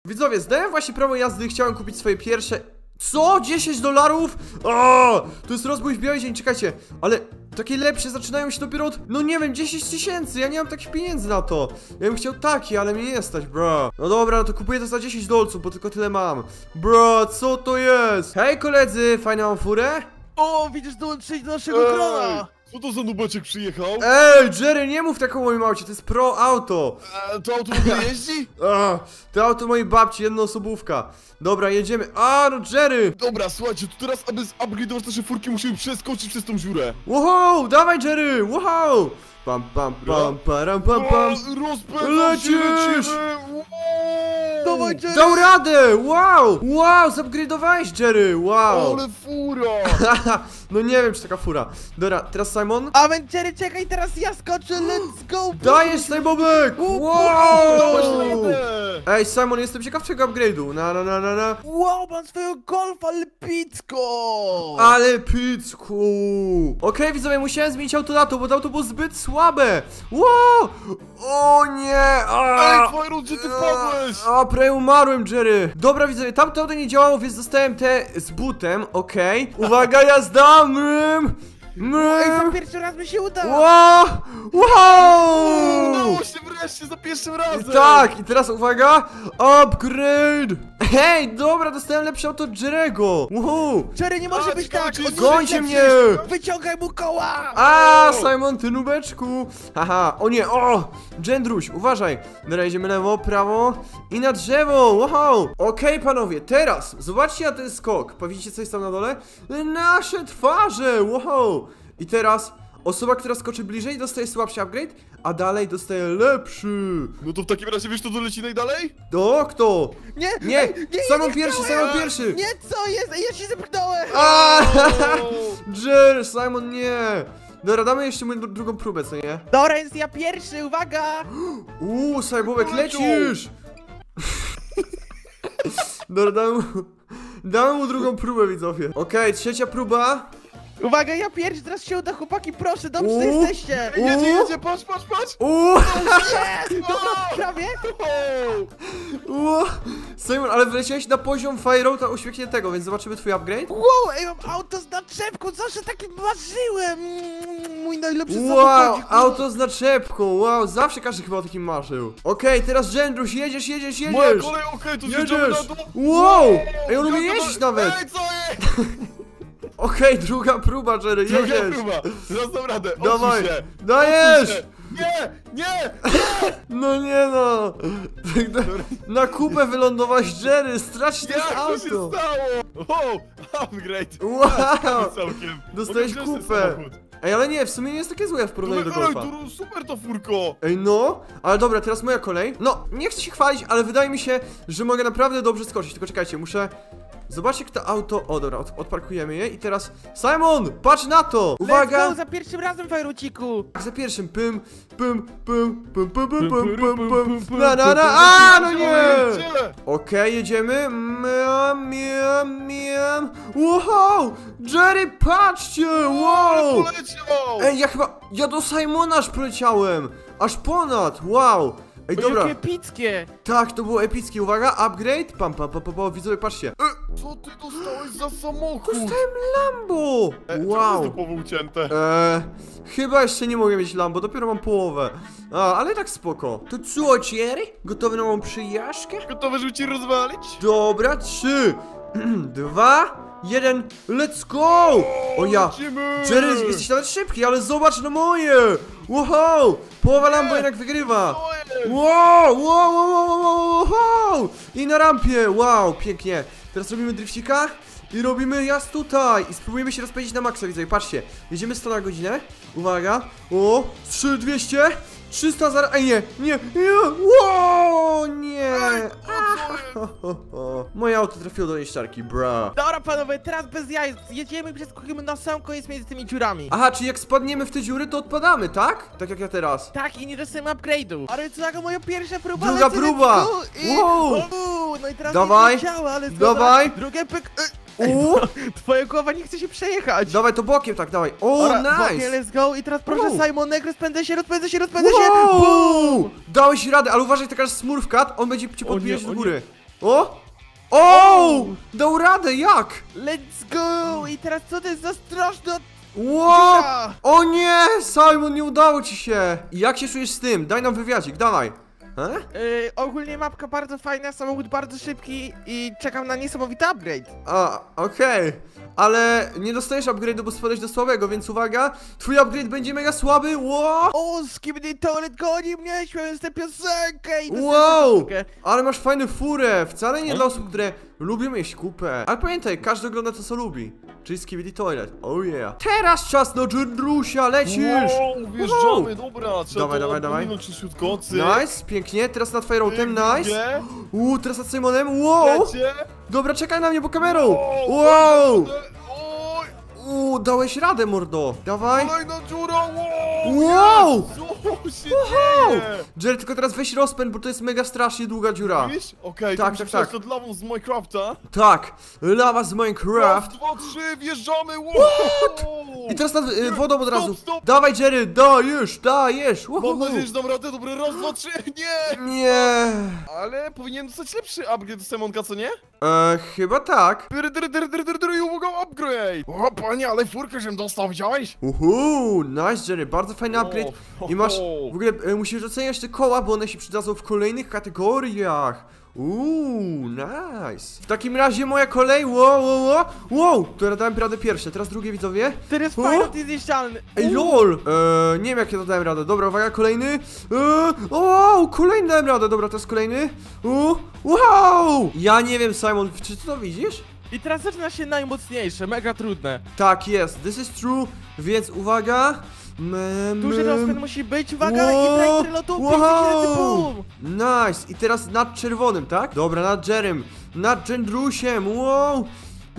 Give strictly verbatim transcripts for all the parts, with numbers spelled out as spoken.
Widzowie, zdałem właśnie prawo jazdy i chciałem kupić swoje pierwsze... Co? dziesięć dolarów? O, to jest rozbój w biały dzień, czekajcie. Ale takie lepsze zaczynają się dopiero od... No nie wiem, dziesięć tysięcy, ja nie mam takich pieniędzy na to. Ja bym chciał taki, ale mnie nie stać, bro. No dobra, no to kupuję to za dziesięć dolców, bo tylko tyle mam. Bro, co to jest? Hej koledzy, fajną mam furę? O, widzisz, dołączyć do naszego grona. Co to za nubeczek przyjechał? Ej, Jerry, nie mów tak o moim aucie, to jest pro auto. E, to auto w ogóle jeździ? A, to auto mojej babci, jednoosobówka. Dobra, jedziemy. A, no Jerry! Dobra, słuchajcie, to teraz, aby zupgrade'ować nasze furki, musimy przeskoczyć przez tą dziurę. Wow, dawaj Jerry, wow! Pam, pam, pam, param, pam, pam. Rozpędzam się, Lecisz! lecimy! Dawaj, Jerry! Dał radę, wow! Wow, zupgrade'owałeś Jerry, wow! Ale fura! No nie wiem, czy taka fura. Dobra, teraz Simon. A więc Jerry, czekaj, teraz ja skoczę, let's go! Dajesz Simonek! Dałeś Wow! radę! Ej, Simon, jestem ciekaw czego upgrade'u. Na, na, na, na, na. Wow, mam swojego golfa, ale picko! Ale picku! Okej, okay, widzowie, musiałem zmienić auto na to, bo to auto było zbyt słabe! Wow! O nie! A, Ej, Fajron, gdzie ty wpadłeś? a, prawie umarłem, Jerry! Dobra, widzowie, tamto auto nie działało, więc dostałem te z butem, okej. Okay. Uwaga, jazda! Mrym! Ej, za Mrym! pierwszy raz mi się udało! Wow! Wow! Udało się wreszcie za pierwszym razem! Tak, i teraz uwaga! Upgrade! Hej, dobra, dostałem lepsze auto od Jerry'ego! Woohoo! Jerry, nie może A, być ciekawe, tak! czy on jest musi Gońcie być mnie! lepszy. Wyciągaj mu koła! A, Simon, ty nubeczku! Haha, o nie, o! Dżendruś, uważaj! Dobra, jedziemy lewo, prawo i na drzewo! Wow! Okej, panowie, teraz zobaczcie na ten skok. Powidzicie coś tam na dole? Nasze twarze! Wow! I teraz osoba, która skoczy bliżej, dostaje słabszy upgrade, a dalej dostaje lepszy. No to w takim razie wiesz, kto doleci najdalej? To kto? Nie, Nie, ej, nie, Simon nie pierwszy, chciałem. Simon pierwszy! Nie, co jest? Ej, ja się zepchnąłem! A, O! Jer, Simon, nie! Dobra, damy jeszcze mu dru- drugą próbę, co nie? Dobra, jest ja pierwszy, uwaga! Uuu, Simonek, Leciu. lecisz! Dobra, damy mu, damy mu drugą próbę, widzowie. Okej, trzecia próba. Uwaga, ja pierwszy, teraz się uda, chłopaki, proszę, dobrze, że U. jesteście! U. Jedzie, jedzie, patrz, patrz, patrz! Uuu, Jest! Dobra, prawie? O! uuu. Simon, ale wleciałeś na poziom Fireouta uśmiechniętego, więc zobaczymy twój upgrade. Wow, ej, mam auto z naczepką, zawsze takie marzyłem! Mm, Mój najlepszy Wow, samochodzik. auto z naczepką, wow, zawsze każdy chyba o takim marzył. Okej, teraz Jendruś, jedziesz, jedziesz, Moja jedziesz! kolej, okej, to zjeżdżamy na Jedziesz! dół! Wow! Ej, on umie Jadę jeździć na- nawet! Ej, co jest? Okej, druga próba, Jerry, Druga jedziesz! próba, zaraz dam radę, Dawaj, odsuń się! dajesz! Odsuń się. Nie, nie! No nie no! Na kupę wylądowałeś, Jerry, strać to Jak to się auto! stało? O, upgrade! Wow! Całkiem. Dostałeś Mogę wziąć ten kupę! samochód. Ej, ale nie, w sumie nie jest takie złe w porównaniu do Ej, golfa. tu super to furko! Ej, no, ale dobra, teraz moja kolej. No, nie chcę się chwalić, ale wydaje mi się, że mogę naprawdę dobrze skoczyć. Tylko czekajcie, muszę... Zobaczcie, jak to auto... O, dobra, od, odparkujemy je i teraz... Simon, patrz na to! Let's Uwaga! go, za pierwszym razem, Fajruciku! Za pierwszym, pym, pym, pym, pym, pym, pym, pym, pym, pym, na, na, na, a, no nie! Gdzie? Okej, jedziemy. Miam, miam, miam. Wow! Jerry, patrzcie! Ale Wow! poleciał! Ej, ja chyba... Ja do Simona aż poleciałem! Aż ponad! Wow! Ej, O, dobra. jakie epickie! Tak, to było epickie. Uwaga, upgrade. Pam, pam, pam, pam, pam. Widzowie, patrzcie. E, Co ty dostałeś za samochód? dostałem Lambo! E, Czemu jest Wow! to połowy ucięte? Eee, chyba jeszcze nie mogę mieć Lambo, dopiero mam połowę. A, ale tak spoko. To co, Jerry? Gotowy na moją przyjażdżkę? Gotowy, żeby ci rozwalić? Dobra, trzy, dwa, jeden, let's go! O ja, Lecimy! Jerry, jesteś nawet szybki, ale zobacz na moje! Wow! Połowa Lambo jednak wygrywa! Co jest? Wow, wow, wow, wow, wow, wow! I na rampie, wow, pięknie. Teraz robimy drifcika i robimy jazd tutaj. I spróbujemy się rozpędzić na maksa, widzę. Patrzcie, jedziemy sto na godzinę. Uwaga, o, trzy dwieście, trzysta zaraz, ej nie, nie, nie, wow, nie. Moje auto trafiło do niszczarki, bra. Dobra, panowie, teraz bez jaj, jedziemy i przeskakujemy na sam koniec między tymi dziurami. Aha, czyli jak spadniemy w te dziury, to odpadamy, tak? Tak jak ja teraz. Tak, i nie dostajemy upgrade'u. Ale to taka moja pierwsza próba. Druga lecę, próba. let's go i... Wow. Uuu, no i teraz Dawaj. nie działa, ale Dawaj. Drugie pyk... U, Twoja głowa nie chce się przejechać. dawaj to bokiem, tak, dawaj. O, Dobra, bokiem, nice. let's go i teraz proszę Wow. Simonek, rozpędzę się, rozpędzę się, rozpędzę się. Wow! Boom. Dałeś radę, ale uważaj, taka smurfkat, on będzie cię O podbijać nie, do o góry. O! O! Dał radę, jak? Let's go! I teraz co to jest za straszne... Ło! Dziura! O nie! Simon, nie udało ci się! Jak się czujesz z tym? Daj nam wywiadzik, dawaj! E? Yy, ogólnie mapka bardzo fajna, samochód bardzo szybki i czekam na niesamowity upgrade. A, okej. Ale nie dostajesz upgrade'u, bo spadłeś do słabego, więc uwaga! Twój upgrade będzie mega słaby! Ło! O, Skibidi Toilet goni mnie, śpiewając tę piosenkę i Wow! piosenkę. Ale masz fajną furę! Wcale nie dla osób, które lubią jeść kupę. Ale pamiętaj, każdy ogląda to, co lubi. Czyli Skibidi Toilet. Oh yeah. Teraz czas na Jindrusia, lecisz! Wow, wjeżdżamy, dobra, trzeba Dawaj, to dawaj, dawaj. ominąć szybciutko, cyk. Nice, pięknie. Teraz nad Fireutem, nice. Gdzie? Uuu, teraz nad Simonem, wow! Lecie? Dobra, czekaj na mnie po kamerą! Wow! Wow! Oj, Uuu, dałeś radę, mordo! Dawaj! kolejna dziura, wow! Wow! Co się dzieje? Jerry, tylko teraz weź rozpęd, bo to jest mega strasznie długa dziura. Wiesz? Okej, Tak, to tak, tak, tak. tak. lawą z Minecrafta. Tak, lawa z Minecraft. Raz, dwa, trzy, wjeżdżamy, wow! I teraz nad y, wodą od Stop, razu. stop. Dawaj, Jerry, dajesz, dajesz. Mam Uhuhu. nadzieję, że dam radę, dobra, raz, dwa, trzy, nie! Nie. Ale powinien dostać lepszy upgrade do Simonka, co nie? E, chyba tak. Dyry, dyry, dyry, dyry, dyry, dyry, uwaga, upgrade! O, panie, ale furkę żem dostał, widziałeś? Uhu, nice, Jerry, bardzo fajny upgrade. O, I masz, ho, ho. w ogóle e, musisz oceniać te koła, bo one się przydadzą w kolejnych kategoriach. Uuu, nice. W takim razie moja kolej, wow, wow, wow, wow. To ja dałem radę pierwsze, teraz drugie, widzowie. Teraz O! pilot jest zniszczalny. Ej, lol! Eee, nie wiem jak ja to dałem radę. Dobra, uwaga, kolejny. Eee, o, wow, kolejny dałem radę. Dobra, to jest kolejny. U, wow! Ja nie wiem, Simon, czy ty to widzisz? I teraz zaczyna się najmocniejsze, mega trudne. Tak, jest. This is true. Więc uwaga. Mem, Duży mem. rozpęd musi być, uwaga, Wow! i trajektory lotu, Wow! pięć bum! Nice. I teraz nad czerwonym, tak? Dobra, nad Jerem. Nad Jindrusiem. Wow!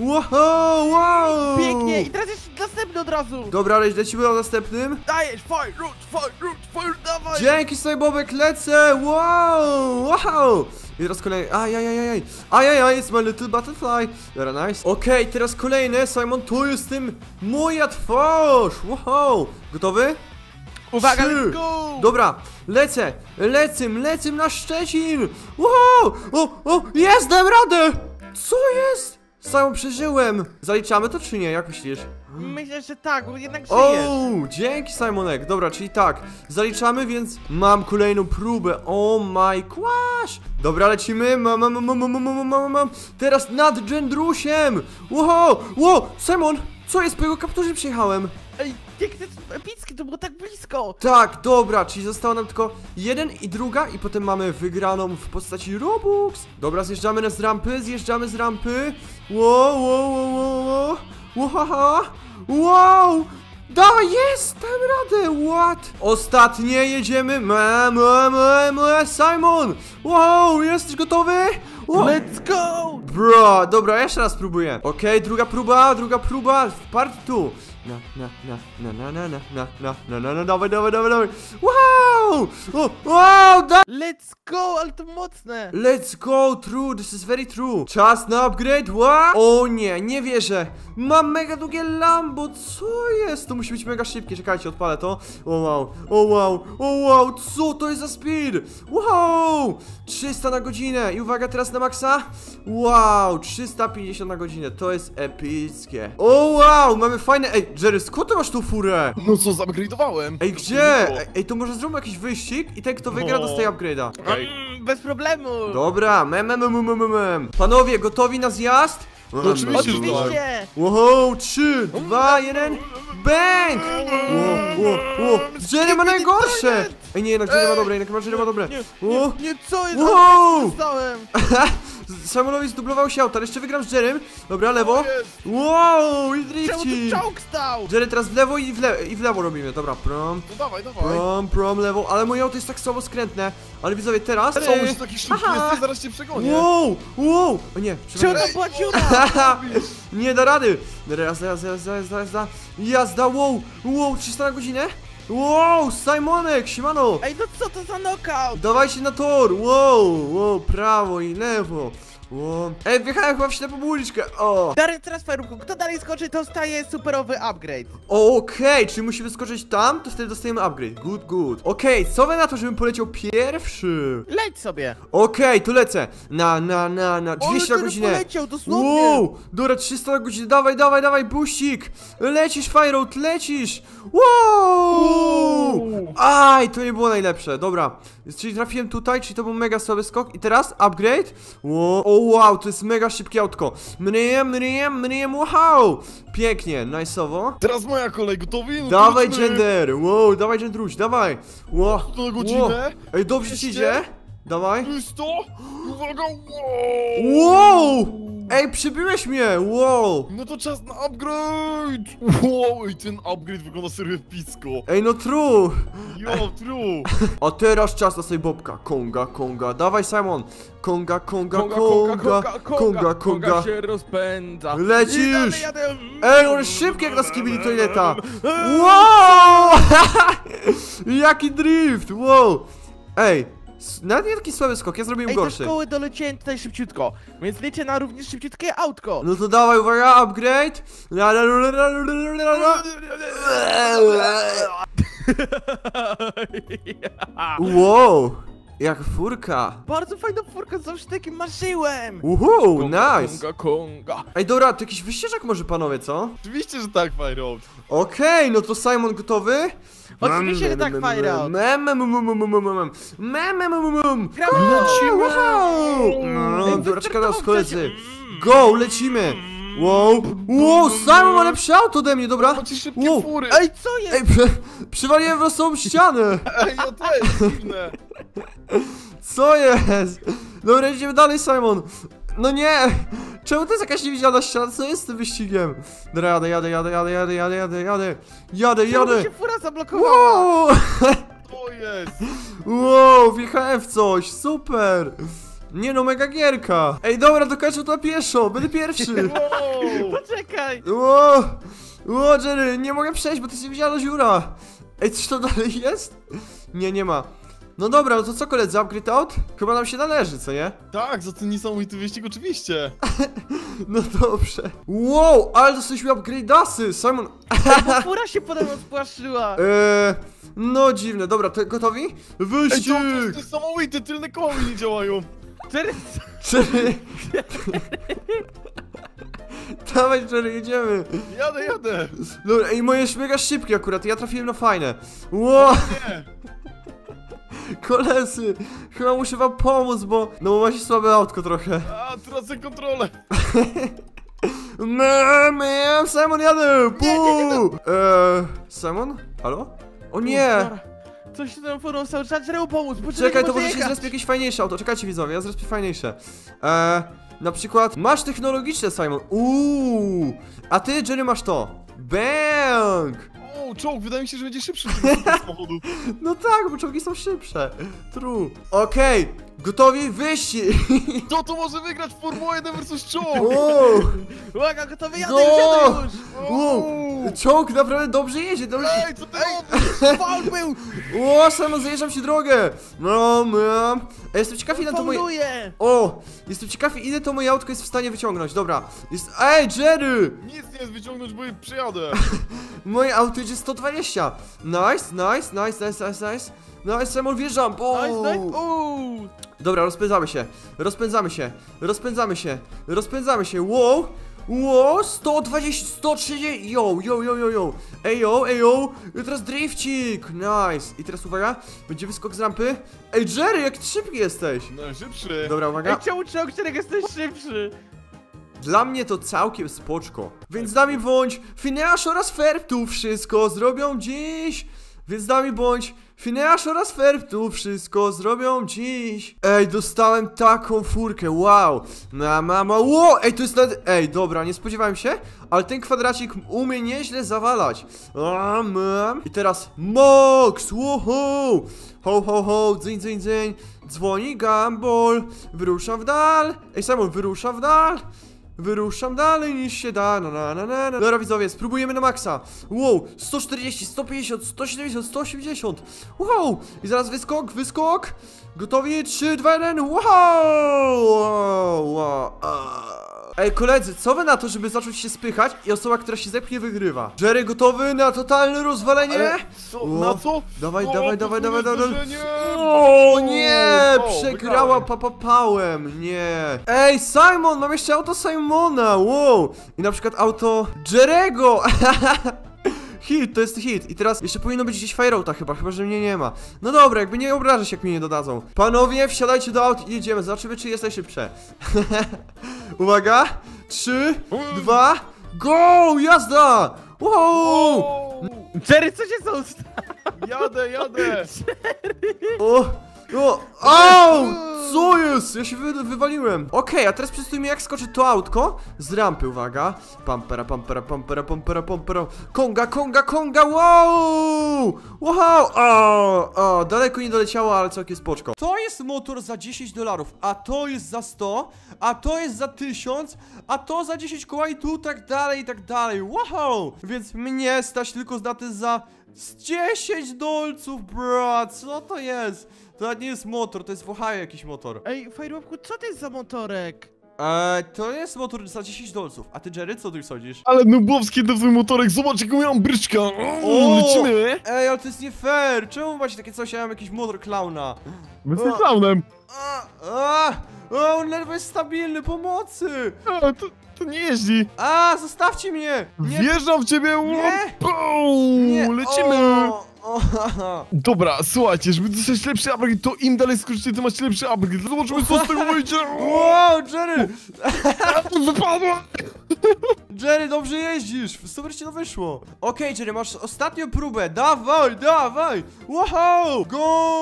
Wow, wow! Pięknie, i teraz jeszcze następny od razu. Dobra, ale lecimy na następnym. Dajesz, fire, root, fire, root, fire, dawaj! Dzięki, Sojbobek, lecę! Wow! Wow! I teraz kolejny. Ajajajaj! Ajajaj, it's my little butterfly! Dobra, nice. Okej, okay, teraz kolejne. Simon, tu jest tym moja twarz! Wow! Gotowy? Uwaga, Trzy. let's go! Dobra, lecę! Lecym, lecym na Szczecin! Wow! O, o, jest, dałem radę! Co jest? Simon, przeżyłem! Zaliczamy to czy nie? Jak myślisz? Myślę, że tak, bo jednak żyjesz. O, dzięki, Simonek. Dobra, czyli tak, zaliczamy, więc mam kolejną próbę. Oh my gosh. Dobra, lecimy. Mam, mam, mam, mam, mam, mam, mam, mam. Teraz nad Jindrusiem. Wow, wow, Simon, co jest? Po jego kapturze przyjechałem. Ej, jak to jest epickie, to było tak blisko. Tak, dobra, czyli zostało nam tylko jeden i druga i potem mamy wygraną w postaci Robux. Dobra, zjeżdżamy z rampy, zjeżdżamy z rampy. Wow, wow, wow, wow, wow. Wow, wow. Da, jest, dałem radę, what? Ostatnie jedziemy, me, me, me, me, Simon. Wow, jesteś gotowy? Wow. Let's go! Bro, dobra, jeszcze raz spróbuję. Okej, druga próba, druga próba, w part two. Na, na, na, na, na, na, na, na, na, na, na, dawaj, dawaj, dawaj, dawaj. Wow! O, wow, da... Let's go, ale to mocne. Let's go, true, this is very true. Czas na upgrade, what? O nie, nie wierzę. Mam mega długie Lambo, co jest? To musi być mega szybkie, czekajcie, odpalę to. O wow, o wow, o wow, co to jest za speed? Wow, trzysta na godzinę i uwaga teraz na maksa. Wow, trzysta pięćdziesiąt na godzinę, to jest epickie. O wow, mamy fajne, ej, Jerry, skąd ty masz tą furę? No co, zupgrade'owałem? Ej, To gdzie? było. Ej, ej, to może zróbmy jakiś wyścig i ten, kto wygra, No. dostaje upgrade'a. Okej. Mm, bez problemu. Dobra, mem, mem, mem, mem, mem, mem. Panowie, gotowi na zjazd? No oczywiście, że tak. Oczywiście. Wow, trzy, dwa, jeden, bang! Wow, wow, wow. Jerry ma najgorsze! Ej, nie, jednak Jerry ma dobre, jednak Jerry ma dobre. Nie, O, nie, nie, co jest? Wow. Dostałem. Simonowi zdublował się auto, ale jeszcze wygram z Jerrym. Dobra, lewo. jest. Wow, i Czemu drifci. tu czołg stał? Jerry, teraz w lewo i w, le i w lewo robimy. Dobra, prom, No dawaj, dawaj. prom, prom, lewo. Ale moje auto jest tak słabo skrętne. Ale widzowie, teraz... Co, już taki szybki Aha. jesteś, zaraz cię przegonię. Wow, wow. O nie, Czemu przepraszam. to była dziura? Haha, nie da rady. Jazda, jazda, jazda, jazda, jazda. Jazda, wow, wow, trzysta na godzinę. Wow, Simonek, siemano. Ej, no co to za knockout? Dawajcie na tor, wow, wow, prawo i lewo. O. Ej, wjechałem chyba w ślepą uliczkę. O. Darek, teraz Fajerunku, kto dalej skoczy, to staje superowy upgrade. Okej, okay, czyli musimy skoczyć tam, to wtedy dostajemy upgrade. Good, good. Okej, okay, co wy na to, żebym poleciał pierwszy? Leć sobie. Okej, okay, tu lecę. Na, na, na, na dwieście na godzinę. poleciał, dosłownie. Wow, dobra, trzysta na godzinę. Dawaj, dawaj, dawaj, buścik. Lecisz, Fireout, lecisz. Wow. Aj, to nie było najlepsze. Dobra, czyli trafiłem tutaj, czyli to był mega słaby skok. I teraz upgrade. Wow, o wow, to jest mega szybkie autko. Mryjem, mryjem, mryjem, wow. Pięknie, nice'owo. Teraz moja kolej, gotowi? No Dawaj, lecimy. Gender. Wow, dawaj, Gendruś, dawaj. Wow, sto na godzinę. wow. Ej, dobrze ci idzie? Dawaj. sto? Uwaga, wow. Wow. Ej, przybyłeś mnie, wow. No to czas na upgrade. Wow, i ten upgrade wygląda serio epicko. Ej, no true. Jo, true. A teraz czas na sobie bobka. Konga, konga. Dawaj, Simon. Konga, konga, konga, konga, konga, konga. się rozpędza. Lecisz. I dalej jadę. Ej, on jest szybki jak na skibidi toileta. Wow. Jaki drift, wow. Ej. Nawet nie taki słaby skok, ja zrobiłem Ej, do gorszy. szkoły doleciałem tutaj szybciutko, więc liczę na również szybciutkie autko. No to dawaj, uwaga, upgrade. La, la, la, la, la, la, la. Wow, jak furka. Bardzo fajną furkę, zawsze takim marzyłem. Uhu, nice. Konga, konga. Ej, dobra, to jakiś wyścieżek może, panowie, co? Oczywiście, że tak, Fireout. Okej, no to Simon gotowy? Oczywiście, że tak, Fireout. Mem, mem, mem, mem, mem, mem, mem, mem, mem, mem. Gramy. Lecimy! No, Ej, dobra, czekaj nas, wystartował koledzy. Go, lecimy! Wow, wow, Simon ma lepsze auto ode mnie, dobra? Macie szybkie Wow. fury. Ej, co jest? Ej, przy, przywaliłem w prostą ścianę! Ej, ja też, dziwne. Co jest? Dobra, idziemy dalej, Simon. No nie! Czemu to jest jakaś niewidzialna ściana? Co jest z tym wyścigiem? Dobra, jadę, jadę, jadę, jadę, jadę, jadę, jadę, jadę, jadę, Czemu jadę. się fura zablokowała? Wow! To jest. Wow, wjechałem w coś, super! Nie no, mega gierka! Ej, dobra, dokończę to na pieszo, będę pierwszy! Wow. Poczekaj. Wow! Wow, Jerry, nie mogę przejść, bo to jest niewidzialna dziura! Ej, coś to dalej jest? Nie, nie ma. No dobra, no to co, koledzy, upgrade out? Chyba nam się należy, co nie? Tak, za ten niesamowity wyścig oczywiście. No dobrze. Wow, ale dostaliśmy upgrade'asy, Simon. Bo fura się podobno spłaszczyła. Eee, no dziwne, dobra, to gotowi? Ej, to, to Wyścig! jest niesamowite, tylne koła mi nie działają. Cztery... Jerry! Dawaj, Jerry, jedziemy! Jadę, jadę. Dobra, i moje mega szybkie akurat, ja trafiłem na fajne. Wow! Nie. Koledzy, chyba muszę wam pomóc, bo... No bo macie słabe autko trochę. A, tracę kontrolę. Mem, Simon, jadę! Puu! Eee, Simon? Halo? O nie! Dobra. Coś się tam furą cały czas, trzeba pomóc, bo Czekaj, to może może się jechać. zrespię jakieś fajniejsze auto. Czekajcie, widzowie, ja zrespię fajniejsze. Eee, na przykład masz technologiczne, Simon. Uuu, a ty, Jerry, masz to. Bang! O, czołg, wydaje mi się, że będzie szybszy od tego samochodu. No tak, bo czołgi są szybsze. True. Okej, okay, gotowi? Wyścig! Kto to może wygrać w Formułę jeden versus czołg? Wow! Uwaga, gotowy, jadę Go! już, jadę już. Wow! Czołg naprawdę dobrze jedzie, dobrze... Ej, co ty robisz? Faul był. O, Simon, zajeżdżam ci drogę! No, mam. Jestem ciekaw, ile to moje... Fauluję. O! Jestem ciekaw, ile to moje autko jest w stanie wyciągnąć, dobra. Jest... Ej, Jerry! Nic nie jest wyciągnąć, bo przyjadę. Moje auto idzie sto dwadzieścia. Nice, nice, nice, nice, nice, nice. Nice, Simon, wjeżdżam. O! Nice, nice. Uuu. Dobra, rozpędzamy się. Rozpędzamy się. Rozpędzamy się. Rozpędzamy się. Wow! Wow, sto dwadzieścia, sto trzydzieści. Yo, yo, yo, yo, yo. Ej, yo, ej, yo. I teraz drifcik. Nice. I teraz uwaga, będzie wyskok z rampy. Ej, Jerry, jak szybki jesteś. No, szybszy. Dobra, Ej, uwaga. czemu czołg, którego jesteś szybszy? Dla mnie to całkiem spoczko. Więc z nami bądź Phineasz oraz Ferb tu wszystko zrobią dziś. Więc z nami bądź Phineasz oraz Ferb tu wszystko zrobią dziś. Ej, dostałem taką furkę, wow. Na mama, wow, ej, to jest nawet... Ej, dobra, nie spodziewałem się, ale ten kwadracik umie nieźle zawalać. A, mam. I teraz Mox, wow. Ho, ho, ho, dzyń, dzyń, dzyń. Dzwoni Gumball, wyrusza w dal. Ej, Simon, wyrusza w dal. wyruszam dalej niż się da, na na na na na. Dobra widzowie, spróbujemy na maksa. Wow, sto czterdzieści, sto pięćdziesiąt, sto siedemdziesiąt, sto osiemdziesiąt. Wow, i zaraz wyskok, wyskok. Gotowi, trzy, dwa, jeden, wow, wow, wow. Ej koledzy, co wy na to, żeby zacząć się spychać i osoba, która się zepchnie, wygrywa? Jerry gotowy na totalne rozwalenie? Ale co? Na co? Dawaj, O, dawaj, dawaj, dawaj, dawaj. zderzenie! O nie, O, przegrała wygrałem. papapałem, nie. Ej, Simon, mam jeszcze auto Simona, wow. I na przykład auto Jerego. Hit, to jest hit. I teraz jeszcze powinno być gdzieś Fireouta chyba, chyba że mnie nie ma. No dobra, jakby nie obrażę się, jak mnie nie dodadzą. Panowie, wsiadajcie do aut i jedziemy, zobaczymy, czy jest najszybsze. Uwaga, trzy, dwa, go, jazda! Wow! O, Jerry, co się stało? jadę, jadę! O, o, au! Co jest? Ja się wy, wywaliłem. Okej, a teraz przedstawimy, jak skoczy to autko z rampy, uwaga. Pampera, pampera, pampera, pampera, pampera. Konga, konga, konga, wow! Wow! O, o, daleko nie doleciało, ale całkiem spoczko. To jest motor za dziesięć dolarów, a to jest za sto, a to jest za tysiąc, a to za dziesięć koła i tu tak dalej, i tak dalej. Wow! Więc mnie stać tylko na te za dziesięć dolców, bro. Co to jest? To nie jest motor, to jest w Ohio jakiś motor. Ej, Fireworku, co to jest za motorek? Eee, to jest motor za dziesięć dolców. A ty, Jerry, co tu sądzisz? Ale nubowski ten twój motorek, zobacz jaką miałam bryczkę! O, lecimy! Ej, ale to jest nie fair! Czemu macie takie coś, ja mam jakiś motor klauna? Jesteś klaunem! A, a, a, on ledwo jest stabilny, pomocy! A, to, to nie jeździ! A, zostawcie mnie! Nie, Wjeżdżam w ciebie! Nie. Pum, nie, lecimy! O, o, ha, ha. Dobra, słuchajcie, żeby dostać lepszy upgrade, to im dalej skoczycie, tym macie lepszy upgrade. Zobaczymy, co z tego wyjdzie! Wow, Jerry! Wypadła! Jerry, dobrze jeździsz! Super ci to wyszło! Okej, Jerry, masz ostatnią próbę! Dawaj, dawaj! Wow! Go!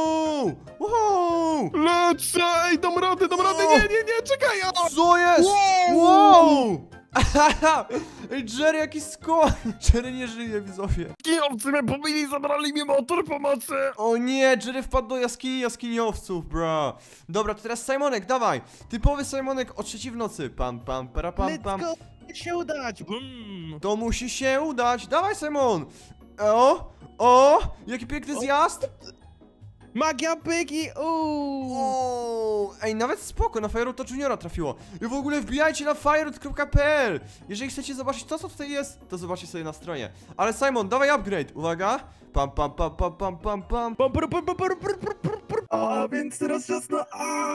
Wow! Lecę! Ej, dam radę, dam radę! Nie, nie, nie, czekaj! A! Co jest? Wow! Wow! Ej, Jerry, jaki skok! Jerry nie żyje, widzowie. Kijowcy mnie pobili, zabrali mi motor pomocy! O nie, Jerry wpadł do jaskini jaskiniowców, bro. Dobra, to teraz Simonek, dawaj. Typowy Simonek o trzeciej w nocy. Pam, pam, para, pam, Let's pam. go! Musi się udać! Mm. To musi się udać. Dawaj, Simon. O, o, jaki piękny zjazd. Magia bygi! Uuu! O, ej, nawet spoko, na Fireouta Juniora trafiło. I w ogóle wbijajcie na fireout kropka p l. Jeżeli chcecie zobaczyć to, co tutaj jest, to zobaczcie sobie na stronie. Ale Simon, dawaj upgrade, uwaga. Pam, pam, pam, pam, pam, pam, pam. Pum, pum, pum, pum, pum, pum, pum, pum, pum. A więc teraz czas na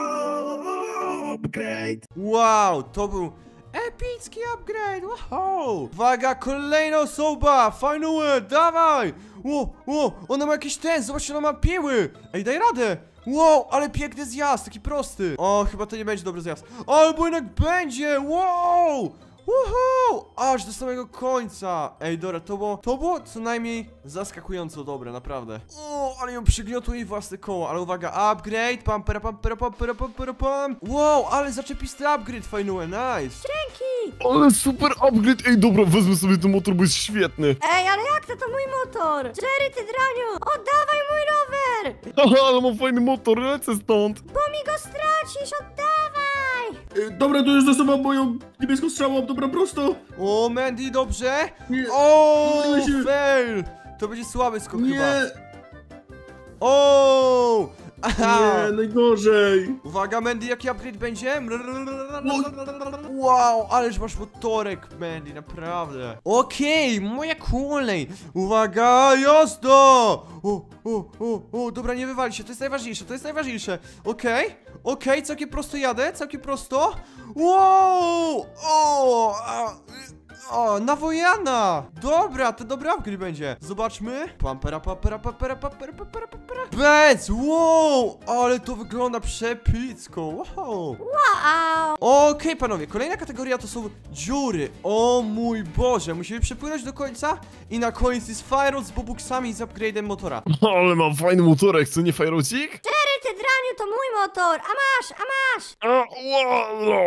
upgrade. Wow, to był epicki upgrade, wow. Uwaga, kolejna osoba, Final dawaj. Ło, ło, ona ma jakiś ten, zobaczcie, ona ma piły. Ej, daj radę. Wow, ale piękny zjazd, taki prosty. O, chyba to nie będzie dobry zjazd. Albo jednak będzie, wow. Woohoo! Aż do samego końca. Ej, dobra, to było, to było co najmniej zaskakująco dobre, naprawdę. O, ale ją przygniotło jej własne koło. Ale uwaga, upgrade, pam, pera, pam, pera, pam, pera, pam, pera, pam. Wow, ale zaczepisty upgrade, fajnue, nice. Ale super upgrade! Ej, dobra, wezmę sobie ten motor, bo jest świetny. Ej, ale jak to? To mój motor! Jerry, ty draniu! Oddawaj mój rower! Haha, ale mam fajny motor, lecę stąd. Bo mi go stracisz, oddawaj! E, Dobra, to już zasuwam moją niebieską strzałą, dobra, prosto. O, Mandy, dobrze? Nie, O, udało się. fail. To będzie słaby skok chyba. Nie, O! Aha. nie, najgorzej. Uwaga, Mandy, jaki upgrade będzie? Wow, ależ masz motorek, Mandy, naprawdę. Okej, moja kolej. Uwaga, jazda! O, o, o, o, dobra, nie wywali się, to jest najważniejsze, to jest najważniejsze. Okej, okej, całkiem prosto jadę, całkiem prosto. Wow! O! A, o, nawojana! Dobra, to dobry upgrade będzie. Zobaczmy. Pampera, pampera, pampera, pampera, pampera, pampera. Bec! Wow! Ale to wygląda przepicko. Wow! Wow! Okej, panowie, kolejna kategoria to są dziury. O mój Boże, musimy przepłynąć do końca i na końcu jest Fireout z bobuksami i z upgrade'em motora. Ale mam fajny motorek, co nie Fireoutik? Jerry, ty draniu, to mój motor! A masz, a masz! A, wow.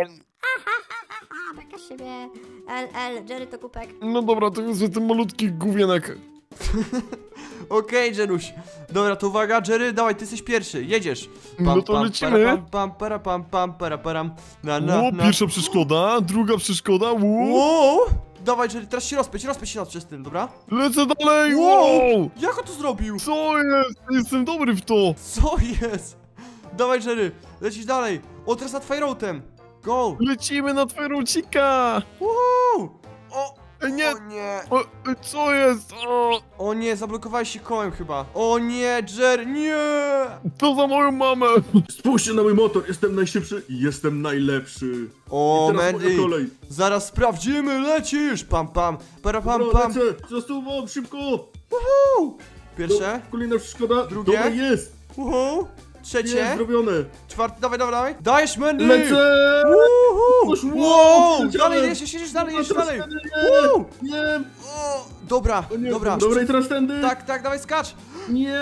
A, taka siebie. L, L, Jerry to kupek. No dobra, to wezmę ten malutki główienek. Okej, okay, Jeruś. Dobra, to uwaga, Jerry, dawaj, ty jesteś pierwszy, jedziesz. Pam, No to pam, lecimy. Para, pam, pam, para, pam, pam, para, param. Na, na, O, na. pierwsza przeszkoda, druga przeszkoda, wow. Wow! Dawaj, Jerry, teraz się rozpędź, rozpędź się nad przez tym, dobra? Lecę dalej, Wow! wow. Jak on to zrobił? Co jest? Jestem dobry w to. Co jest? Dawaj, Jerry, lecisz dalej. O, teraz nad Fireoutem. Go! Lecimy na Twerocika. Wow! O! Ej, nie. O nie! O, co jest? O, O nie, zablokowałeś się kołem chyba. O nie, Jerry, nie! to za moją mamę. Spójrzcie na mój motor, jestem najszybszy i jestem najlepszy. O, I teraz Mandy, moja kolej. zaraz sprawdzimy, lecisz! Pam, pam, para, pam, Dobra, pam. lecę, zasuwam, szybko. Uhu. Pierwsze, Do, kolejna przeszkoda. Drugie. Dobra, jest. uhu. Jest Trzecie, zrobione. czwarte, dawaj, dawaj, dawaj. Dajesz, Mandy! Lecę. Uhu. Poszło, Wow, leciałem. dalej, jedziesz, jedziesz dalej, No, jedziesz teraz dalej. tędy, Uhu. Nie, nie. O, dobra, O nie, dobra. Dobra, i teraz tędy. Tak, tak, dawaj, skacz. Nie.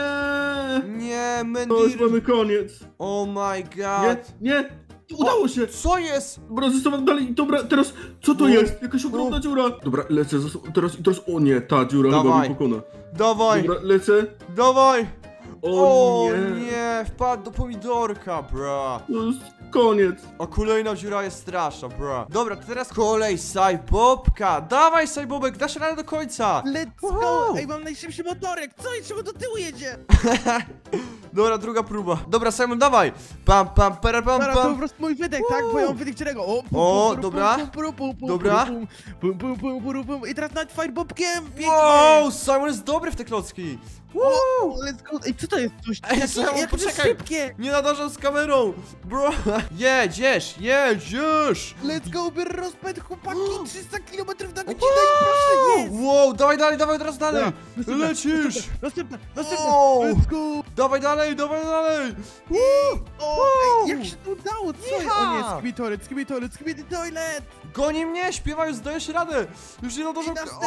Nie, To już Mandy. mamy koniec. Oh my Nie, god. nie. Udało się. Co jest? Dobra, zostawiam dalej. Dobra, teraz co to O. jest? Jakaś ogromna O. dziura. Dobra, lecę. zas- Teraz, teraz, o nie, ta dziura chyba Dawaj. mnie pokona. Dawaj, Dobra, lecę. dawaj. O, O nie. nie, wpadł do pomidorka, bra. To jest koniec. A kolejna dziura jest straszna, bra. Dobra, to teraz kolej Sajbobka. Dawaj, Sajbobek, dasz radę do końca. Let's Wow. go! Ej, mam najszybszy motorek! Co? I czemu do tyłu jedzie? Dobra, druga próba. Dobra, Simon, dawaj. Pam, pam, para, pam, Dobra, to po pam. prostu mój wydech, tak? Bo ja mam wydech czterego. O, pum, O, pum, pum, dobra. pum, pum, pum, pum, Dobra. pum, pum, pum, pum, pum, pum. I teraz nad firebobkiem. Pięknie. Wow, Simon jest dobry w te klocki. Wow. O, let's go. Ej, co to jest? Coś Ej, Jakie- Simon, jakie to poczekaj. szybkie. Nie nadążam z kamerą, bro. Jedziesz, jedziesz. Let's go, bier rozpęd, chłopaki. trzysta kilometrów na godzinę. Proszę, jest. Wow, dawaj dalej, dawaj teraz dalej. Dobra, następna, Lecisz. Następna, następna. Wow. Let's go. Dawaj dalej, dawaj dalej. O, ej, jak się to udało? Co? Jecha. O nie, skibidi toilet, skibidi toilet, skibidi toilet. Goni mnie, śpiewaj, już zdajesz radę. Już nie nadążam. I następny.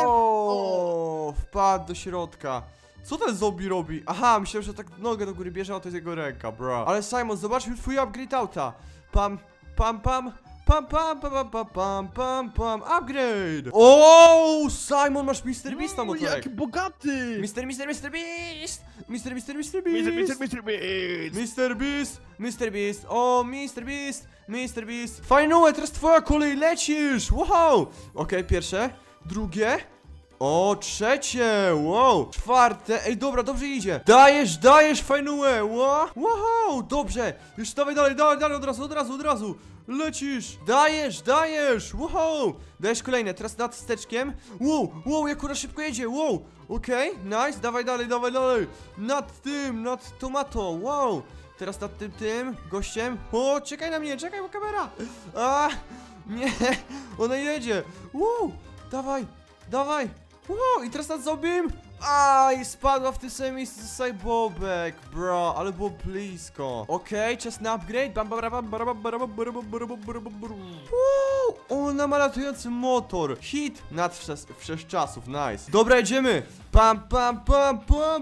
O, wpadł do środka. Co ten zombie robi? Aha, myślałem, że tak nogę do góry bierze, a to jest jego ręka, bro. Ale Simon, zobaczmy twój upgrade auta. Pam, pam, pam. Pam, pam, pam, pam, pam, pam, pam, pam, upgrade! O, Simon, masz mister Beast na O, motorek! jaki bogaty. mister mister mister Beast! mister mister mister Mister, Beast! mister, mister Beast. mister Beast! mister Beast! O, mister Beast! mister Beast! Fajnie, teraz twoja kolej, lecisz! Wow! Okej, pierwsze, drugie. O, trzecie! Wow! Czwarte! Ej, dobra, dobrze idzie! Dajesz, dajesz, fajnułę! Wow! Wow! Dobrze! Już dawaj dalej, dawaj dalej, od razu, od razu, od razu! Lecisz! Dajesz, dajesz! Wow! Dajesz kolejne, teraz nad wsteczkiem. Wow! Wow, jak ona szybko jedzie! Wow! Okej, okay, nice, dawaj dalej, dawaj dalej! Nad tym, nad tomato! Wow! Teraz nad tym, tym, gościem. O, czekaj na mnie, czekaj, bo kamera! A! Nie! Ona jedzie! Wow! Dawaj! Dawaj! Wow, i teraz nad zombiem. Aj, spadła w tym samym miejscu co Sajbobek, bro, ale było blisko. Okej, okay, czas na upgrade. Bam, bam, bam, bam, bam, bam, bam, bam, bam, bam, bam, bam. Wow, ona ma latający motor. Hit nad wszes wszechczasów, nice. Dobra, jedziemy. Pam, pam, pam, pam,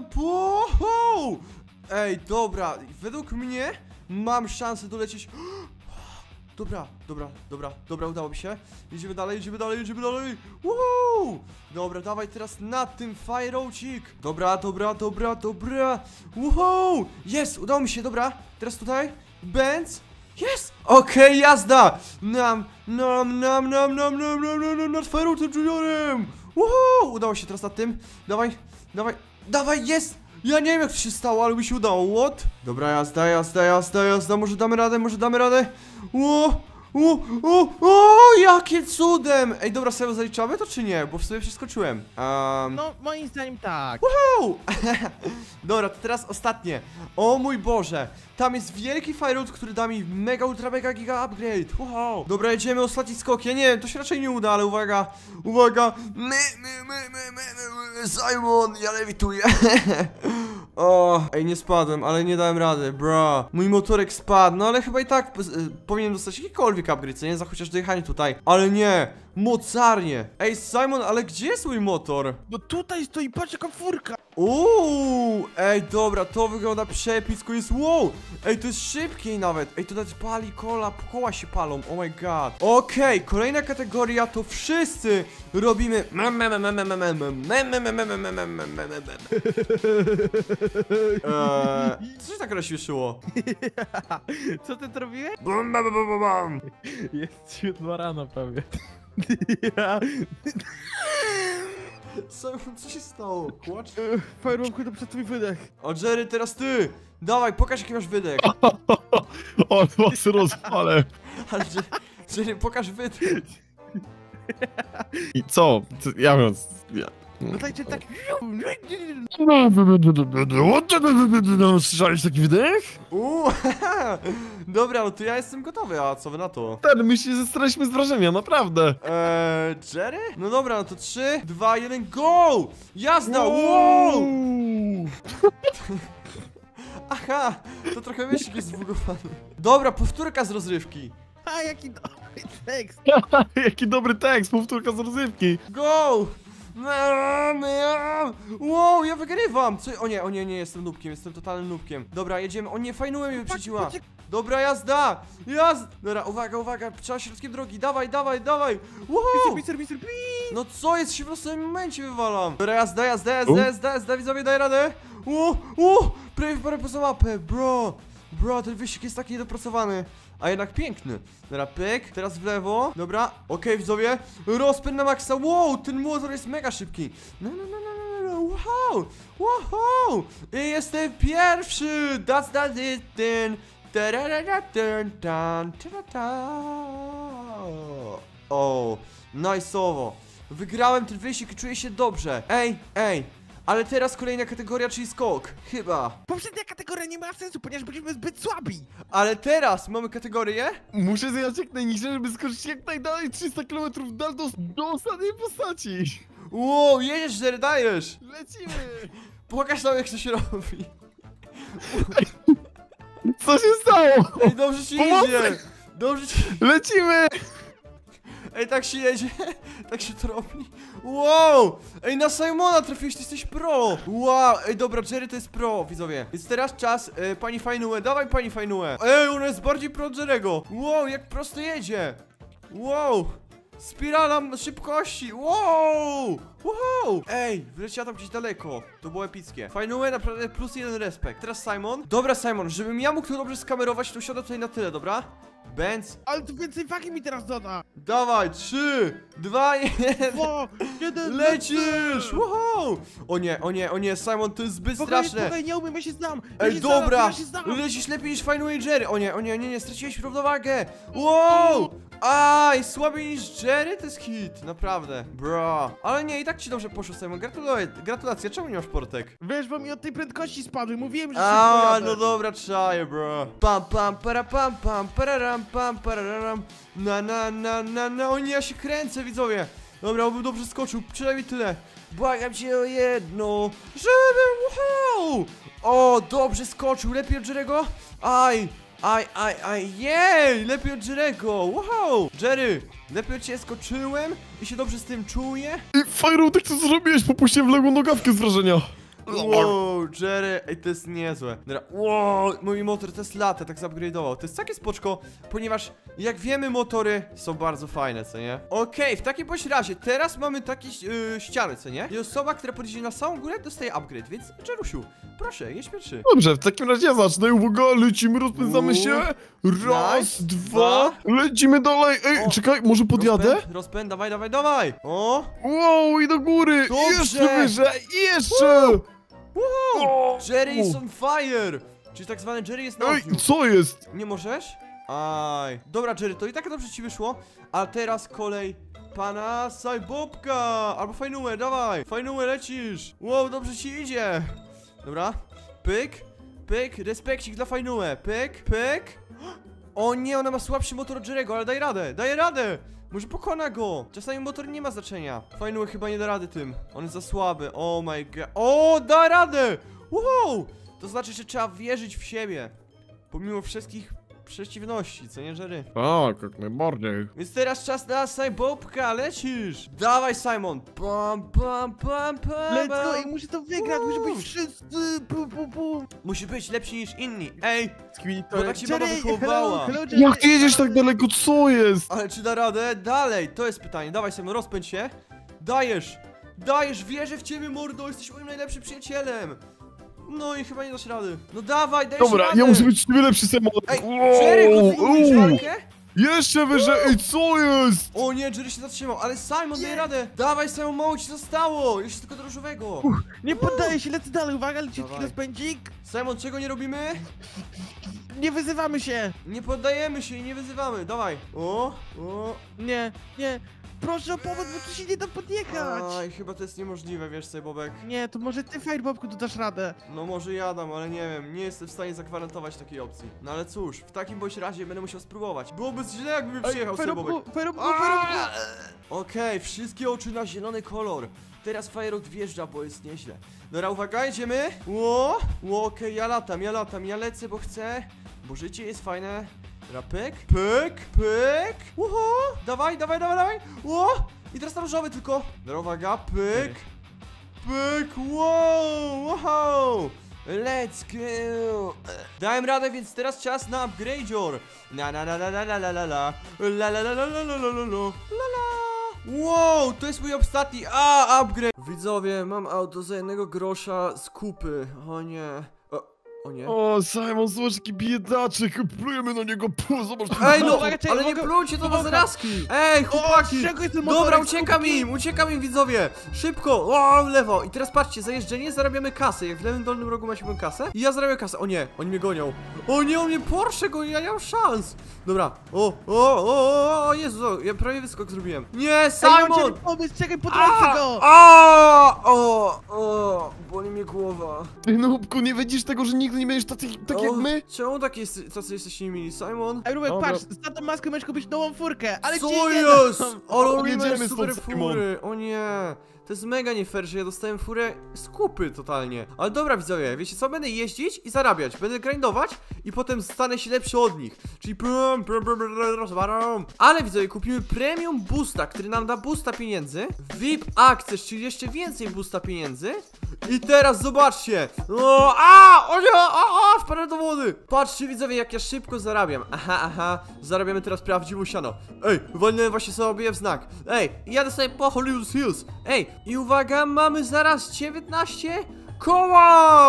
wow. Ej, dobra, według mnie mam szansę dolecieć. Dobra, dobra, dobra, dobra, udało mi się. Jedziemy dalej, jedziemy dalej, jedziemy dalej. Wow! Dobra, dawaj teraz na tym Fireoucik. Dobra, dobra, dobra, dobra. Wow! Jest, udało mi się, dobra. Teraz tutaj, Benz. Jest! Okej, okay, jazda! Nam, nam, nam, nam, nam, nam, nam, nam, nam, nad Fireoutem Juniorem. Wow! Udało się teraz nad tym. Dawaj, dawaj, dawaj, jest! Ja nie wiem jak to się stało, ale mi się udało, what? Dobra, jazda, jazda, jazda, jazda, może damy radę, może damy radę. O, o, o, o, jakim cudem! Ej, dobra, sobie zaliczamy to czy nie? Bo w sobie przeskoczyłem. Um, No, moim zdaniem tak. wow! Dobra, to teraz ostatnie. O mój Boże, tam jest wielki Fireout, który da mi mega, ultra, mega, giga upgrade. Wow! Dobra, jedziemy, ostatni skok. Ja nie wiem, to się raczej nie uda, ale uwaga, uwaga. My, my, my, my, my, my, Simon, ja lewituję. O, ej, nie spadłem, ale nie dałem rady, bro. Mój motorek spadł, no ale chyba i tak y, powinien dostać jakikolwiek upgrade, co nie? Za chociaż dojechanie tutaj. Ale nie, mocarnie. Ej, Simon, ale gdzie jest mój motor? No tutaj stoi, patrz jaka furka. Uuu, ej, dobra, to wygląda przepicko, jest, wow, ej, to jest szybkiej nawet, ej, to nawet pali kola, koła się palą, oh my god. Okej, kolejna kategoria to wszyscy robimy Eee, co się tak rozśmieszyło? Co ty to robiłeś? Bum, bum, bum, bum, bum. Jest siódma rano prawie. Co, co się stało? Kłacz? Fajerwerku to przed twój wydech. O, Jerry, teraz ty! Dawaj, pokaż jaki masz wydech. O, was rozpalę. Ale Jerry, Jerry, pokaż wydech. I co? Co- Ja wiem. Ja. No dajcie tak... Słyszałeś taki wydech? Uuu, dobra, no to ja jestem gotowy, a co wy na to? Ten, my się zestraliśmy z wrażenia, naprawdę. Eee, Jerry? No dobra, no to trzy, dwa, jeden, go! Jazda, wow! Aha, to trochę myślnik jest zbugowany. Dobra, powtórka z rozrywki. A jaki dobry tekst. Jaki dobry tekst, powtórka z rozrywki. Go! Wow, ja wygrywam! Co? O nie, o nie, nie, jestem nubkiem, jestem totalnym nubkiem. Dobra, jedziemy, o nie, fajnułem mnie wyprzedziła. Dobra, jazda! Jazda! Dobra, uwaga, uwaga, trzeba środkiem drogi, dawaj, dawaj, dawaj! Wow! Mister, mister, mister, No co jest, się w losowym momencie wywalam. Dobra, jazda, jazda, jazda, jazda, jazda, widzowie, daj radę. Ło, ło, prawie parę poza mapę, bro. Bro, ten wyścig jest taki niedopracowany, a jednak piękny. Dobra, pyk, teraz w lewo. Dobra, okej, okay, widzowie, rozpęd na maksa. Wow, ten motor jest mega szybki. No, no, no, no, no, no, wow, wow. I jestem pierwszy. That's that it, ten. O, nice'owo. Wygrałem ten wyścig i czuję się dobrze. Ej, ej, ale teraz kolejna kategoria, czyli skok. Chyba. Poprzednia kategoria nie ma sensu, ponieważ byliśmy zbyt słabi. Ale teraz mamy kategorię. Muszę zjechać jak najniżej, żeby skoczyć jak najdalej trzysta kilometrów dal do, do ostatniej postaci. Wow, jedziesz, że dajesz. Lecimy. Pokaż nam, jak to się robi. Co się stało? Ej, dobrze ci Pomocy! idzie. Dobrze ci... Lecimy. Ej, tak się jedzie. Tak się to robi. Wow. Ej, na Simona trafiłeś, ty jesteś pro. Wow, ej, dobra, Jerry to jest pro, widzowie. Więc teraz czas, e, pani Fajnuę. Dawaj, pani Fajnuę. Ej, ona jest bardziej pro od Jerry'ego. Wow, jak prosto jedzie. Wow. Spirala szybkości. Wow. Wow. Ej, wyleciała tam gdzieś daleko. To było epickie. Fajnuę, naprawdę plus jeden respekt. Teraz Simon. Dobra, Simon, żebym ja mógł to dobrze skamerować, to siadę tutaj na tyle, dobra? Benz. Ale tu więcej faki mi teraz doda. Dawaj, trzy, dwa, jeden. Dwa, jeden, Lecisz! Wow! O nie, o nie, o nie, Simon, to jest zbyt Spokojnie, straszne. spokojnie, nie umiem, ja się znam. Ja Ej, się dobra! Znam, ja się znam. Lecisz lepiej niż Fajnuę i Jerry. O nie, o nie, nie, nie, straciłeś równowagę. Wow! Aj, słabiej niż Jerry? To jest hit, naprawdę. Bro. Ale nie, i tak ci dobrze poszło, Simon. Gratuluję, gratulacje, czemu nie masz portek? Wiesz, bo mi od tej prędkości spadły, mówiłem, że A, szybko jadę. no dobra, czaję, bro. Pam, pam, para, pam, pam, pararam, pam, pararam. Na, na, na, na, na. O nie, ja się kręcę, widzowie. Dobra, obym dobrze skoczył, przynajmniej tyle. Błagam cię o jedno, żebym, wow! O, dobrze skoczył, lepiej od Jerry'ego? Aj, aj, aj, aj, jej, lepiej od Jerry'ego, wow! Jerry, lepiej od ciebie skoczyłem i się dobrze z tym czuję. Ej, Fajrutek, co zrobiłeś? Popuściłem w lewą nogawkę z wrażenia. Wow, Jerry, ej, to jest niezłe. Dobra, wow, mój motor to jest lata, tak zupgrade'ował. To jest takie spoczko, ponieważ jak wiemy, motory są bardzo fajne, co nie? Okej, okay, w takim bądź razie, teraz mamy takie yy, ściany, co nie? I osoba, która podjedzie na samą górę, dostaje upgrade, więc Jerusiu, proszę, jedź pierwszy. Dobrze, w takim razie ja zacznę. Uwaga, lecimy, rozpędzamy się. Raz, Nice, dwa, dwa. lecimy dalej. Ej, O, czekaj, może podjadę? Rozpęd, rozpęd, dawaj, dawaj, dawaj. O, Wow, i do góry. Dobrze. I jeszcze wyżej, i jeszcze. wow, Jerry is on fire. Czyli tak zwany Jerry jest na Ej, ogniu. co jest? Nie możesz? Aj. Dobra, Jerry, to i tak dobrze ci wyszło. A teraz kolej pana Sajbobka. Albo Fajnuę, dawaj. Fajnuę, lecisz. Wow, dobrze ci idzie. Dobra. Pyk, pyk, respekcik dla Fajnuę. Pyk, pyk. O nie, ona ma słabszy motor od Jerry'ego, ale daj radę, daj radę. Może pokona go. Czasami motor nie ma znaczenia. Fajnuę chyba nie da rady tym. On jest za słaby. Oh my god. O, da radę. Wow. To znaczy, że trzeba wierzyć w siebie. Pomimo wszystkich przeciwności, co nie, Jerry? Tak, jak najbardziej. Więc teraz czas na Simobka, lecisz! Dawaj, Simon! Pam, pam, pam, pam! Let's go, i muszę to wygrać, muszę Uuu. być wszyscy, pu, pu, pu. Musi być lepszy niż inni. Ej! Bo To tak się baba Jerry, wychowała. hello, hello, Jerry. Jak ty jedziesz tak daleko, co jest? Ale czy da radę? Dalej, to jest pytanie. Dawaj, Simon, rozpędź się. Dajesz! Dajesz, wierzę w ciebie, mordo! Jesteś moim najlepszym przyjacielem! No i chyba nie dasz rady. No dawaj, dajesz Dobra, radę! ja muszę być ciebie lepszy samochód. Ej, Jerry, kontynuujesz Uuu, walkę? Jeszcze wyżej, ej, co jest? O nie, Jerry się zatrzymał, ale Simon, daj radę! Dawaj, Simon, mało ci zostało! Jeszcze tylko do różowego! Nie poddaję się, lecę dalej, uwaga, leciutki Dawaj. rozpędzik. Simon, czego nie robimy? Nie wyzywamy się. Nie poddajemy się i nie wyzywamy, dawaj! O, o, Nie, nie. Proszę o pomoc, bo tu się nie da podjechać. aj, chyba to jest niemożliwe, wiesz co, Bobek? Nie, to może ty, Firebobku, tu dasz radę. No może jadam, ale nie wiem, nie jestem w stanie zagwarantować takiej opcji. No ale cóż, w takim bądź razie będę musiał spróbować. Byłoby źle, jakby przyjechał sobie Bobek. Firebobku, Firebobku, Aaa! Firebobku. Okej, wszystkie oczy na zielony kolor. Teraz Firok wjeżdża, bo jest nieźle. Dobra, uwaga, jedziemy. Ło, ło, okej, ja latam, ja latam, ja lecę, bo chcę. Bo życie jest fajne. Dobra, pyk, pyk, pyk. Uhu, dawaj, dawaj, dawaj, dawaj. Ło, i teraz na różowy tylko. Dobra, uwaga, pyk, pyk, wow, wow. Let's go! Dałem radę, więc teraz czas na upgrade'or. Na na na na na la la la la la la la la la la la la la la. Wow, to jest mój ostatni a upgrade. Widzowie, mam auto za jednego grosza z kupy. O nie. O, o nie. O, Simon, zobacz jaki biedaczek, plujemy na niego, puh, zobacz. Ej no, Uwaga, czekaj, ale nie mogę- plujcie, to ma mogę- zarazki. Ej, chłopaki. czego jest ten Dobra, motorek, uciekam skupki? im, uciekam im, widzowie. Szybko, o, w lewo. I teraz patrzcie, za jeżdżenie zarabiamy kasę. Jak w lewym dolnym rogu macie kasę i ja zarabiam kasę. O nie, oni mnie gonią. O nie, on mnie Porsche goni, ja nie mam szans. Dobra, o, o, o, o, Jezu, ja prawie wyskok zrobiłem. Nie, Ej, mam Simon. cię pomysł, czekaj, potrącę go. A, o, o, boli mnie głowa. Ej, no, Hubku, nie widzisz tego, że nigdy nie będziesz tacy, tak jak O, my? Czemu tak jest, tacy jesteście mili, Simon? Ej, Rubek, Dobra. patrz, za tą maskę możesz kupić nową furkę, ale Co ci nie jest? dam. Ale on Jedziemy ma stąd, super Simon. fury. O nie. To jest mega nie fair, że ja dostałem furę z kupy totalnie. Ale dobra, widzowie, wiecie co? Będę jeździć i zarabiać. Będę grindować i potem stanę się lepszy od nich. Czyli pum, pum, pum, pum, pum. Ale widzowie, kupimy premium boosta, który nam da boosta pieniędzy. V I P Access, czyli jeszcze więcej boosta pieniędzy. I teraz zobaczcie. O, a, o nie, a, a, wpadłem do wody. Patrzcie, widzowie, jak ja szybko zarabiam. Aha, aha, zarabiamy teraz prawdziwą siano. Ej, walnąłem właśnie sobie w znak. Ej, jadę sobie po Hollywood Hills. Ej, i uwaga, mamy zaraz dziewiętnaście koła!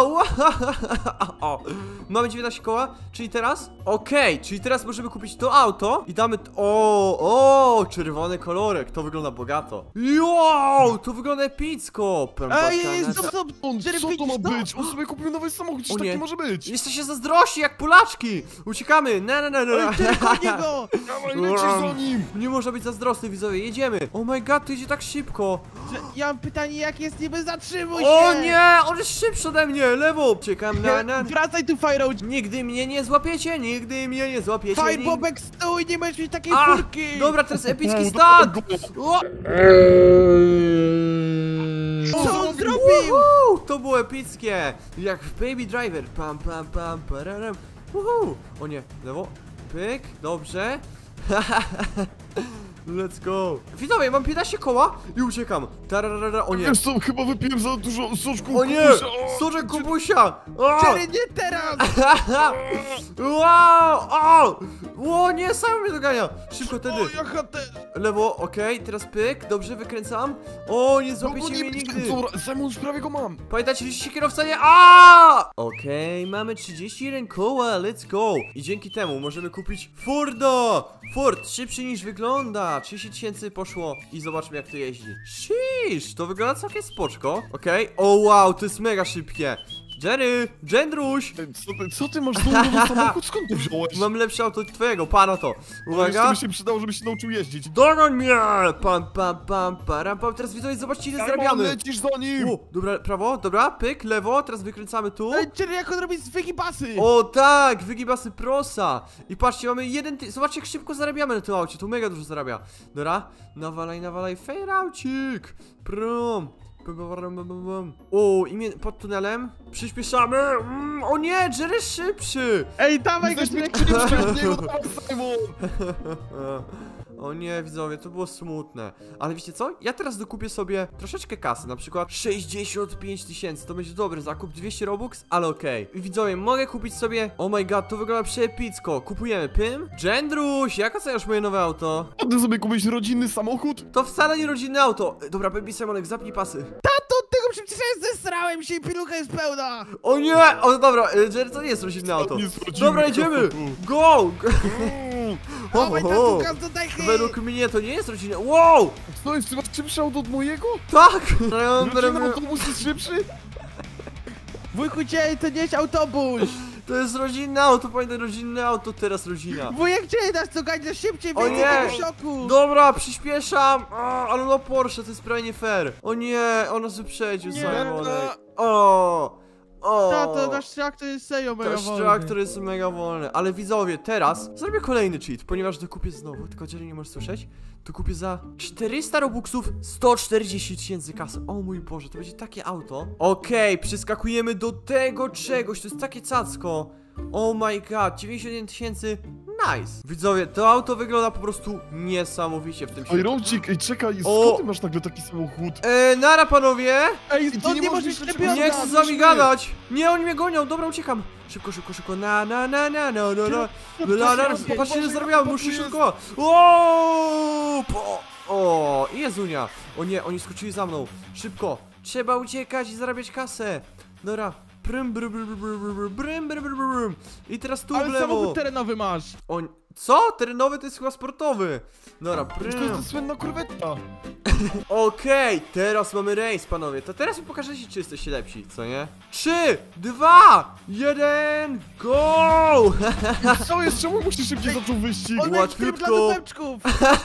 O, mamy dziewiętnaście koła, czyli teraz? Okej, okay, czyli teraz możemy kupić to auto i damy... t- O, o, czerwony kolorek, to wygląda bogato. Wow, to wygląda epicko. Ej, jest to, co, On, Jerry, co to ma widzisz to? być? On sobie kupił nowy samochód, O czy nie. taki może być? Jesteście zazdrości jak Polaczki. Uciekamy, na na na na. Ej, Jerry, gonię go. Dawaj, lecisz za nim! Nie można być zazdrosny, widzowie, jedziemy. Oh my god, to idzie tak szybko. Że- Ja mam pytanie, jak jest niby, zatrzymuj się. O nie, on jest szybszy ode mnie, lewo. Czekam na na. Wracaj tu, Fireout. Nigdy mnie nie złapiecie, nigdy mnie nie złapiecie. nig- Firebobek, stój, nie będziesz mieć takiej A, furki. dobra, teraz epicki O, start. dawaj go. O, Co on zrobił? Uhu, to było epickie. Jak w Baby Driver. Pam, pam, pam, pararam. Uhu. O nie, lewo. Pyk, dobrze. Let's go. Widzowie, mam piętnaście koła i uciekam. Tararara, o nie. Wiesz co, chyba wypiłem za dużo soczku O nie, kukusia. soczek kubusia. O! Jerry, nie teraz. Wow, o! O nie, sam mnie dogania. Szybko tedy. O, jaka te... Lewo, okej, teraz pyk, dobrze, wykręcam. O, nie No, złapiecie bo mnie nie nigdy. Dobra, Simon, już prawie go mam. Pamiętajcie, że się kierowca nie... A! Okej, mamy trzydzieści jeden koła, let's go. I dzięki temu możemy kupić Forda. Ford, szybszy niż wygląda. trzydzieści tysięcy poszło i zobaczmy, jak to jeździ. Shish, to wygląda całkiem spoczko. Okej, o wow, to jest mega szybkie. Jerry, Gendruś. Ej, Co ty, co ty masz za nowy samochód? Skąd to wziąłeś? Mam lepsze auto od twojego, pana to. No, Uwaga. jeszcze by się przydało, żebyś się nauczył jeździć. Dogoń mnie! Pam, pam, pam, param, pam. Teraz widzowie, zobaczcie, ile Simon, zarabiamy. lecisz za nim! U, dobra, prawo, dobra, pyk, lewo, teraz wykręcamy tu. Ej, Jerry, jak on robi z wygibasy. O tak, wygibasy prosa. I patrzcie, mamy jeden ty... Zobaczcie, jak szybko zarabiamy na tym aucie, to mega dużo zarabia. Dobra, nawalaj, nawalaj, fejraucik. Prum, O, imię pod tunelem. Przyspieszamy. Mm, o nie, Jerry jest szybszy. Ej, dawaj go, Jesteśmy Jerry. szybszy od niego, dawaj, Simon! O nie, widzowie, to było smutne. Ale wiecie co? Ja teraz dokupię sobie troszeczkę kasy, na przykład sześćdziesiąt pięć tysięcy. To będzie dobry zakup, dwieście robux, ale okej. Okay. Widzowie, mogę kupić sobie... Oh my god, to wygląda przepicko. Kupujemy pym. Gendruś, jak oceniasz moje nowe auto? Mogę sobie kupić rodzinny samochód? To wcale nie rodzinne auto. Dobra, baby Simonek, zapnij pasy. Tato, tego przecież ja zesrałem się i pilucha jest pełna. O nie! O dobra, Jerry, to nie jest rodzinne auto. nie jest rodzinne Dobra, idziemy! auto. Go! Dawaj, Ho, ho, tato, ho. gaz do dajchy. Według mnie to nie jest rodzinne. Wow! Co jest, ty masz szybszy auto od mojego? Tak! Rodzinny autobus jest szybszy? Wujku, cię, to nie jest autobus. To jest rodzinne auto, pamiętaj, rodzinne auto, teraz rodzina. Wujek, cię nas co gańca szybciej, O więcej nie! tego szoku. Dobra, przyspieszam! A, ale no Porsche, to jest prawie nie fair. O nie, on nas wyprzedził, Nie. Simonek. O! O! Tato, nasz traktor jest serio mega Nasz wolny. traktor jest mega wolny, ale widzowie, teraz zrobię kolejny cheat, ponieważ dokupię znowu, tylko Jerry nie możesz słyszeć, dokupię za czterysta robuxów sto czterdzieści tysięcy kasy. O mój Boże, to będzie takie auto. Okej, okay, przeskakujemy do tego czegoś, to jest takie cacko. Oh my god, dziewięćdziesiąt jeden tysięcy. Nice. Widzowie, to auto wygląda po prostu niesamowicie w tym Ej, świecie. Romcik, ej, czekaj, O! skąd ty masz nagle taki samochód? Eee, nara panowie! Ej, ty on nie nie możesz może jeszcze ślepia. Nie chcę z wami gadać! Nie, oni mnie gonią, dobra, uciekam! Szybko, szybko, szybko, na, na, na, na, na, na, na, na, na, na, popatrzcie, ile zrobiłem, muszę szybko! Ooo! Po- O, Jezunia! O nie, oni skoczyli za mną, szybko! Trzeba uciekać i zarabiać kasę! Dobra, brym, brym, brym, brym, brym, brym, brym, brym, brym. I teraz tu w Ale lewo! samochód terenowy masz. O, co? Terenowy to jest chyba sportowy! Dobra, To jest brym. ta słynna korwetta. Okej, teraz mamy rejs, panowie. To teraz mi pokażecie, czy jesteście lepsi, co nie? Trzy, dwa, jeden, go! Co jest, czemu musisz szybciej zaczął wyścig? On jest tryb dla Łatwiutko. dupeczków.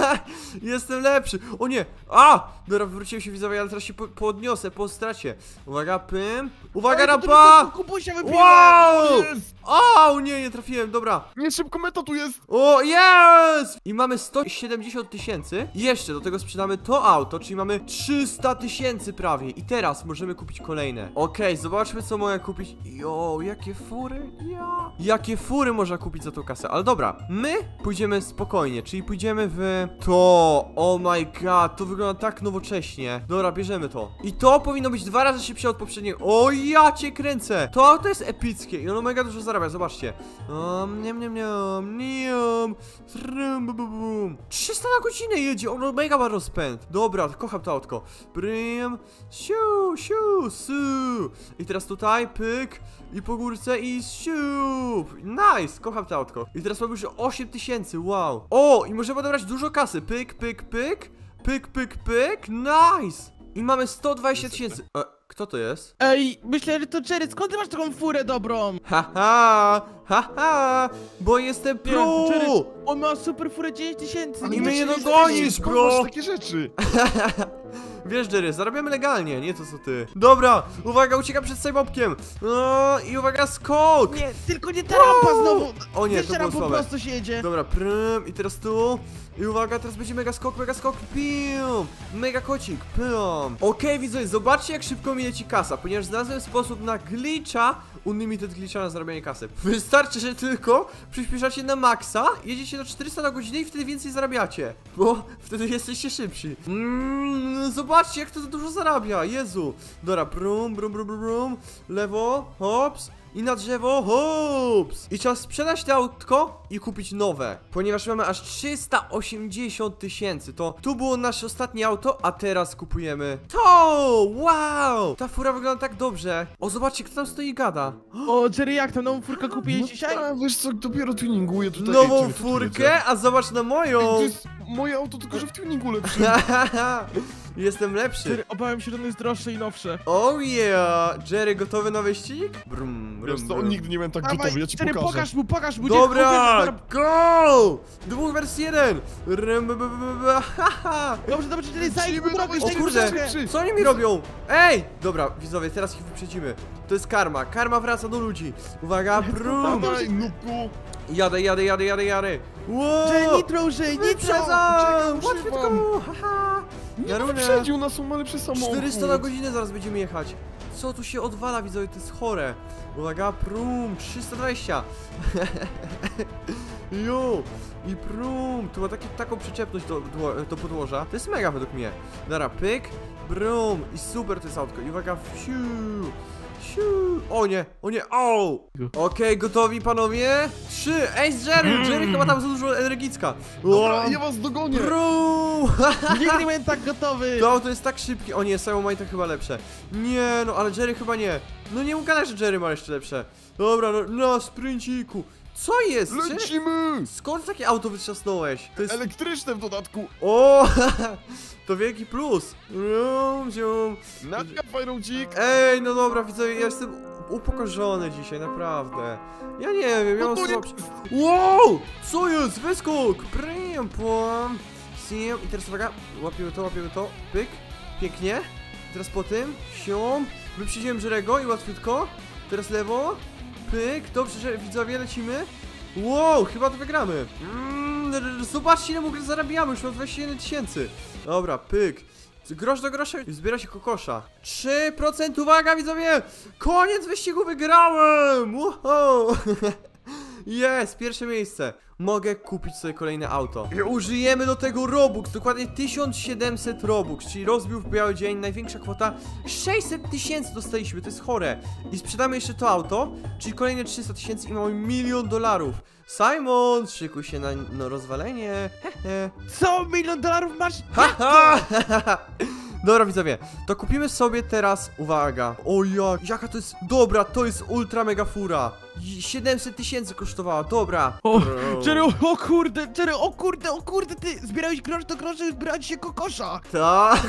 Jestem lepszy. O nie! A! Dobra, wróciłem się, widzowie, ale teraz się po podniosę po stracie. Uwaga, pym. Uwaga, Ej, to rampa! tu Kubusia wypiłem. Wow! Jest! O, nie, nie trafiłem, dobra. Nie, szybko, meta tu jest! O, jest! I mamy sto siedemdziesiąt tysięcy. I jeszcze do tego sprzedamy to auto, czyli mamy trzysta tysięcy prawie. I teraz możemy kupić kolejne. Okej, zobaczmy, co mogę kupić. Jo, jakie fury? Ja. Jakie fury można kupić za tą kasę? Ale dobra, my pójdziemy spokojnie, czyli pójdziemy w to. Oh my god, to wygląda tak nowocześnie. Dobra, bierzemy to. I to powinno być dwa razy szybsze od poprzedniego. O, ja cię kręcę. To auto jest epickie i ono mega dużo zarabia, zobaczcie. Um, niam, niam, niam, niam. Trum, bum, bum, bum. trzysta na godzinę jedzie, ono mega ma rozpęd. Dobra, kocham to autko. Brym, siu, siu, su. I teraz tutaj, pyk. I po górce i siup. Nice, kocham to autko. I teraz mamy już osiem tysięcy, wow. O, i możemy odebrać dużo kasy. Pyk, pyk, pyk. Pyk, pyk, pyk. Nice. I mamy sto dwadzieścia tysięcy. E, kto to jest? Ej, myślę, że to Jerry, skąd ty masz taką furę dobrą? Haha, haha, bo jestem pro. Jerry, on ma super furę dziewięć tysięcy. I mnie nie Skąd dogonisz, masz bro. takie rzeczy? Wiesz, Jerry, zarabiamy legalnie, nie to co ty. Dobra, uwaga, uciekam przed Sajmobkiem. No i uwaga, skok. Nie, tylko nie ta rampa znowu. O nie, Wiesz, to że było rampa słabe. prosto się jedzie. Dobra, prym, i teraz tu. I uwaga, teraz będzie mega skok, mega skok, pium. Mega kocik, pium. Okej, widzowie, zobaczcie, jak szybko mi leci kasa, ponieważ znalazłem sposób na glitcha, unlimited glitcha na zarabianie kasy. Wystarczy, że tylko przyspieszacie na maksa, jedziecie do czterysta na godzinę i wtedy więcej zarabiacie, bo wtedy jesteście szybsi. Mm, zobaczcie, jak to za dużo zarabia, Jezu. Dobra, brum, brum, brum, brum, brum. Lewo, hops. I na drzewo, hops! I trzeba sprzedać to autko i kupić nowe, ponieważ mamy aż trzysta osiemdziesiąt tysięcy. To tu było nasze ostatnie auto, a teraz kupujemy to! Wow! Ta fura wygląda tak dobrze. O, zobaczcie, kto tam stoi i gada. O, Jerry, jak tam nową furkę kupiłeś No dzisiaj? tak, wiesz co, dopiero tuninguję tutaj. Nową Ej, czekaj, czekaj, furkę, a zobacz na moją. czekaj. To jest moje auto, tylko że w tuningu lepszym. Jestem lepszy. Jerry, obawiam się, że ono jest droższe i nowsze. Oh yeah! Jerry, gotowy na wyścig? Brum, brum, Wiesz co, brum. nigdy nie byłem tak Dawaj, gotowy, ja ci Jerry, pokażę. pokaż mu, pokaż mu. Dobra, Dobra, go! Dwóch wers jeden! Rym, b, b, b, b, haha! dobrze, dobrze, Jerry, zajdź mu Lecimy, drogę, O dawaj, kurde, szybszy. co oni mi robią? Ej! Dobra, widzowie, teraz ich wyprzedzimy. To jest karma, karma wraca do ludzi. Uwaga, brum! Dawaj, nubku. Jadę, jadę, jadę, jadę, jadę. Wow! Jerry, nitro użyj, nitro! Wyprzedzam! Uciekam, Łatwiutko! Haha! Nie runę. wyprzedził nas, on ma lepszy samochód. czterysta na godzinę zaraz będziemy jechać. Co tu się odwala, widzowie, to jest chore. Uwaga, prum, trzysta dwadzieścia. Jo, i prum, tu ma taki, taką przyczepność do, do, do podłoża. To jest mega według mnie. Dobra, pyk, brum i super to jest autko. I uwaga, fiu, fiu. O nie, o nie, o! Okej, okay, gotowi panowie? Trzy, ej Jerry, Jerry chyba tam za dużo energicka. Dobra, ja was dogonię. Brum! Nigdy nie byłem tak gotowy. To auto jest tak szybkie. O nie, Simon ma i tak chyba lepsze. Nie, no ale Jerry chyba nie. No nie ugadaj, że Jerry ma jeszcze lepsze. Dobra, no, na sprinciku. Co jest? Jerry? Lecimy! Skąd takie auto wytrzasnąłeś? To jest... Elektryczne w dodatku. O, to wielki plus. Zium, zium. Natka, fajrącik. Ej, no dobra, widzowie, ja jestem upokorzony dzisiaj, naprawdę. Ja nie wiem, ja mam No to nie- słabszy... Wow! Co jest? Wyskok! Prim, pom. Sim. I teraz uwaga, łapiemy to, łapiemy to. Pyk. Pięknie. Teraz po tym. Siom. Wyprzedziłem Jerego i łatwiutko. Teraz lewo. Pyk. Dobrze, że widzowie, lecimy. Wow, chyba to wygramy. Mm, zobaczcie, ile mu zarabiamy. Już mam dwadzieścia jeden tysięcy. Dobra, pyk. Grosz do grosza i zbiera się kokosza. trzy procent, uwaga widzowie! Koniec wyścigu, wygrałem! Wow. Jest, pierwsze miejsce. Mogę kupić sobie kolejne auto. I użyjemy do tego Robux, dokładnie tysiąc siedemset Robux, czyli rozbił w biały dzień, największa kwota sześćset tysięcy dostaliśmy, to jest chore. I sprzedamy jeszcze to auto, czyli kolejne trzysta tysięcy i mamy milion dolarów. Simon, szykuj się na no, rozwalenie. Hehe. Co? Milion dolarów masz? Haha! Dobra widzowie, to kupimy sobie teraz, uwaga. O jak, jaka to jest, dobra, to jest ultra mega fura. siedemset tysięcy kosztowała, dobra. O, Bro. Jerry, o, o kurde, Jerry, o kurde, o kurde, ty zbierałeś grosz do grosza i zbierałeś się kokosza. Tak.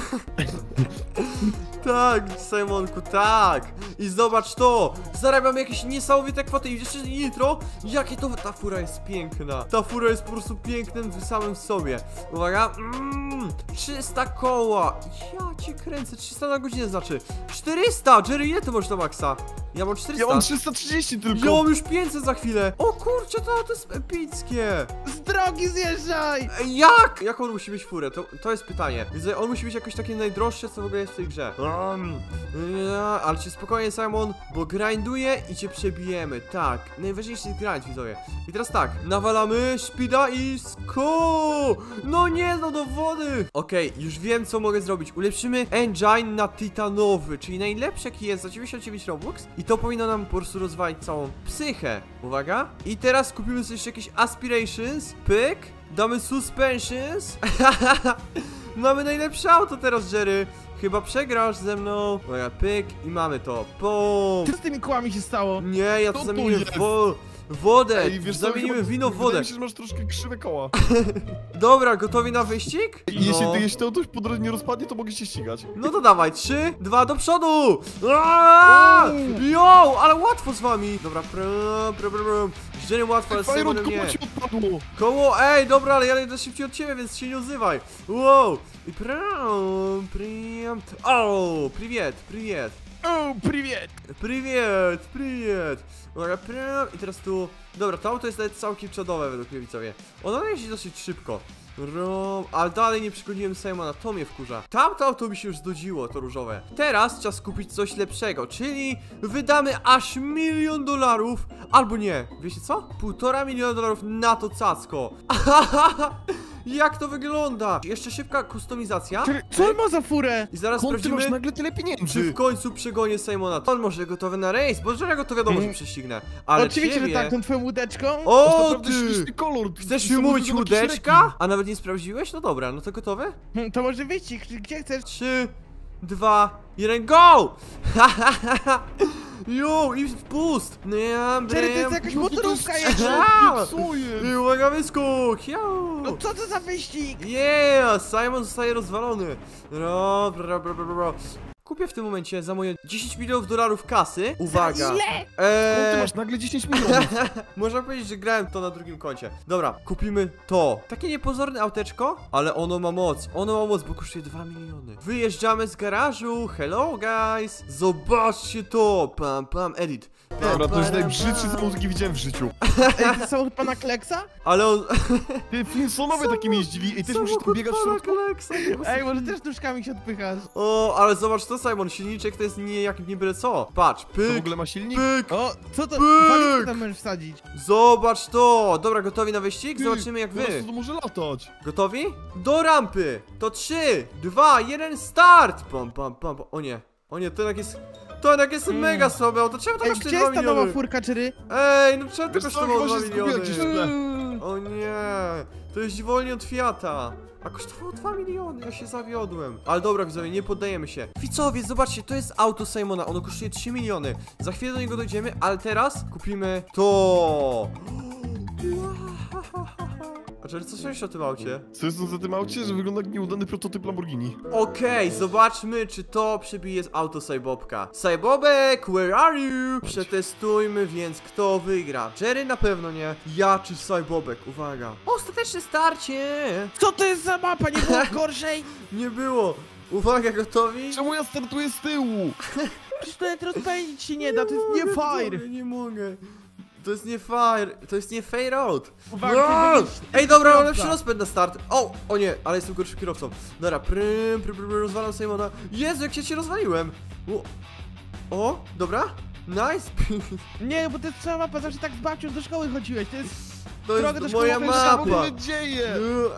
Tak, Simonku, tak. I zobacz to, zarabiam jakieś niesamowite kwoty i jeszcze nitro. Jakie to, ta fura jest piękna. Ta fura jest po prostu pięknym w samym sobie. Uwaga, mm, trzysta koła. Ja cię kręcę, trzysta na godzinę znaczy. czterysta, Jerry, ile ty masz na maksa? Ja mam czterysta. Ja mam trzysta trzydzieści tylko. Ja mam już pięćset za chwilę. O kurczę, to, to jest epickie. Z drogi zjeżdżaj. Ej, Jak? Jak on musi mieć furę? To, to jest pytanie. Widzę, on musi być jakoś takie najdroższe, co w ogóle jest w tej grze. Um, ja, ale cię spokojnie, Simon, bo grinduję i cię przebijemy. Tak, najważniejszy jest grind, widzowie. I teraz tak, nawalamy speeda i sko. No nie, no do wody. Okej, okay, już wiem, co mogę zrobić. Ulepszymy engine na tytanowy, czyli najlepszy jaki jest za dziewięćdziesiąt dziewięć Robux. I to powinno nam po prostu rozwalić całą psychę. Uwaga. I teraz kupimy sobie jeszcze jakieś aspirations. Pyk. Damy suspensions. Mamy najlepsze auto teraz, Jerry. Chyba przegrasz ze mną. Uwaga, pyk. I mamy to. Pum. Co z tymi kołami się stało? Nie, ja to Co tu zamieniłem w jest? wo wodę. Ej, wiesz co, Zamienimy chyba- wino w Wydaje wodę. mi się, że masz troszkę krzywe koła. Dobra, gotowi na wyścig? I jeśli, jeśli to ktoś po drodze nie rozpadnie, to mogę się ścigać. No to dawaj, trzy, dwa, do przodu! Aaaa! Jo, ale łatwo z wami! Dobra, prum, prum, prum, prum. Źle łatwo, ale z Fajrot, Simonem koło nie. ci odpadło. Koło, ej, dobra, ale ja jadę szybciej od ciebie, więc się nie odzywaj. Wow! I prum, prum. O, привет, привет. O, привет. Привет, привет. Dobra, prum. I teraz tu... Dobra, to auto jest nawet całkiem czadowe według mnie, widzowie. Ono jeździ dosyć szybko. Rom, ale dalej nie przygoniłem Simona, to mnie wkurza. Tamto auto mi się już znudziło, to różowe. Teraz czas kupić coś lepszego, czyli wydamy aż milion dolarów, albo nie, wiecie co? Półtora miliona dolarów na to cacko. Jak to wygląda? Jeszcze szybka kustomizacja. Jerry, co on ma za furę? I zaraz Skąd ty masz sprawdzimy, nagle tyle czy pieniędzy? w końcu przegonię Simona. On może gotowy na rejs, bo Jerego to wiadomo, że Mm. prześcignę. Ale Oczywiście, ciebie... że tak, tą twoją łódeczką. Masz O, naprawdę ty! śliczny kolor. Chcesz mi Są mówić to jakieś łódeczka? A nawet nie sprawdziłeś? No dobra, no to gotowe? Hmm, To może wyścig, gdzie chcesz? Trzy, dwa, jeden, go! Jo, i wpust! No ja Jerry, to jest brem. jakaś No to to motorówka jest- jeszcze. A! Co jest? I uwaga, wyskok! Jo! No co to za wyścig? Yeah! Simon zostaje rozwalony. Ro, bro, bro, bro, bro. Kupię w tym momencie za moje dziesięć milionów dolarów kasy. Uwaga! Za ile? Skąd ty Eee, masz nagle dziesięć milionów? można powiedzieć, że grałem to na drugim koncie. Dobra, kupimy to. Takie niepozorne auteczko, ale ono ma moc. Ono ma moc, bo kosztuje dwa miliony. Wyjeżdżamy z garażu. Hello, guys. Zobaczcie to. Pam, pam, edit. Pyk, Dobra, to jest najbrzydszy samochód, jaki widziałem w życiu. Ej, to samochód pana Kleksa? Ale on... Ty, Flintstonowie takimi jeździli i też musi tam biegać w środku. Ej, może też nóżkami się odpychasz? O, ale zobacz to, Simon, silniczek to jest nie jak nie byle co. Patrz, To w pyk, ogóle ma silnik? pyk. O, co to? Pyk! Walizkę tam możesz wsadzić. Zobacz to! Dobra, gotowi na wyścig? Ty, Zobaczymy jak teraz wy. to może latać. Gotowi? Do rampy! To trzy, dwa, jeden, start! Pam, pam, pam, pam. O nie, o nie, to jednak jest... To jednak jest Mm. mega słabe auto, czemu to Ej, kosztuje gdzie dwa jest ta nowa miliony? furka, Cherry? Ej, no czemu to Wiesz co, kosztowało chyba dwa się zgubiłem gdzieś w miliony? tle. O nie, to jest wolniej od Fiata. A kosztowało dwa miliony, ja się zawiodłem. Ale dobra, widzowie, nie poddajemy się. Widzowie, zobaczcie, to jest auto Simona, ono kosztuje trzy miliony. Za chwilę do niego dojdziemy, ale teraz kupimy to. A czyli co sądzisz o tym aucie? Co jest to za tym aucie, że wygląda jak nieudany prototyp Lamborghini? Okej, okay, zobaczmy, czy to przebije z auto Sajbobka. Sajbobek, where are you? Przetestujmy więc, kto wygra. Jerry na pewno nie. Ja czy Sajbobek? Uwaga. Ostateczne starcie. Co to jest za mapa? Nie było gorszej? Nie było. Uwaga, gotowi? Czemu ja startuję z tyłu? Przecież to nawet rozpędzić się nie da, to jest nie mogę, fire. widzowie, Nie mogę. To jest nie fire, to jest nie fade road. Uwaga, No! ty wyjdź- Ej, dobra, mam kierowca. lepszy rozpęd na start. O, o nie, ale jestem gorszym kierowcą. Dobra, prym, prym, prym, rozwalam Simona. Jezu, jak się cię rozwaliłem. O, o dobra, nice. Nie, bo to jest cała mapa, zawsze tak z babcią do szkoły chodziłeś, to jest... To Drogę do jest szkoły moja to Co jest się w mapa. ogóle dzieje?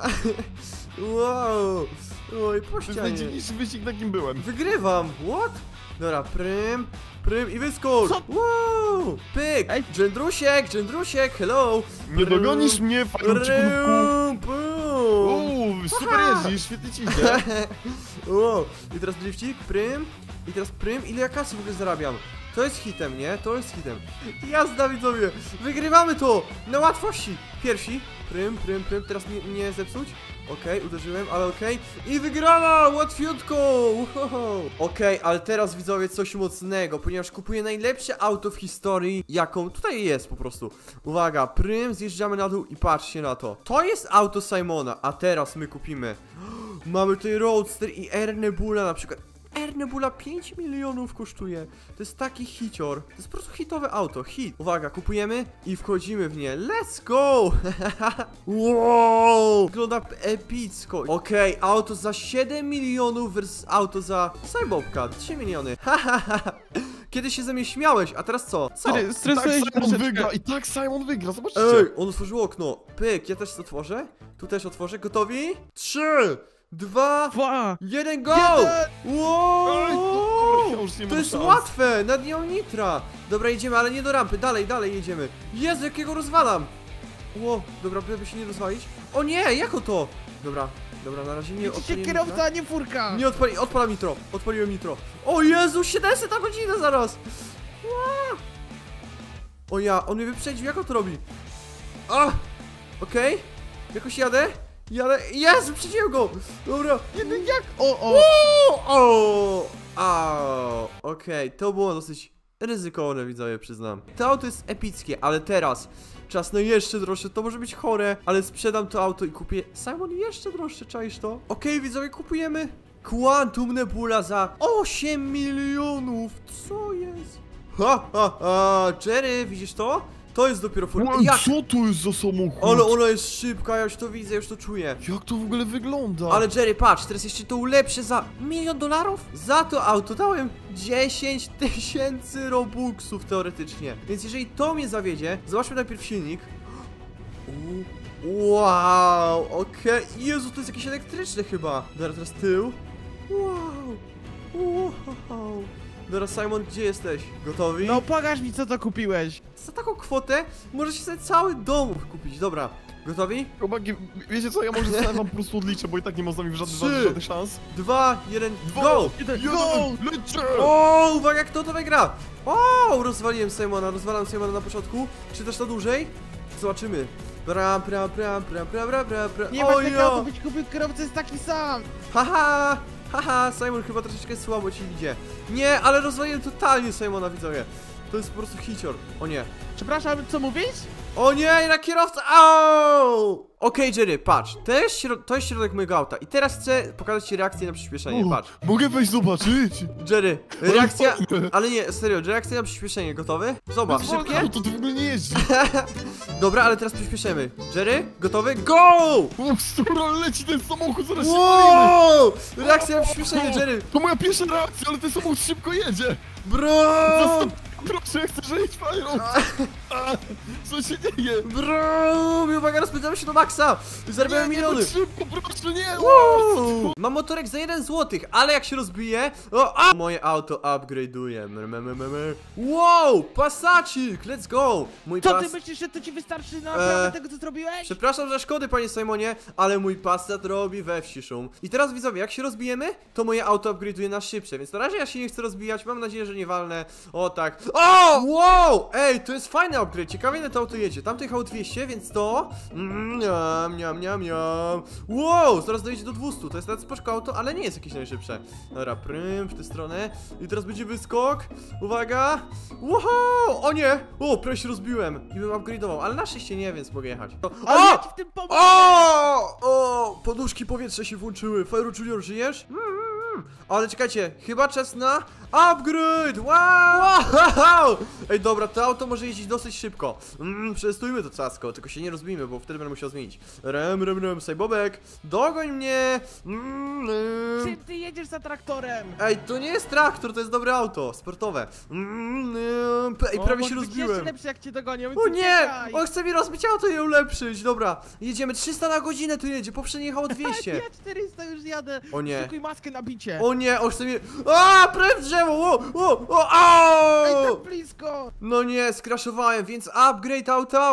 Wow. Oj, To po jest ścianie. najdziwniejszy wyścig, na jakim byłem. Wygrywam, what? Dobra, prym, prym i wyskocz. Co? Wow, pyk. Ej. Dżendrusiek, Dżendrusiek, hello. Nie dogonisz mnie, falucie kubku. Rym, pum. Uuu, super jeździsz, świetnie ci idzie. Wow. I teraz drifcik, prym. I teraz prym. Ile ja kasy w ogóle zarabiam? To jest hitem, nie? To jest hitem. Jazda, widzowie. Wygrywamy to. Na łatwości. Pierwsi. Prym, prym, prym. Teraz nie, nie zepsuć. Okej, okay, uderzyłem, ale okej. Okay. I wygrana! Łatwiutko! Wow. Okej, okay, ale teraz widzowie coś mocnego, ponieważ kupuję najlepsze auto w historii, jaką tutaj jest po prostu. Uwaga, prym, zjeżdżamy na dół i patrzcie na to. To jest auto Simona, a teraz my kupimy. Mamy tutaj Roadster i Air Nebula na przykład. Air Nebula pięć milionów kosztuje. To jest taki hicior. To jest po prostu hitowe auto, hit. Uwaga, kupujemy i wchodzimy w nie. Let's go! Wow! Wygląda epicko. Okej, okay, auto za siedem milionów versus auto za Sajbobka. trzy miliony. Kiedy się ze mnie śmiałeś, a teraz co? Co? Stary, Tak stresujesz się Simon troszeczkę. wygra, i tak Simon wygra, zobaczcie. Ej, on otworzył okno. Pyk, ja też otworzę. Tu też otworzę. Gotowi? Trzy, dwa, Dwa. jeden, go! Jeden. Wow! Ej, to- ja już nie To mam jest szans. łatwe, nad nią nitra. Dobra, idziemy, ale nie do rampy, dalej, dalej jedziemy. Jezu, jakiego rozwalam. Ło, dobra, by się nie rozwalić. O nie, jako to? Dobra, dobra, na razie nie Widzicie, odpaliłem kierowca, nitra. a nie furka. Nie odpali, odpalam nitro, odpaliłem nitro. O Jezu, siedemset na godzinę zaraz. Ła. O ja, on mnie wyprzedził, jak on to robi? A, okej, okay. Jakoś jadę. Jadę, Jezu, wyprzedziłem go. Dobra. Jeden jak? O, o. O, o, o, okej, to było dosyć ryzykowne, widzowie, przyznam. To auto jest epickie, ale teraz czas na jeszcze droższe, to może być chore, ale sprzedam to auto i kupię Simon jeszcze droższe, czaisz to? Okej, widzowie, kupujemy Quantum Nebula za osiem milionów, co jest? Ha, ha, ha, Jerry, widzisz to? To jest dopiero furka. Ej, Jak? co to jest za samochód? Ale ona jest szybka, ja już to widzę, już to czuję. Jak to w ogóle wygląda? Ale Jerry, patrz, teraz jeszcze to ulepszę za milion dolarów? Za to auto dałem dziesięć tysięcy robuxów teoretycznie. Więc jeżeli to mnie zawiedzie, zobaczmy najpierw silnik. U, wow, okej. Okay. Jezu, to jest jakieś elektryczne chyba. Dobra, teraz tył. Wow. Wow. Dobra, Simon, gdzie jesteś? Gotowi? No pokaż mi, co to kupiłeś. Za taką kwotę możecie sobie cały dom kupić. Dobra, gotowi? Chłopaki, wiecie co, ja może sam wam po prostu odliczę, bo i tak nie ma z nami żadnych, Trzy. żadnych szans. Dwa, jeden, Dwa, go! Jeden, Jeden, go! lecę! O, uwaga, kto to wygra? O, rozwaliłem Simona, rozwalam Simona na początku. Czy też na dłużej? Zobaczymy. Bra, bra, bra, bra, bra, bra, bra, bra. Nie o, masz tego ja. auto, być kupił, kierowca jest taki sam. Haha, haha, Simon chyba troszeczkę słabo ci idzie. Nie, ale rozwaliłem totalnie Simona, widzowie. To jest po prostu hicior. O nie. Przepraszam, co mówisz? O nie, na kierowcę! Au! Okej, okay, Jerry, patrz, to jest, to jest środek mojego auta i teraz chcę pokazać ci reakcję na przyspieszenie, O, patrz. Mogę wejść zobaczyć? Jerry, reakcja, fajne. ale nie, serio, reakcja na przyspieszenie, gotowy? Zobacz, szybkie? No to ty w ogóle nie jeździ. Dobra, ale teraz przyspieszymy. Jerry, gotowy? Go! O, stura, leci ten samochód, zaraz się walimy. Wow! Reakcja na przyspieszenie, Jerry. To moja pierwsza reakcja, ale ten samochód szybko jedzie. Bro! Zostaw, proszę, ja chcę żyć, Fajron. Co się dzieje? Bro! I uwaga, rozpędzamy się do maksa! Zarabiamy Nie, nie, miliony! tak szybko, proszę, nie. Wow! Mam motorek za jeden złotych, ale jak się rozbije, o, a, moje auto upgrade'uje. Wow! Passacik! Let's go! Mój Co pas... ty myślisz, że to ci wystarczy na naprawę Eee, tego, co zrobiłeś? Przepraszam za szkody, panie Simonie, ale mój Passat robi we wsi szum. I teraz widzowie, jak się rozbijemy, to moje auto upgrade'uje na szybsze, więc na razie ja się nie chcę rozbijać, mam nadzieję, że nie walnę. O tak. O! Wow! Ej, to jest fajny upgrade, ciekawie ile to auto jedzie. Tamto jechało dwieście, więc to... Mm, niam, niam, niam, niam. Wow! Zaraz dojedzie do dwieście, to jest nawet spoczko auto, ale nie jest jakieś najszybsze. Dobra, prym w tę stronę. I teraz będzie wyskok. Uwaga! Wow! O nie! O, prawie się rozbiłem i bym upgrade'ował, ale na szczęście nie, więc mogę jechać. O! Ale ja ci w tym pomogę! O! O! Poduszki powietrza się włączyły. Fire Junior, żyjesz? Mm, mm, mm. Ale czekajcie, chyba czas na upgrade! Wow! Wow! Ej, dobra, to auto może jeździć dosyć szybko. Mm, przetestujmy to casko, tylko się nie rozbijmy, bo wtedy będę musiał zmienić. Rem, rem, rem, Sajbobek, dogoń mnie! Mm, mm. Czym ty jedziesz za traktorem? Ej, to nie jest traktor, to jest dobre auto, sportowe. Mm, mm. Ej, O, prawie może się być rozbiłem. jeszcze lepszy, jak cię dogonią, więc O nie! uciekaj. On chce mi rozbić auto i je ulepszyć. Dobra, jedziemy trzysta na godzinę tu jedzie, poprzednio jechało dwieście. Ja czterysta już jadę. O nie. Szykuj maskę na bicie. O nie, on chce mi... A, prawie w drzewo! O, o, o, Ej, au! tak blisko. No nie, skraszowałem, więc upgrade auta.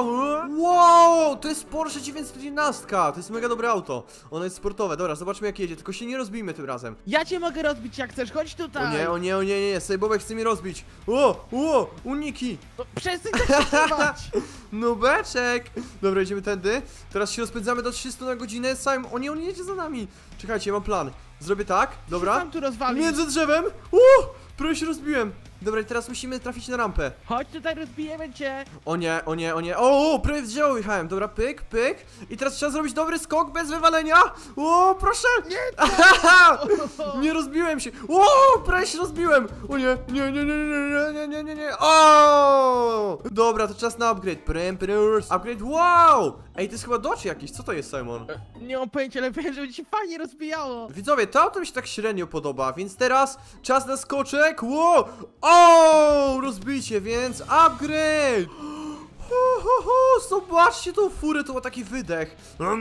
Wow, to jest Porsche dziewięćset jedenaście. To jest mega dobre auto. Ono jest sportowe. Dobra, zobaczmy jak jedzie, tylko się nie rozbijmy tym razem. Ja cię mogę rozbić jak chcesz, chodź tutaj. O nie, o nie, o nie, nie, nie, Sejbobek chce mi rozbić. O, o, uniki. No, przestań tak przesuwać. Nubeczek! Dobra, idziemy tędy. Teraz się rozpędzamy do trzystu na godzinę. Sam, o nie, on jedzie za nami. Czekajcie, mam plan. Zrobię tak, dobra. Sam tu rozwalił. Między drzewem. O, prawie się rozbiłem. Dobra, i teraz musimy trafić na rampę. Chodź tutaj, rozbijemy cię. O nie, o nie, o nie. O, o, prawie w drzewo jechałem. Dobra, pyk, pyk. I teraz trzeba zrobić dobry skok bez wywalenia. O, proszę. Nie, Nie rozbiłem się. O, prawie się rozbiłem. O nie, nie, nie, nie, nie, nie, nie, nie, nie. O! Dobra, to czas na upgrade. Prym, prym. Upgrade, wow. Ej, to jest chyba Dodge jakiś. Co to jest, Simon? nie mam pojęcia, ale wiem, że będzie się fajnie rozbijało. Widzowie, to auto mi się tak średnio podoba, więc teraz czas na skoczek. Wow! O! Rozbicie, więc upgrade! Hu, hu, hu, zobaczcie tą furę, to ma taki wydech.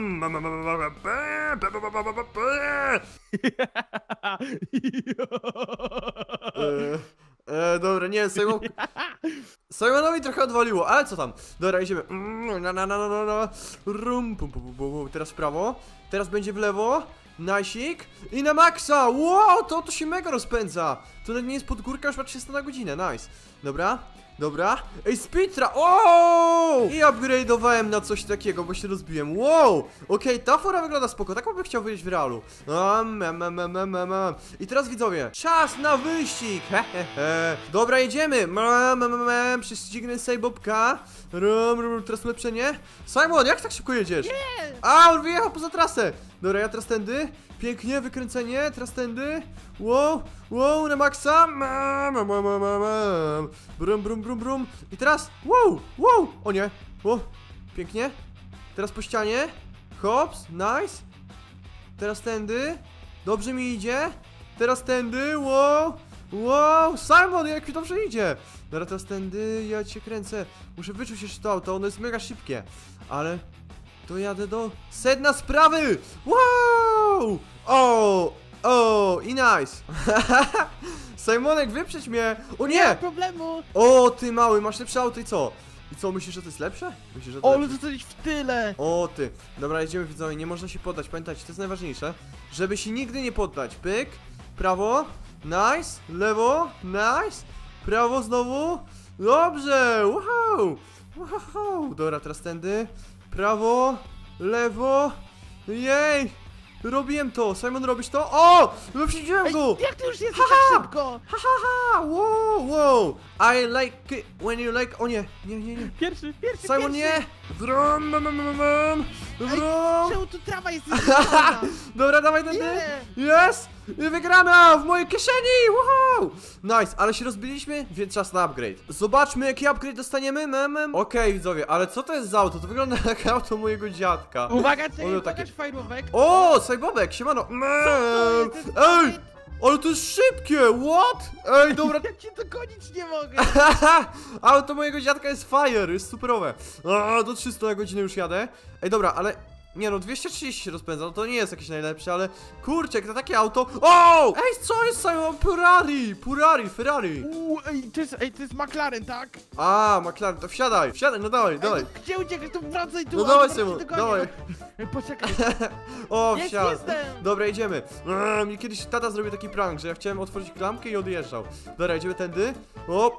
E, e, dobra, nie, Simon... Simonowi trochę odwaliło, ale co tam? Dobra, idziemy. Na, na, na, na, na, na. Rum, pum, pum, pum, pum. Teraz w prawo, teraz będzie w lewo. Najsik i na maksa. Wow, to, to się mega rozpędza. To nawet nie jest pod górka, już ma trzysta na godzinę, nice. Dobra, dobra. Ej, speedtra, o! I upgrade'owałem na coś takiego, bo się rozbiłem. Wow, okej, okay, ta fora wygląda spoko, taką bym chciał wyjść w realu. Um, um, um, um, um, um. I teraz widzowie, czas na wyścig. He, he, he. Dobra, jedziemy. Mam, mam, mam, prześcignę Sajbobka. Rum, rum, teraz ulepszenie. Simon, jak tak szybko jedziesz? Nie. A, on wyjechał poza trasę. Dobra, ja teraz tędy. Pięknie, wykręcenie, teraz tędy. Wow, wow, na maksa. Mam, mam, mam, mam, mam. Brum, brum, brum, brum. I teraz, wow, wow. O nie, o, pięknie. Teraz po ścianie. Hops, nice. Teraz tędy. Dobrze mi idzie. Teraz tędy, wow. Wow, Simon, jak mi dobrze idzie. Dobra, teraz tędy, ja cię kręcę. Muszę wyczuć jeszcze to auto, ono jest mega szybkie. Ale to jadę do sedna sprawy. Wow. O, o, i nice. Simonek, wyprzedź mnie. O Nie ma nie. problemu. O, ty mały, masz lepsze auto i co? I co, myślisz, że to jest lepsze? Myślisz, że to O, lepsze? ale zostałeś w tyle. O ty, dobra, jedziemy widzowie, nie można się poddać, pamiętajcie, to jest najważniejsze. Żeby się nigdy nie poddać, pyk, prawo, nice, lewo, nice, prawo znowu, dobrze, wow, wow, dobra, teraz tędy, prawo, lewo, jej, robiłem to. Simon, robisz to? O! Wyprzedziłem Ej, go! jak ty już jesteś Haha! tak szybko? Ha, ha, ha! Wow, wow! I like it when you like... O nie, nie, nie, nie. Pierwszy, pierwszy, Simon, pierwszy. nie! Wrum, bum, bum, bum, bum. Wrum. Czemu tu trawa jest zniszczona? Dobra, dawaj tędy. Nie. Jest! I wygrana! W mojej kieszeni! Wow! Nice, ale się rozbiliśmy, więc czas na upgrade. Zobaczmy, jaki upgrade dostaniemy. Mem, mem. Okej, widzowie, ale co to jest za auto? To wygląda jak auto mojego dziadka. Uwaga, czekaj, Ono pokaż takie- fajrówek. O, Sajbobek, siemano. Mem. to jest? Ej! Ale to jest szybkie, what? Ej, dobra. Ja cię dogonić nie mogę. Auto mojego dziadka jest fire, jest superowe. A, do trzystu na godzinę już jadę. Ej, dobra, ale... Nie no, dwieście trzydzieści się rozpędza, no to nie jest jakieś najlepsze, ale... Kurczę, to takie auto... O! Ej, co jest Simon? Ferrari! Ferrari, Ferrari! Uuu, ej, to jest, ej, to jest McLaren, tak? A, McLaren, to wsiadaj, wsiadaj, no dawaj, dawaj. Ej, no, gdzie uciekasz? To wracaj tu. No a dawaj, to Simon, cię dogonię. dawaj. Ej, poczekaj. O, Jest, wsiadł. jestem. Dobra, idziemy. Eee, mi kiedyś tata zrobił taki prank, że ja chciałem otworzyć klamkę i odjeżdżał. Dobra, idziemy tędy. O!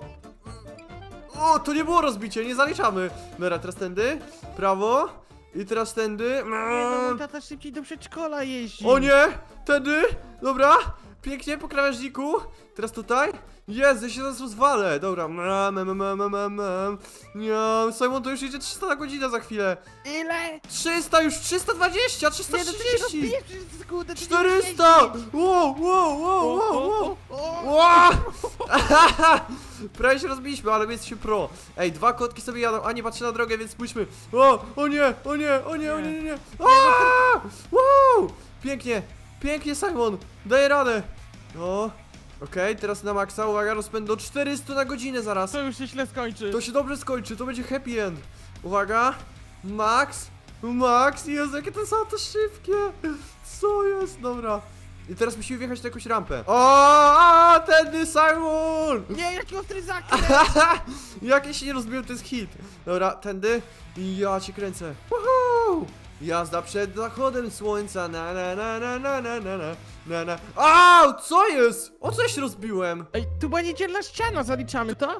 O, to nie było rozbicie, nie zaliczamy. Dobra, teraz tędy, prawo. I teraz tędy. Nie, no, Eee, mój tata szybciej do przedszkola jeździ. O nie! Tędy! Dobra! Pięknie po krawężniku. Teraz tutaj. Jezu, ja się zaraz rozwalę. Dobra. Mam, mam, mam, mam, mam, mam. Nie, Simon to już jedzie trzysta na godzinę za chwilę. Ile? trzysta już, trzysta dwadzieścia, trzysta Nie, no ty się trzydzieści. rozbijesz przez sekundę. ty nie czterysta! jeździsz. Wow, wow, wow, wow, O, wow. o, o. Wow! Prawie się rozbiliśmy, ale my jesteśmy pro. Ej, dwa kotki sobie jadą, a nie patrzę na drogę, więc spójrzmy. O, o nie, o nie, o nie, o nie, nie, nie. A! Wow! Pięknie, pięknie, Simon, daję radę. O, okej, teraz na maksa, uwaga, rozpęd do czterystu na godzinę zaraz. To już się źle skończy. To się dobrze skończy, to będzie happy end. Uwaga, max, max, Jezu, jakie to są to szybkie. Co jest, dobra. I teraz musimy wjechać na jakąś rampę. O, a, tędy, Simon! Nie, jaki ostry zakręt. Jakie się nie rozbiłem, to jest hit. Dobra, tędy. I ja cię kręcę. Woohoo! Jazda przed zachodem słońca. Na na na na na na na na na na. Au! Co jest? O co ja się rozbiłem? Ej, tu była niedzielna ściana, zaliczamy to?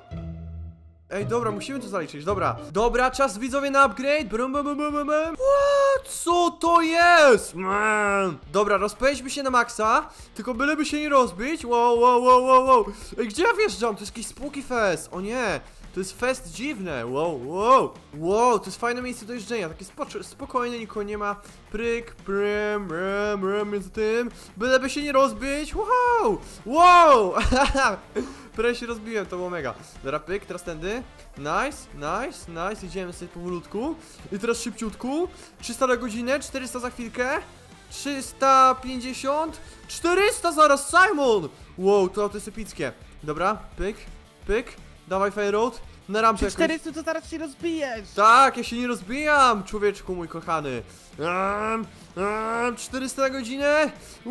Ej, dobra, musimy to zaliczyć, dobra. Dobra, czas widzowie na upgrade. Brum, bum, bum, bum, bum. What? Co to jest? Man. Dobra, rozpędźmy się na maksa. Tylko byleby się nie rozbić. Wow, wow, wow, wow, wow. Ej, gdzie ja wjeżdżam? To jest jakiś spooky fest. O nie. To jest fest dziwne. Wow, wow. Wow, to jest fajne miejsce do jeżdżenia. Takie spokojne, nikogo nie ma. Pryk, prym, rym, rym, między tym. Byleby się nie rozbić. Wow. Wow. Prawie się rozbiłem, to było mega. Dobra, pyk, teraz tędy. Nice, nice, nice. Idziemy sobie powolutku. I teraz szybciutku. trzysta na godzinę, czterysta za chwilkę. trzysta pięćdziesiąt. czterysta zaraz, Simon! Wow, to auto jest epickie. Dobra, pyk, pyk. Dawaj, Fire Road. Na rampę Przy jakąś. czterystu to zaraz się rozbijesz. Tak, ja się nie rozbijam, człowieczku mój kochany. Um, um, czterysta na godzinę.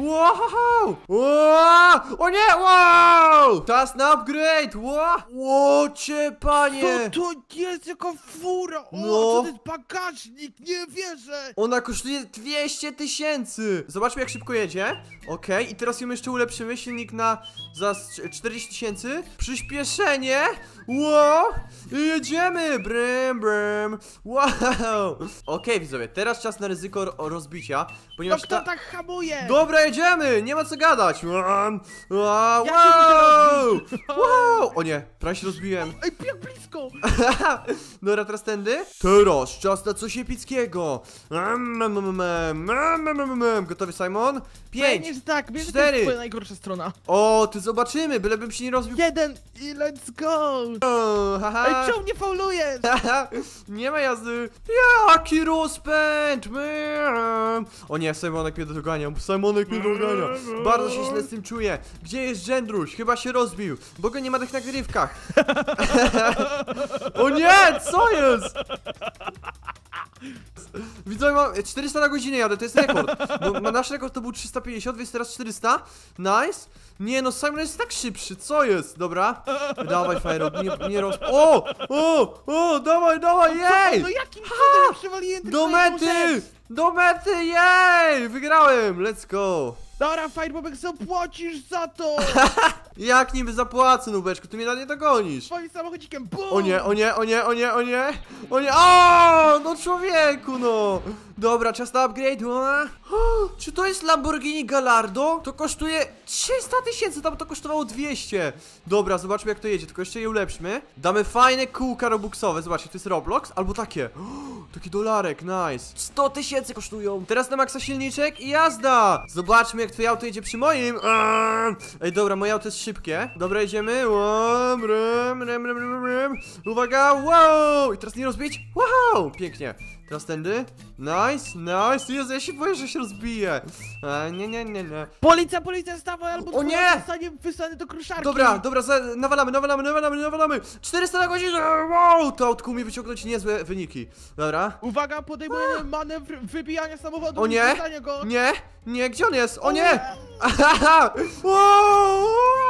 Wow! Wow! O nie! Wow! Czas na upgrade! Wow! Łocie, panie! Co to jest, jaka fura? O, No. co to jest bagażnik? Nie wierzę. Ona kosztuje dwieście tysięcy! Zobaczmy, jak szybko jedzie. Okej, i teraz ją jeszcze ulepszymy. Silnik na za czterdzieści tysięcy. Przyspieszenie. Wow! I jedziemy! Brym, brym. Wow! Okej, widzowie, teraz czas na ryzyko ro rozbicia, No ponieważ kto ta... tak hamuje? Dobra, jedziemy! Nie ma co gadać! Wow! Wow! Jak się Wow! nie Wow! O nie, prawie się rozbiłem. Ej, jak blisko. Dobra, teraz tędy. Teraz czas na coś epickiego. Mm, mm, mm, mm, mm, mm, mm. Gotowy, Simon? Pięć. Pewnie, że tak, wiesz, że to cztery. jest twoja najgorsza strona. O, ty zobaczymy, bylebym się nie rozbił. Jeden i let's go. O, haha. Ej, czemu nie faulujesz? Nie ma jazdy. Jaki rozpęd, man. O nie, Simonek mnie dogania. Simonek mnie dogania. Bardzo się źle z tym czuję. Gdzie jest Gendruś? Chyba się rozbił, bo go nie ma na tych nagrywkach. O nie, co jest? Widzowie, mam czterysta na godzinę jadę, to jest rekord. Bo nasz rekord to był trzysta pięćdziesiąt, więc teraz czterysta. Nice. Nie no, Simon jest tak szybszy, co jest? Dobra. Dawaj, Fire, nie, nie roz... O! O! O! Dawaj, dawaj, jej! No jakim cudem przewaliłem Do mety! Do mety, jej! Wygrałem, let's go. Dobra, Firebobek, zapłacisz za to! Jak niby zapłacę, nubeczku, ty mnie na nie dogonisz. Swoim samochodzikiem, bum! O nie, o nie, o nie, o nie, o nie, o nie, o, no człowieku, no, Dobra, czas na upgrade. O, czy to jest Lamborghini Gallardo? To kosztuje trzysta tysięcy, tam to kosztowało dwieście. Dobra, zobaczmy jak to jedzie, tylko jeszcze je ulepszmy. Damy fajne kółka robuxowe, zobaczcie, to jest Roblox, albo takie. O, taki dolarek, nice. sto tysięcy kosztują. Teraz na maksa silniczek i jazda. Zobaczmy jak twoje auto jedzie przy moim. Ej, dobra, moje auto jest szybkie. Dobra, jedziemy. Rem, rem, rem, rem, rem. Uwaga, wow. I teraz nie rozbić. Wow, pięknie. Teraz tędy. Nice, nice. Jezu, ja się boję, że się rozbije. A, nie, nie, nie, nie. Policja, policja, stawaj, albo O nie! zostanie wysłany do kruszarki. Dobra, dobra, za, nawalamy, nawalamy, nawalamy, nawalamy. czterysta na godzinę. Wow, to autku mi wyciągnąć niezłe wyniki. Dobra. Uwaga, podejmujemy manewr wybijania samochodu. O nie, wysadzania go. nie, nie, gdzie on jest? O O nie! nie! Aha! Wow!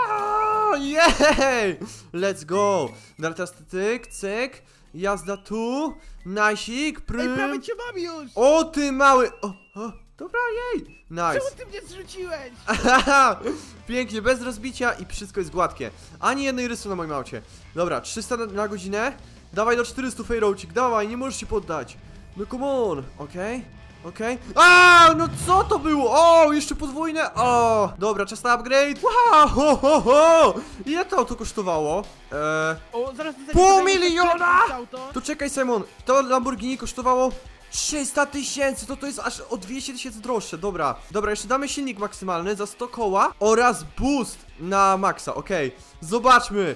Jej! Let's go! Dobra, teraz tyk, cyk. Jazda tu. Najsik, Ej, prym. prawie cię mam już. O ty mały! O, o, dobra, jej! Nice. Czemu ty mnie zrzuciłeś? Haha, pięknie, bez rozbicia i wszystko jest gładkie. Ani jednej rysy na moim aucie. Dobra, trzysta na, na godzinę. Dawaj do czterystu, fejrocik, dawaj, nie możesz się poddać. No come on, okej, okay, okej. Okay. A, no co to było? O, jeszcze podwójne. O, dobra, czas na upgrade. Wow, ho, ho, ho. Ile to auto kosztowało? Eee, O, zaraz Pół miliona? Auto. to czekaj, Simon, to Lamborghini kosztowało trzysta tysięcy, to to jest aż o dwieście tysięcy droższe, dobra. Dobra, jeszcze damy silnik maksymalny za sto koła oraz boost na maksa, okej. Okay. Zobaczmy.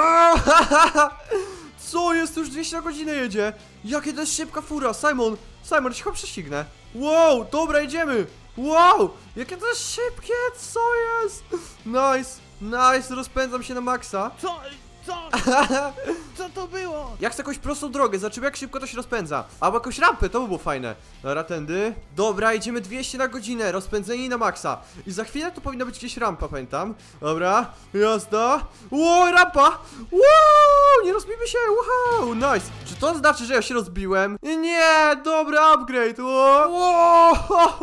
Co jest? Już dwieście na godzinę jedzie. Jakie to jest szybka fura, Simon. Simon, cię chyba prześcignę. Wow, dobra, jedziemy. Wow, jakie to jest szybkie, co jest? Nice, nice, rozpędzam się na maksa. Co? Co? Co to było? Ja chcę jakąś prostą drogę, zobaczymy jak szybko to się rozpędza. Albo jakąś rampę, to by było fajne. Dobra, tędy. Dobra, jedziemy dwieście na godzinę, rozpędzeni na maksa. I za chwilę to powinna być gdzieś rampa, pamiętam. Dobra, jazda. Ło, rampa. Wow, nie rozbijmy się, wow, nice. Czy to znaczy, że ja się rozbiłem? Nie, dobra, upgrade. Wow.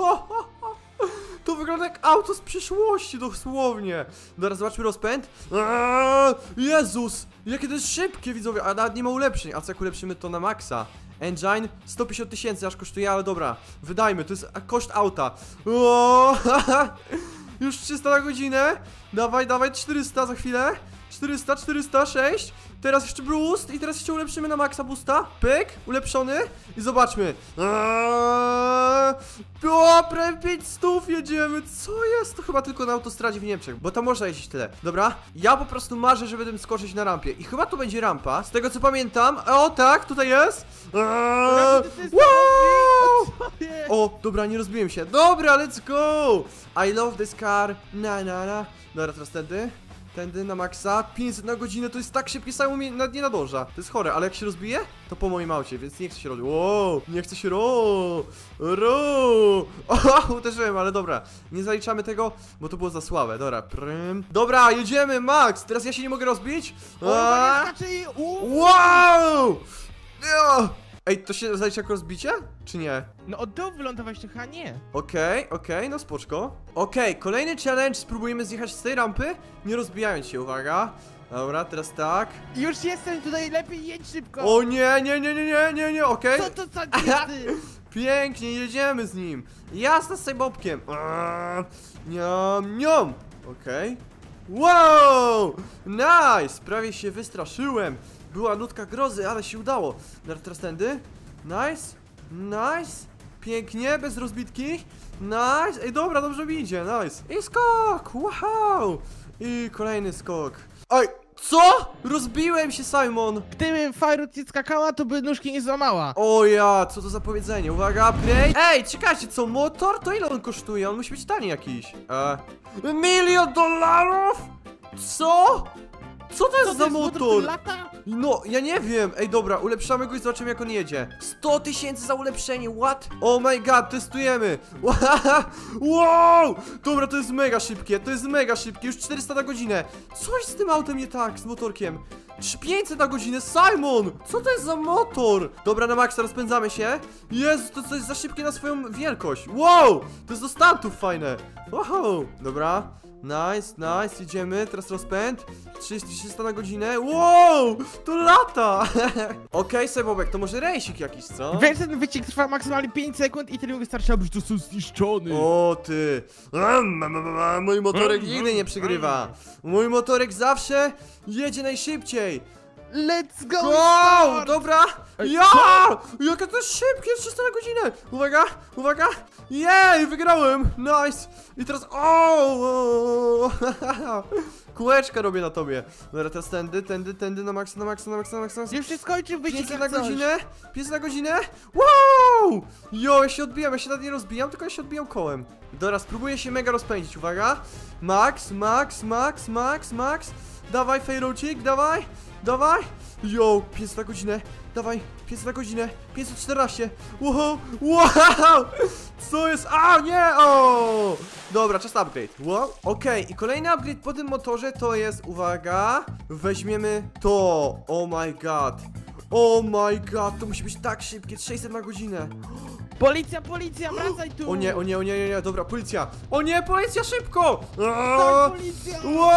To wygląda jak auto z przyszłości, dosłownie. Dobra, zobaczmy rozpęd. Aaaa, Jezus, jakie to jest szybkie, widzowie. A nawet nie ma ulepszeń. A co jak ulepszymy to na maksa? Engine sto pięćdziesiąt tysięcy aż kosztuje, ale dobra, wydajmy, to jest koszt auta. O, już trzysta na godzinę. Dawaj, dawaj, czterysta za chwilę. czterysta, czterysta, sześć. Teraz jeszcze boost i teraz jeszcze ulepszymy na maksa boosta. Pyk, ulepszony. I zobaczmy. Aaaa, o, prawie pięćset jedziemy. Co jest? To chyba tylko na autostradzie w Niemczech, bo tam można jeździć tyle. Dobra, ja po prostu marzę, żeby tym skoczyć na rampie. I chyba tu będzie rampa, z tego co pamiętam. O tak, tutaj jest. Aaaa, wow. O, dobra, nie rozbiłem się. Dobra, let's go. I love this car. Na, na, na. Dobra, teraz tędy. Tędy na maksa, pięćset na godzinę, to jest tak szybkie, samo mi nie nadąża. To jest chore, ale jak się rozbije, to po moim aucie, więc nie chce się robić. Wow, nie chce się ro, ro. O, uderzyłem, ale dobra, nie zaliczamy tego, bo to było za słabe. Dobra, prym. Dobra, jedziemy, Max, teraz ja się nie mogę rozbić. A? Wow! Ej, to się zalicza jako rozbicie? Czy nie? No od dołu wylądować to chyba nie. Okej, okay, okej, okay, no spoczko. Okej, okay, kolejny challenge, spróbujemy zjechać z tej rampy, nie rozbijając się, uwaga. Dobra, teraz tak. Już jestem tutaj, lepiej jedź szybko. O nie, nie, nie, nie, nie, nie, nie, okej. Co to za gwiazdy? Pięknie, jedziemy z nim. Jasne, z Bobkiem. Niam, niam. Okej. Wow, nice, prawie się wystraszyłem. Była nutka grozy, ale się udało. Teraz tędy. Nice, nice. Pięknie, bez rozbitki. Nice, ej dobra, dobrze mi idzie, nice. I skok, wow. I kolejny skok. Oj, co? Rozbiłem się, Simon. Gdyby Fajrut nie skakała, to by nóżki nie złamała. O ja, co to za powiedzenie, uwaga, upgrade. Ej, czekajcie, co, motor? To ile on kosztuje? On musi być tani jakiś. E, milion dolarów? Co? Co to jest Co za to jest motor? lata? No, ja nie wiem. Ej, dobra, ulepszamy go i zobaczymy jak on jedzie. sto tysięcy za ulepszenie, what? Oh my god, testujemy. Wow! Dobra, to jest mega szybkie, to jest mega szybkie, już czterysta na godzinę. Coś z tym autem nie tak, z motorkiem. pięćset na godzinę, Simon! Co to jest za motor? Dobra, na maksa rozpędzamy się. Jezu, to coś za szybkie na swoją wielkość. Wow! To jest do stantów fajne. Wow! Dobra. Nice, nice, idziemy, teraz rozpęd. trzysta na godzinę. Wow, to lata. Okej, okay, Sebobek, to może rejsik jakiś, co? Wiesz, ten wyścig trwa maksymalnie pięć sekund i tyle mi wystarczy, abyś został zniszczony. O ty. Mój motorek nigdy nie przegrywa. Mój motorek zawsze jedzie najszybciej. Let's go! Wow, start! dobra! Ej, Ja! Jakie to jest szybkie, trzysta na godzinę! Uwaga, uwaga! Jej, wygrałem! Nice! I teraz... O! Kółeczka robię na tobie. Dobra, teraz tędy, tędy, tędy, na maksa, na maksa, na maksa, na maksa. Już się skończył wyścig pięćset jak na coś. godzinę? pięćset na godzinę? Wow! Jo, ja się odbijam, ja się nawet nie rozbijam, tylko ja się odbijam kołem. Dobra, spróbuję się mega rozpędzić, uwaga. Max, max, max, max, max. Dawaj, fejrocik, dawaj. Dawaj! Yo, pięćset na godzinę! Dawaj, pięćset na godzinę! pięćset czternaście! Wow! Wow! Co jest? A, nie! O! Dobra, czas na upgrade. Wow. Okej, okay. I kolejny upgrade po tym motorze to jest, uwaga, weźmiemy to. Oh my god. Oh my god, to musi być tak szybkie, sześćset na godzinę. Policja, policja, wracaj tu! O nie, o nie, o nie, nie, nie, dobra, policja! O nie, policja, szybko! Tak, policja!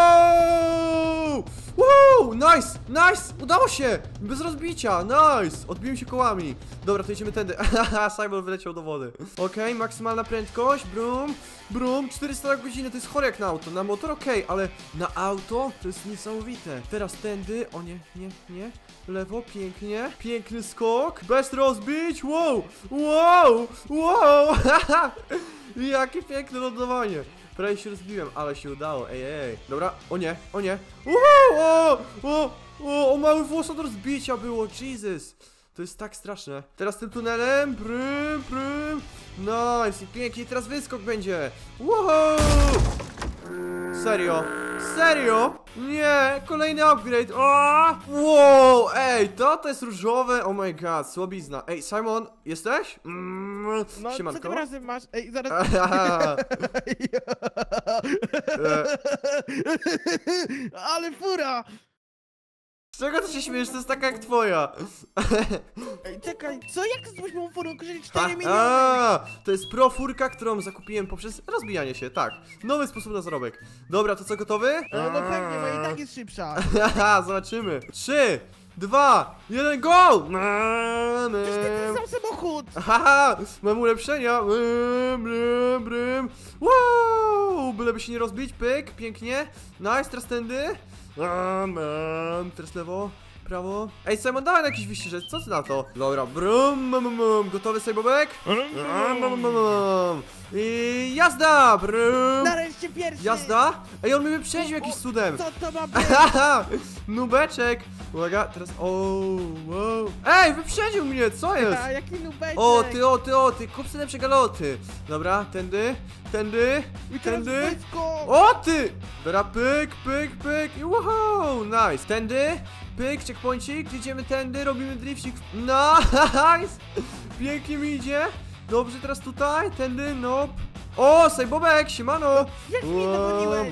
Wow! Wow! Nice! Nice! Udało się! Bez rozbicia! Nice! Odbiłem się kołami. Dobra, to idziemy tędy. Haha, Simon wyleciał do wody. Okej, okay, maksymalna prędkość. Brum, brum, czterysta na godzinę. To jest chore jak na auto. Na motor okej, okay, ale na auto to jest niesamowite. Teraz tędy. O nie, nie, nie. Lewo, pięknie. Piękny skok. Bez rozbić. Wow! Wow! Wow! Jakie piękne lądowanie. Prawie się rozbiłem, ale się udało. Ej, ej. Dobra, o nie, o nie. Uhu, o, o, o, o mały włos od rozbicia było. Jesus. To jest tak straszne. Teraz tym tunelem. Prym, prym. Nice. I pięknie. Teraz wyskok będzie. Wow. Serio? Serio? Nie, kolejny upgrade. O! Wow, ej, to to jest różowe. Oh my god, słabizna. Ej, Simon, jesteś? Mm, No, siemanko. co tym razem masz? Ej, zaraz... Ale fura! Z czego ty się śmiesz? To jest taka jak twoja. Ej, czekaj, co? Jak to z moją furą? Kosztuje cztery miliony! A, to jest pro furka, którą zakupiłem poprzez rozbijanie się, tak. Nowy sposób na zarobek. Dobra, to co, gotowy? E, no pewnie, bo i tak jest szybsza. Haha, zobaczymy. Trzy, dwa, jeden, go! Przecież ty ten sam samochód! Haha, mam ulepszenia. Brym, brym, brym. Wow, byleby się nie rozbić, pyk, pięknie. Nice, teraz tędy. Um, um, teraz lewo, prawo. Ej, Simon, dawaj na jakiś wyścig, co ty na to? Dobra, brum, brum, brum. Gotowy, Sejbobek? I jazda! Brum. Nareszcie pierwszy! Jazda? Ej, on mnie wyprzedził jakimś cudem. Co to ma być? Haha, nubeczek. Uwaga, teraz, o, wow. Ej, wyprzedził mnie, co jest? A, jaki nubeczek? O, ty, o, ty, o, ty, kup sobie lepsze galoty. Dobra, tędy, tędy, I teraz tędy. blisko. O, ty! Dobra, pyk, pyk, pyk i wow, nice. Tędy, pyk, checkpointik, idziemy tędy, robimy driftik. Nice! Pięknie mi idzie. Dobrze, teraz tutaj, tędy, no. O, Sejbobek, siemano! Jak mnie dogoniłeś?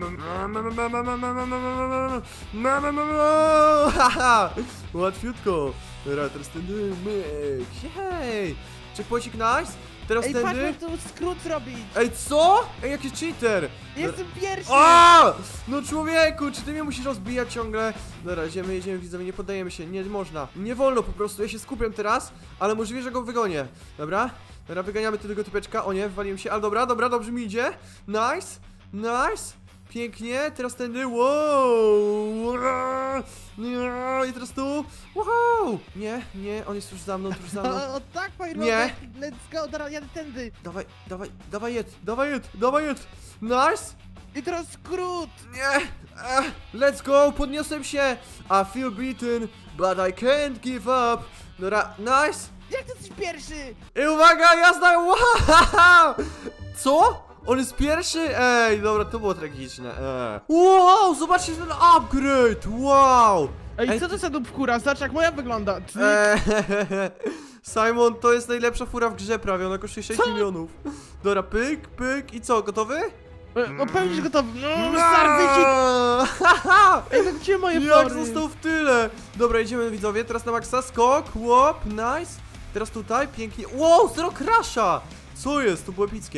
Haha, łatwiutko. Dobra, teraz tędy, myk, hej. Checkpointik, nice. Teraz Ej, patrz, tędy. jak tu skrót zrobić! Ej, co? Ej, jaki cheater! Jestem pierwszy! A! No człowieku, czy ty mnie musisz rozbijać ciągle? Dobra, idziemy, jedziemy, widzowie, nie poddajemy się, nie można. Nie wolno po prostu, ja się skupiam teraz, ale możliwe, że go wygonię. Dobra? Dobra, wyganiamy tego typeczka. O nie, wywaliłem się, ale dobra, dobra, dobrze mi idzie. Nice, nice. Pięknie, teraz tędy, wow. I teraz tu, wow. Nie, nie, on jest już za mną, już za mną. O, o tak, fajnie! Nie. Let's go, teraz jadę tędy! Dawaj, dawaj, dawaj jed, dawaj jed, dawaj jed. Nice. I teraz skrót! Nie! Ech, let's go! Podniosłem się! I feel beaten, but I can't give up! Dobra, nice! Jak ty jesteś pierwszy? I uwaga, jazda! Wow! Co? On jest pierwszy? Ej, dobra, to było tragiczne. Ej. Wow, zobaczcie ten upgrade! Wow! Ej, Ej, co to za fura? Zobacz, jak moja wygląda. Ty... Eee, Simon, to jest najlepsza fura w grze prawie, ona kosztuje sześć milionów. Dobra, pyk, pyk i co, gotowy? E, No pewnie, że gotowy. No, stary wyścig! Ej, no gdzie moje Jak fory? został w tyle? Dobra, idziemy widzowie, teraz na maksa, skok, łop, nice. Teraz tutaj, pięknie, wow, zero crasha. Co jest, to było epickie.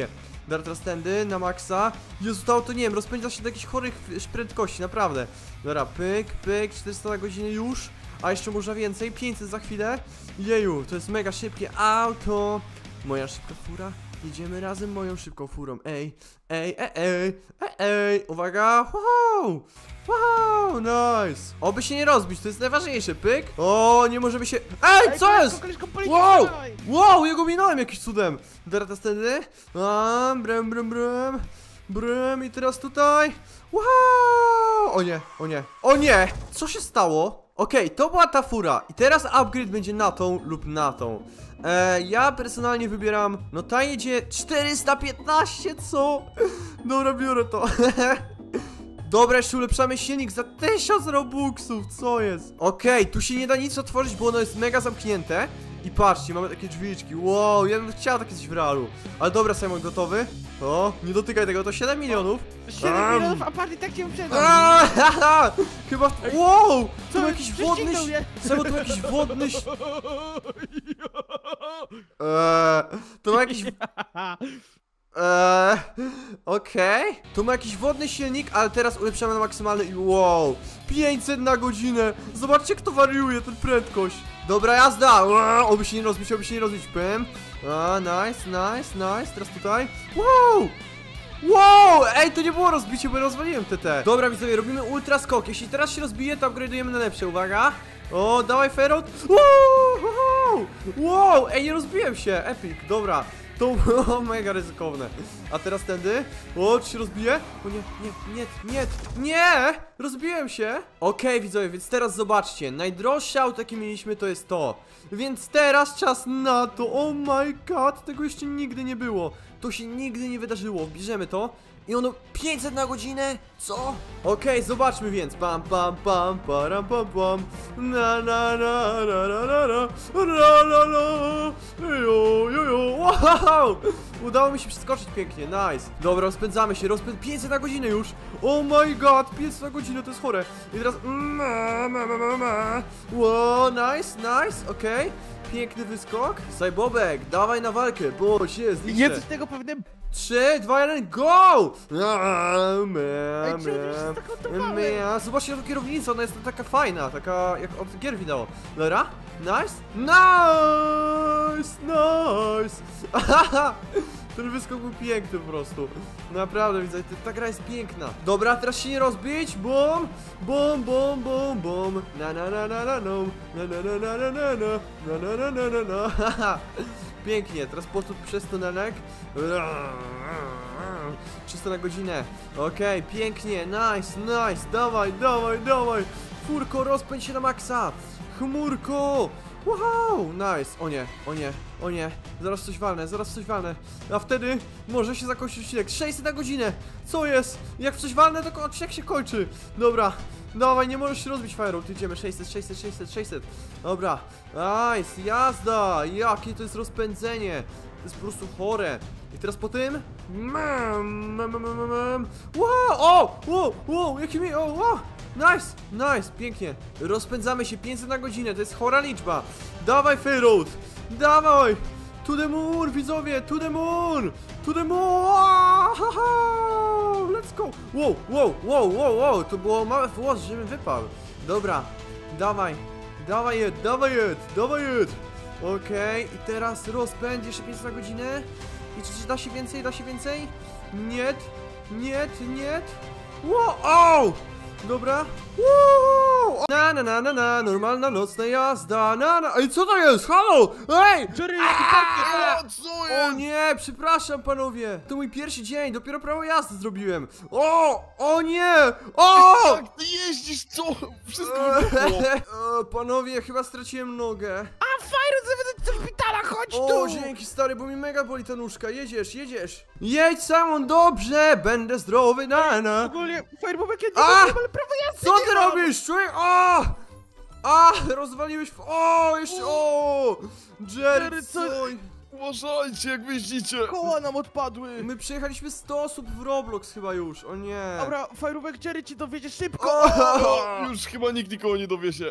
Dobra, teraz tędy, na maksa. Jezu, to auto, nie wiem, rozpędza się do jakichś chorych prędkości, naprawdę. Dobra, pyk, pyk, czterysta na godzinę już. A jeszcze można więcej, pięćset za chwilę. Jeju, to jest mega szybkie auto. Moja szybka fura. Jedziemy razem moją szybką furą. Ej, ej, ej, ej, ej, ej. Uwaga, wow, wow, nice. Oby się nie rozbić, to jest najważniejsze, pyk. O, nie możemy się... Ej, co jest? Wow, wow, jego minąłem jakimś cudem. Teraz teraz tędy. A, brem, brem, brem. Brem i teraz tutaj. Wow, o nie, o nie, o nie. Co się stało? Okej, okay, to była ta fura i teraz upgrade będzie na tą lub na tą. e, Ja personalnie wybieram, no ta jedzie czterysta piętnaście, co? Dobra, biorę to. Dobra, jeszcze ulepszamy silnik za tysiąc robuxów, co jest? Okej, okay, tu się nie da nic otworzyć, bo ono jest mega zamknięte. I patrzcie, mamy takie drzwiczki. Wow, ja bym chciał takie coś w realu. Ale dobra, Simon, gotowy? O, nie dotykaj tego, to siedem milionów. siedem milionów, a party tak cię uprzedzam. Chyba w... Wow! To Co, jakiś wodny... Simon, to jakiś wodny... Eee, to ma jakiś... Eee, okej. Okay. Tu ma jakiś wodny silnik, ale teraz ulepszamy na maksymalny i wow, pięćset na godzinę. Zobaczcie, kto wariuje ten prędkość. Dobra jazda. Wow, oby się nie rozbić, oby się nie rozbić. Pym. A, nice, nice, nice. Teraz tutaj. Wow! Wow! Ej, to nie było rozbicie, bo ja rozwaliłem T T. Dobra, widzowie, robimy ultra skok. Jeśli teraz się rozbije, to upgrade'ujemy na lepsze. Uwaga. O, dawaj Ferrot. Wow! Wow! Wow! Ej, nie rozbiłem się. Epic, dobra. To było mega ryzykowne. A teraz tędy. O, czy się rozbije? O nie, nie, nie, nie, nie! Rozbiłem się. Okej, okay, widzowie, więc teraz zobaczcie. Najdroższe auto, jakie mieliśmy, to jest to. Więc teraz czas na to. Oh my god, tego jeszcze nigdy nie było. To się nigdy nie wydarzyło. Bierzemy to. I ono pięćset na godzinę? Co? Okej, okay, zobaczmy więc. Pam, pam, pam, param, pam, pam. Na, na, na, ra, ra, ra, ra. Ra, la, la. Jo, jo, jo. Wow! Udało mi się przeskoczyć pięknie, nice. Dobra, rozpędzamy się, rozpęd pięćset na godzinę już. Oh my god, pięćset na godzinę, to jest chore. I teraz... Ma, ma, ma, ma, ma. Wow, nice, nice, okej. Okay. Piękny wyskok. Sajbobek, dawaj na walkę, bo się zliczę. Jest z tego pewnie... trzy, dwa, jeden, go! Zobaczcie na tą kierownicę, ona jest taka fajna, taka jak od gier wideo. Dobra, nice, nice, nice. Ten wyskok był piękny po prostu. Naprawdę, widzę, ta gra jest piękna. Dobra, teraz się nie rozbić, bum, bum, bum, bum, bum. Na na na na na no. Na na na na na na na na na na na na. Pięknie, teraz postód przez tunenek. trzysta na godzinę. Okej, okay, pięknie, nice, nice. Dawaj, dawaj, dawaj. Furko, rozpędź się na maksa. Chmurko. Wow, nice. O nie, o nie, o nie. Zaraz coś walnę, zaraz coś walnę. A wtedy może się zakończyć odcinek. sześćset na godzinę. Co jest? Jak w coś walnę, to odcinek się kończy. Dobra. Dawaj, nie możesz się rozbić, Firebolt. Idziemy, sześćset, sześćset, sześćset, sześćset. Dobra, nice, jazda. Jakie to jest rozpędzenie. To jest po prostu chore. I teraz po tym mam, mam, mam, mam, mam. Wow, o, wow, wow, jaki mi, o, wow. Nice, nice, pięknie. Rozpędzamy się pięćset na godzinę, to jest chora liczba. Dawaj, Firebolt, dawaj. To the moon, widzowie, to the moon. To the moon. Let's go. Wow, wow, wow, wow, wow. To było małe włos, żebym wypadł. Dobra, dawaj. Dawaj jed, dawaj jed, dawaj jed. Okej, okay. I teraz rozpędź jeszcze pięćset na godzinę. I czy, czy da się więcej, da się więcej? Nie, nie, nie. Wow, oh! Dobra. Wow! Na na na na na, normalna nocna jazda. Na na. Ej, co to jest? Halo! Ej! Jerry, jaki party? Co jest? O nie, przepraszam panowie. To mój pierwszy dzień, dopiero prawo jazdy zrobiłem. O! O nie! O! Jak ty jeździsz, co? Wszystko mi wybuchło. O, panowie, chyba straciłem nogę. A, Fajru, zawiedzę do szpitala, chodź O, tu! dzięki stary, bo mi mega boli ta nóżka. Jedziesz, jedziesz. Jedź Simon, dobrze, będę zdrowy, na na. Ogólnie, Fajru, jak ja nie A! mam, ale prawo jazdy Co nie ty mam. robisz, człowiek? O! A, rozwaliłeś w... O, jeszcze, o! Jerry, Jerry, co? co? Uważajcie, jak wyjeździcie. Koła nam odpadły. My przejechaliśmy sto osób w Roblox chyba już, o nie. Dobra, Fajrubek, Jerry ci dowiedzie szybko. O! O, już chyba nikt nikogo nie dowie się.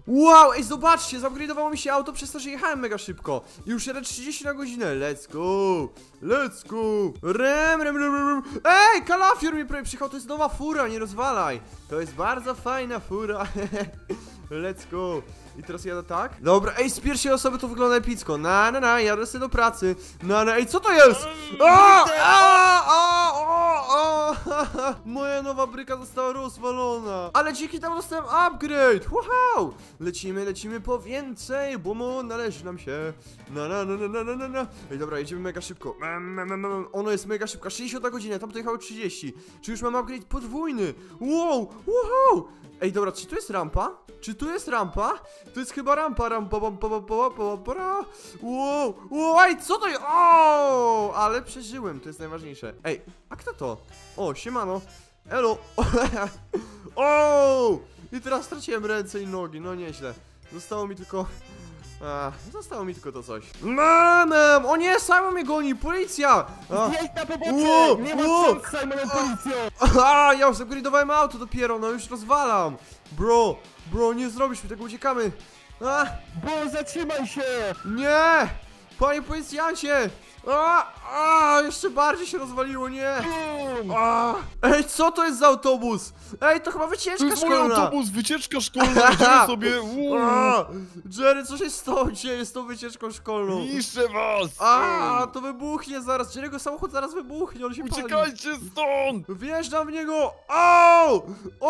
Wow, ej, zobaczcie, zupgrade'owało mi się auto przez to, że jechałem mega szybko. I już jadę trzydzieści na godzinę. Let's go, let's go. Rem, rem, rem, rem. Ej, kalafior mi prawie przyjechał, to jest nowa fura, nie rozwalaj. To jest bardzo fajna fura. Let's go. I teraz jadę tak? Dobra, ej, z pierwszej osoby to wygląda epicko. Na, na, na, jadę sobie do pracy. Na, na, ej, co to jest? A, a, a, o, o. Moja nowa bryka została rozwalona. Ale dzięki temu dostałem upgrade. Wow. Lecimy, lecimy po więcej, bo mu należy nam się. Na, na, na, na, na, na, na. Ej, dobra, jedziemy mega szybko. Ono jest mega szybko, sześćdziesiąt na godzinę, tam to jechało trzydzieści. Czy już mam upgrade podwójny? Wow, wow. Ej, dobra, czy tu jest rampa? Czy tu jest rampa? To jest chyba rampa, rampa, rampa, rampa, rampa, rampa, rampa. Wow, wow, ej, co to jest? O, ale przeżyłem, to jest najważniejsze. Ej, a kto to? O, siemano. Elo. O, i teraz straciłem ręce i nogi, no nieźle. Zostało mi tylko... A, zostało mi tylko to coś. Mamem! O nie, Simon mnie goni, policja! A, Jedź na pobocze! Ło, Nie ma ło. co z Simonem policją! a, ja już upgrade'owałem auto dopiero, no już rozwalam. Bro, bro, nie zrobisz mi tego, uciekamy. A, Bo zatrzymaj się! nie! Panie policjancie! A, a, jeszcze bardziej się rozwaliło, nie! Bum! A, ej, co to jest za autobus? Ej, to chyba To wycieczka jest mój szkolna! autobus, wycieczka szkolna, idziemy sobie. Uuu, A, Jerry, co się z tą dzieje z tą wycieczką szkolną? niszczę was! A, to wybuchnie zaraz, Jerry'ego samochód zaraz wybuchnie, on się pali. Uciekajcie stąd! Wjeżdżam w niego! O!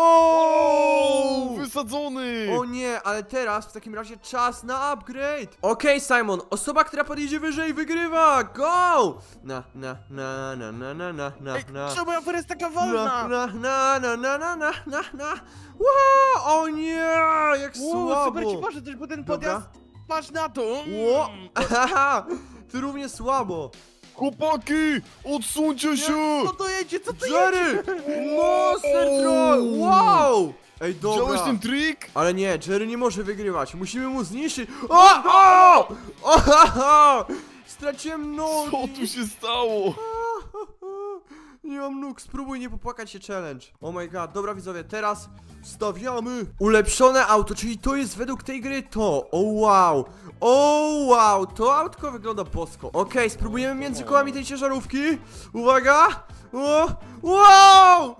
O! Wysadzony! O nie, ale teraz w takim razie czas na upgrade. Okej, Simon, osoba, która podjedzie wyżej, wygrywa! Go! Na, na, na, na, na, na, na, na, Ej, na. czemu ja jest taka Na, wolna? na, na, na, na, na, na, na, na. Wow, o nie, jak Uuu, słabo. super ci poszedł też, bo ten Dobra. podjazd... Patrz na to! Ło, haha, ty równie słabo. Chłopaki! Odsuńcie się! Co to jedzie? Co to Jerry! jedzie? Monster Troll! Wow! Ej, dobra. Widziałeś ten trik? Ale nie, Jerry nie może wygrywać. Musimy mu zniszczyć. O! O! O! O! Straciłem nogi. Co tu się stało? Nie mam nóg, spróbuj nie popłakać się challenge. Oh my god, dobra widzowie, teraz stawiamy ulepszone auto, czyli to jest według tej gry to. O wow, o wow, to autko wygląda bosko. Okej, okay, spróbujemy między kołami tej ciężarówki. Uwaga. O, wow!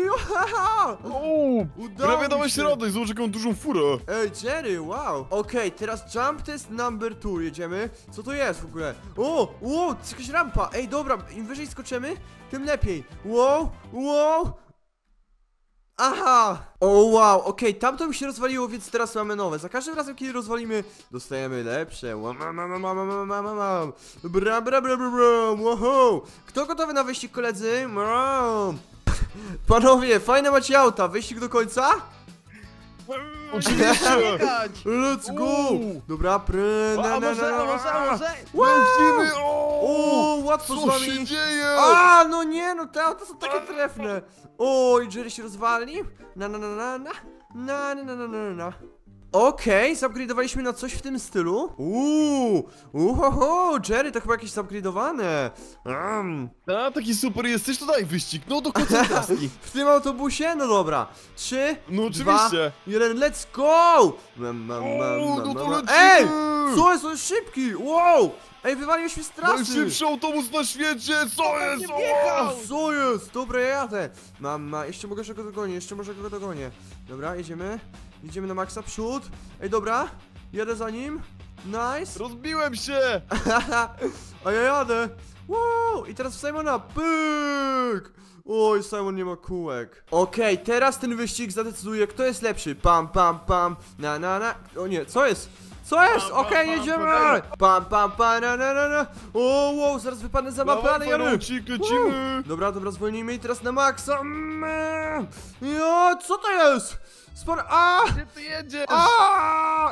Uuu, Udało prawie mi dałeś się. radę, zobacz jaką dużą furę. Ej, Jerry, wow. Okej, teraz jump test number two, jedziemy. Co to jest w ogóle? O, o, to jest jakaś rampa. Ej, dobra, im wyżej skoczymy, tym lepiej. Wow, wow. Aha! O wow, okej, okay, tamto mi się rozwaliło, więc teraz mamy nowe. Za każdym razem, kiedy rozwalimy, dostajemy lepsze. Mam, mam, mam, mam, mam, mam, mam. Bra, bra, bra, bra, bra. Wow. Kto gotowy na wyścig, koledzy? Mam. Panowie, fajne macie auta. Wyścig do końca? Oczywiście! Biegać! Let's go! Uuu. Dobra, prę, na, A na, może, na, a na. może, a może? Lecimy! O, łatwo z Co wami. się dzieje? A, no nie, no te auta są takie trefne. O, i Jerry się rozwali. Na, na, na, na, na. Na, na, na, na, na, na. Okej, okay, zupgrade'owaliśmy na coś w tym stylu. Uuu, uhoho, Jerry to chyba jakieś zupgrade'owane. Um. A, taki super jesteś, to daj wyścig, no do koncentracji. W tym autobusie? No dobra. Trzy, No dwa, oczywiście. jeden, let's go! Mam, mam, O, mam, no mam, to mam. lecimy! Ej! Co jest? On jest szybki! Wow! Ej, wywaliłeś mnie z trasy! Najszybszy autobus na świecie, co jest? nie wjechał? O! Co jest? Dobra, ja jadę. Mama, jeszcze mogę go dogonię, jeszcze może go dogonię. Dobra, jedziemy. Jedziemy na maksa przód. Ej, dobra. Jadę za nim. Nice. Rozbiłem się! A ja jadę. Wow! I teraz w Simona. Pyk! Oj, Simon nie ma kółek. Okej, okay, teraz ten wyścig zadecyduje, kto jest lepszy. Pam, pam, pam. Na, na, na. O nie, co jest? Co jest? Pam, Okej, pam, jedziemy! pam, Pam, pam, pam, na, na, na, na. O, wow, zaraz wypadnę za mapę, ale jadę. Farocik, lecimy! Dobra, dobra, zwolnijmy i teraz na maksa. Mm. Jo, co to jest? Spor... A! Gdzie ty jedziesz? A!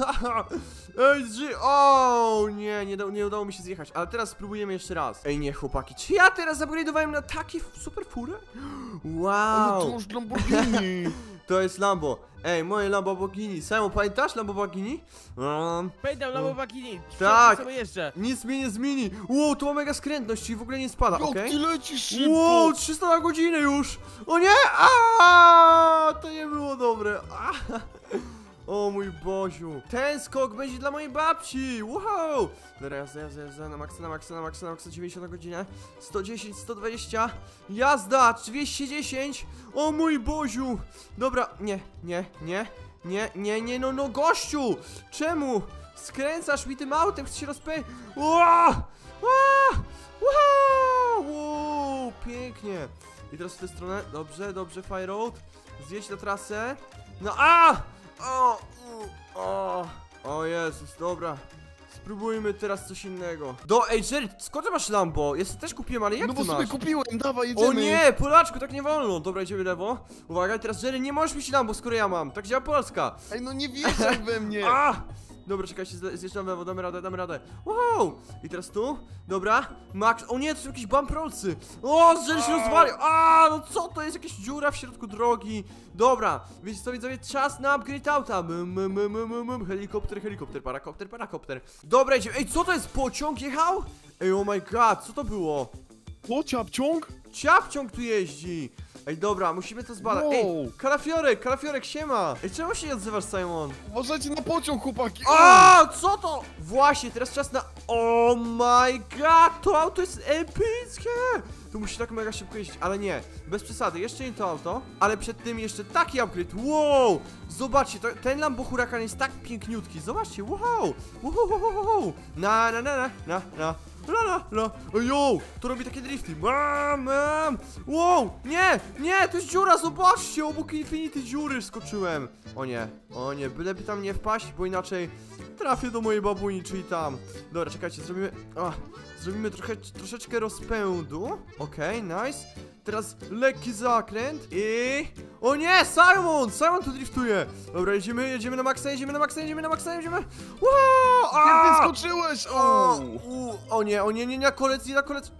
Ej, ży... O, nie, nie, da, nie udało mi się zjechać, ale teraz spróbujemy jeszcze raz. Ej, nie, chłopaki, czy ja teraz upgrade'owałem na takie super furę? Wow. Ale to już Lamborghini. To jest Lambo. Ej, moje Lamborghini. Simon, pamiętasz Lamborghini? Um, Pędam na Lamborghini. Tak. sobie jeszcze. nic mnie nie zmieni. Wow, to ma mega skrętność i w ogóle nie spada, Jak okej? ty lecisz szybko? Wow, trzysta na godzinę już! O nie! Aaaa! To nie było dobre. O mój Boziu. Ten skok będzie dla mojej babci. Wow. Dobra, jazda, jazda, jazda. Na maksa, na maksa, na maksa, na maksa. dziewięćdziesiąt na godzinę. sto dziesięć, sto dwadzieścia. Jazda. dwieście dziesięć. O mój Boziu. Dobra, nie, nie, nie. Nie, nie, nie, no, no, gościu. Czemu? Skręcasz mi tym autem, chcesz się rozpędzić. Wow. Wow, pięknie. I teraz w tę stronę. Dobrze, dobrze, Fire Road. Zjedź na trasę. No, a! O, u, o, o Jezus, dobra. Spróbujmy teraz coś innego. Do, ej, Jerry, skąd ty masz Lambo? Ja sobie też kupiłem, ale jak No ty bo sobie masz? kupiłem, dawaj, jedziemy. O nie, Polaczku, tak nie wolno. Dobra, idziemy lewo. Uwaga, teraz Jerry, nie możesz mieć Lambo, skoro ja mam. Tak działa Polska. Ej, no nie wjeżdżaj we mnie. A! Dobra, czekajcie, zjeżdżam lewo, damy radę, damy radę. Wow! I teraz tu, dobra, Max, o nie, to są jakieś bump rollsy. O, Jerry się rozwalił. A, no co to jest, jakaś dziura w środku drogi. Dobra, wiecie co, widzowie, czas na upgrade auta. M, m, m, m, m, m. Helikopter, helikopter, parakopter, parakopter. Dobra, idziemy. Ej, co to jest, pociąg jechał? Ej, oh my god, co to było? To ciapciąg? Ciapciąg tu jeździ. Ej, dobra, musimy to zbadać. Ej, Wow. kalafiorek, kalafiorek, siema. Ej, czemu się nie odzywasz, Simon? Uważajcie na pociąg, chłopaki. A, co to? Właśnie, teraz czas na... Oh my god, to auto jest epickie. To musi tak mega szybko jeździć, ale nie, bez przesady, jeszcze nie to auto. Ale przed tym jeszcze taki upgrade, wow. Zobaczcie, to, ten Lambo Huracan jest tak piękniutki, zobaczcie, wow. Wow, wow, wow, wow. Na, na, na, na, na, na. La la la, ojo, to robi takie drifty. Mam, mam. Wow, nie, nie, to jest dziura, zobaczcie, obok Infinity dziury skoczyłem. O nie, o nie, byleby tam nie wpaść, bo inaczej trafię do mojej babuni, czyli tam. Dobra, czekajcie, zrobimy, a, zrobimy trochę, troszeczkę rozpędu. Okej, okay, nice. Teraz lekki zakręt i... O nie, Simon! Simon tu driftuje! Dobra, jedziemy, jedziemy na maksa, jedziemy na maksa, jedziemy na maksa, jedziemy... Wow! Jak ty skoczyłeś? O, O! u, o nie, o nie, nie, na kolec, nie na kolec.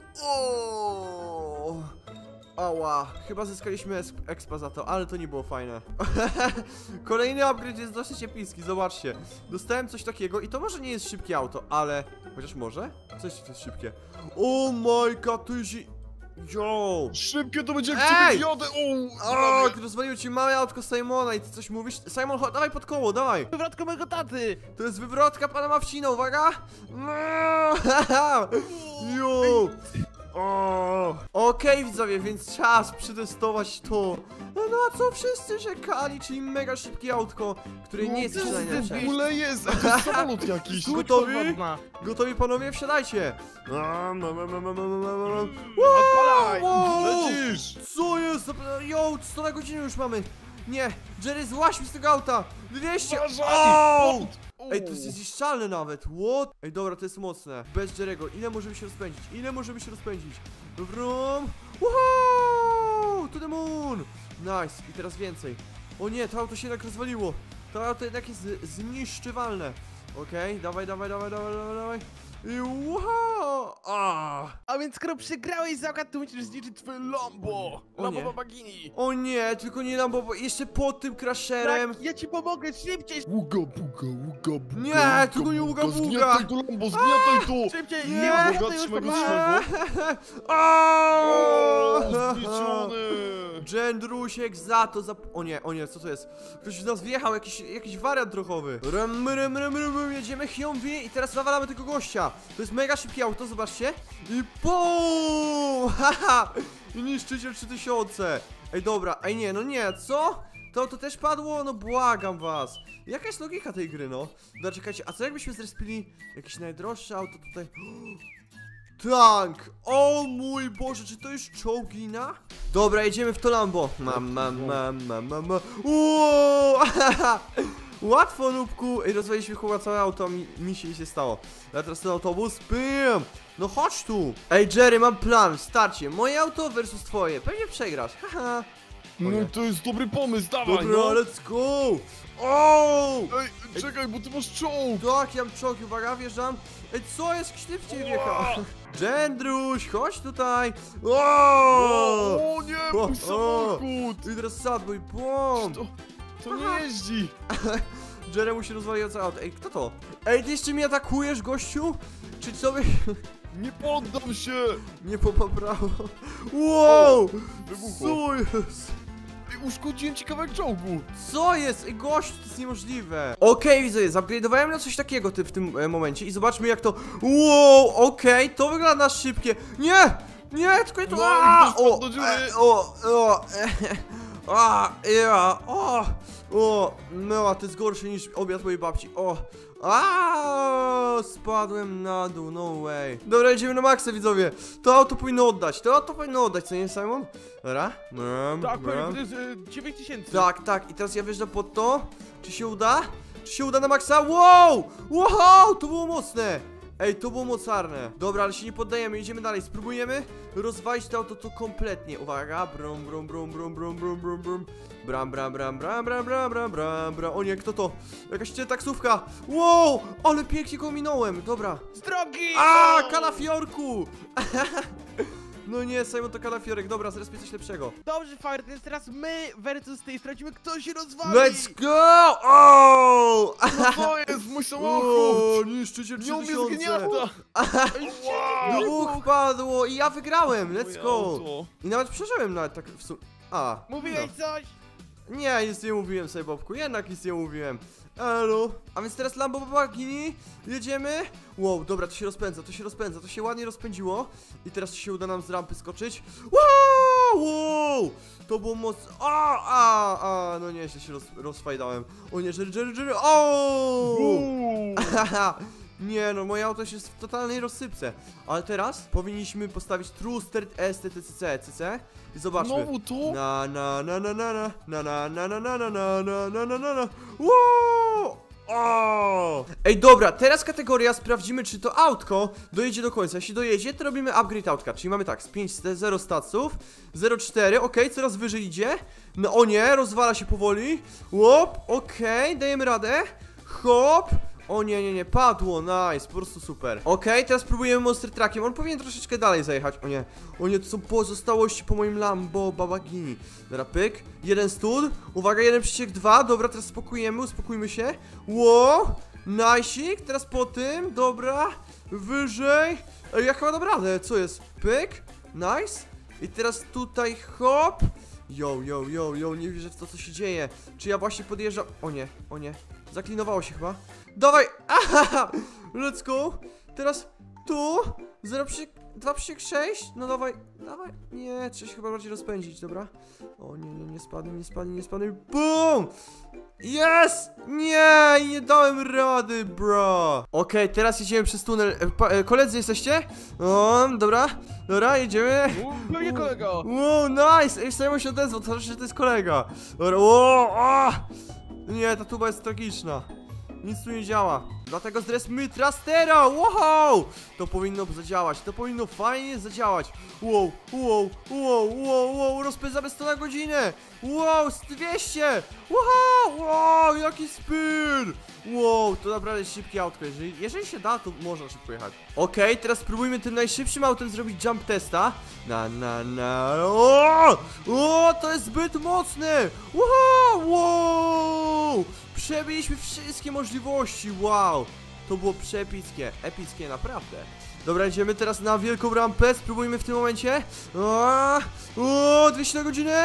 O! Ała, chyba zyskaliśmy expa za to, ale to nie było fajne. Kolejny upgrade jest dosyć epicki, zobaczcie. Dostałem coś takiego i to może nie jest szybkie auto, ale... Chociaż może? Coś to jest szybkie. Oh my god, to jest... Yo! Szybkie to będzie jak Ej! ciebie wiodę. O, rozwaliło ci małe autko Simona i ty coś mówisz? Simon, chodź, dawaj pod koło, dawaj! Wywrotka mojego taty! To jest wywrotka pana Mawcina, uwaga! Yo! O! Okej, widzowie, więc czas przetestować to. No na co wszyscy czekali, czyli mega szybkie autko, które nie jest jeszcze W najlepsze. ogóle jest, Ej, to jest samolot jakiś. Gotowi? Wodna. Gotowi panowie? Wsiadajcie! Odpalaj! Wow! Lecisz! Co jest? Yo, sto na godzinę już mamy! Nie! Jerry, złaź mi z tego auta! dwieście! Uważaj! Au! O! Ej, to jest zniszczalne nawet, what? Ej, dobra, to jest mocne. Bez Jerry'ego, ile możemy się rozpędzić? Ile możemy się rozpędzić? Wrum! Woohoo! To the moon! Nice, i teraz więcej. O nie, to auto się jednak rozwaliło. To auto jednak jest zniszczywalne. Okej, okay, dawaj, dawaj, dawaj, dawaj, dawaj, dawaj. I wow! A! A więc skoro przegrałeś zakład, to musisz zniszczyć twoje Lambo! O Lambo nie. Babagini! O nie, tylko nie Lambo, bo jeszcze pod tym crasherem. Tak, ja ci pomogę, szybciej! Uga buga, uga buga. Nie, tylko nie uga buga. Zgniataj to Lambo, zgniataj to! Szybciej! Nie. Nie ma Uwaga, to już trzymaj go, pomagę. trzymaj go. O, O, zniszczony! Dżendrusiek za to za... O nie, o nie, co to jest? Ktoś w nas wjechał, jakiś, jakiś wariant drogowy. Rym, rym, rym, rym, jedziemy Hyundai i teraz nawalamy tego gościa. To jest mega szybkie auto, zobaczcie. I pum! Haha! I niszczyciel trzy tysiące. Ej, dobra, ej nie, no nie, co? To to też padło? No błagam was. Jaka jest logika tej gry, no? Dobra, czekajcie, a co jakbyśmy zrespili jakieś najdroższe auto tutaj? Tank! O mój Boże, czy to jest czołgina? Dobra, jedziemy w to Lambo. Mam, mam, mam, mam, mam, mam. Uuu! Łatwo, nubku. Ej, rozwaliliśmy chyba całe auto, mi, mi się nie stało. A teraz ten autobus, pym! No chodź tu! Ej, Jerry, mam plan, starcie. Moje auto versus twoje. Pewnie przegrasz, haha. No nie. to jest dobry pomysł, dawaj, Dobra, no! let's go! O! Ej, czekaj, bo ty masz czołg! Tak, ja mam czołg, uwaga, wjeżdżam. Ej, co jest? Szybciej wjechał. Dżendruś, chodź tutaj. O! O nie, O, mój o. samochód! I teraz sadłuj, bum! To, to nie jeździ! Jerry musi rozwalić całe auto. Ej, kto to? Ej, ty jeszcze mnie atakujesz, gościu? Czy sobie Nie poddam się! nie popaprało? Wow! Wybuchło. Co jest? Ej, uszkodziłem ci kawałek czołgu. Co jest? Ej, gość, to jest niemożliwe. Okej, okay, widzę, zupgrade'owałem na coś takiego ty w tym e, momencie i zobaczmy jak to... Wow, okej, okay, to wygląda szybkie. Nie! Nie, tylko nie to... No, Aaaa! o, O, do dziury. e, o, o, e, a, ja, o, o, no, to jest gorsze niż obiad mojej babci. O, a, spadłem na dół, no way. Dobra, idziemy na maksa, widzowie. To auto powinno oddać, to auto powinno oddać, co nie, Simon? Dobra, no, Tak, no. to jest e, dziewięć tysięcy. Tak, tak, i teraz ja wjeżdżam pod to. Czy się uda? Czy się uda na maksa? Wow! Wow! To było mocne! Ej, to było mocarne. Dobra, ale się nie poddajemy, idziemy dalej. Spróbujemy rozwalić to auto to kompletnie. Uwaga, brum, brum, brum, brum, brum, brum, brum, brum. Bram, bram, bram, bram, bram, bram, bram, bram, bram. O nie, kto to? Jakaś taksówka. Wow! Ale pięknie go minąłem, dobra. Z drogi! A, kalafiorku! No nie, Simon to kalafiorek, dobra, zaraz coś lepszego. Dobrze, Fire, to jest teraz my versus ty, sprawdzimy kto się rozwali. Let's go! Oh! No to jest mój O, samochód. niszczyciel Nie umie trzy tysiące. zgniata. Dwóch padło i ja wygrałem, let's Moje go! auto. I nawet przeżyłem nawet tak w sumie. A, Mówiłeś coś? no. Nie, nic nie mówiłem sobie, Bobku, jednak nic nie mówiłem. Elo. A więc teraz Lamborghini, jedziemy. Wow, dobra, to się rozpędza, to się rozpędza, to się ładnie rozpędziło. I teraz się uda nam z rampy skoczyć. Wow, wow. To było mocno. A, a, a, no nieźle się roz, rozfajdałem. O nie, Jerry, Jerry, Jerry, o! Uuu. Nie no, moje auto jest w totalnej rozsypce. Ale teraz powinniśmy postawić True Start S T T C C C C i zobaczmy. Znowu to? Na na na na na na na na na na na na na na na na na. Wow! O! Ej, dobra, teraz kategoria, sprawdzimy czy to autko dojedzie do końca. Jeśli dojedzie, to robimy upgrade autka. Czyli mamy tak, z pięć zero statsów, zero cztery, ok, coraz wyżej idzie. No o nie, rozwala się powoli. Łop, ok, dajemy radę. Hop. O nie, nie, nie, padło, nice, po prostu super. Okej, okay, teraz próbujemy Monster Truckiem. On powinien troszeczkę dalej zajechać. O nie, o nie, to są pozostałości po moim Lambo Babagini. Dobra, pyk, jeden stud. Uwaga, jeden przecinek dwa. Dobra, teraz spokojemy, uspokójmy się. Wow, najsik, teraz po tym, dobra. Wyżej. Ej, ja chyba dam radę, co jest? Pyk, nice. I teraz tutaj, hop. Yo, yo, yo, yo, nie wierzę w to, co się dzieje. Czy ja właśnie podjeżdżam? O nie, o nie. Zaklinowało się chyba. Dawaj! Aha! Let's go! Teraz tu dwa przecinek sześć. No dawaj, dawaj. Nie, trzeba się chyba bardziej rozpędzić, dobra? O nie, nie, nie spadnij, nie spadnij, nie spadnij. BOOM! Jest! Nie, nie dałem rady, bro. Okej, okay, teraz jedziemy przez tunel. E, koledzy jesteście? O, dobra, dobra, jedziemy. No nie kolego. Wow, nice! Ej, Simon się odezwał, to znaczy, że to jest kolega. Dobra, wow, a! Nie, ta tuba jest tragiczna. Nic tu nie działa. Dlatego zresmy Trastera. Wow! To powinno zadziałać. To powinno fajnie zadziałać. Wow, wow, wow, wow, wow. Rozpędzamy sto na godzinę. Wow, dwieście. Wow, wow, jaki spin. Wow, to naprawdę szybkie autko. Jeżeli, jeżeli się da, to można szybko jechać. Okej, okay, teraz spróbujmy tym najszybszym autem zrobić jump testa. Na, na, na. O, o, to jest zbyt mocne. Wow, wow. Przebiliśmy wszystkie możliwości, wow. To było przepickie, epickie, naprawdę. Dobra, idziemy teraz na wielką rampę, spróbujmy w tym momencie. O, o, dwieście na godzinę.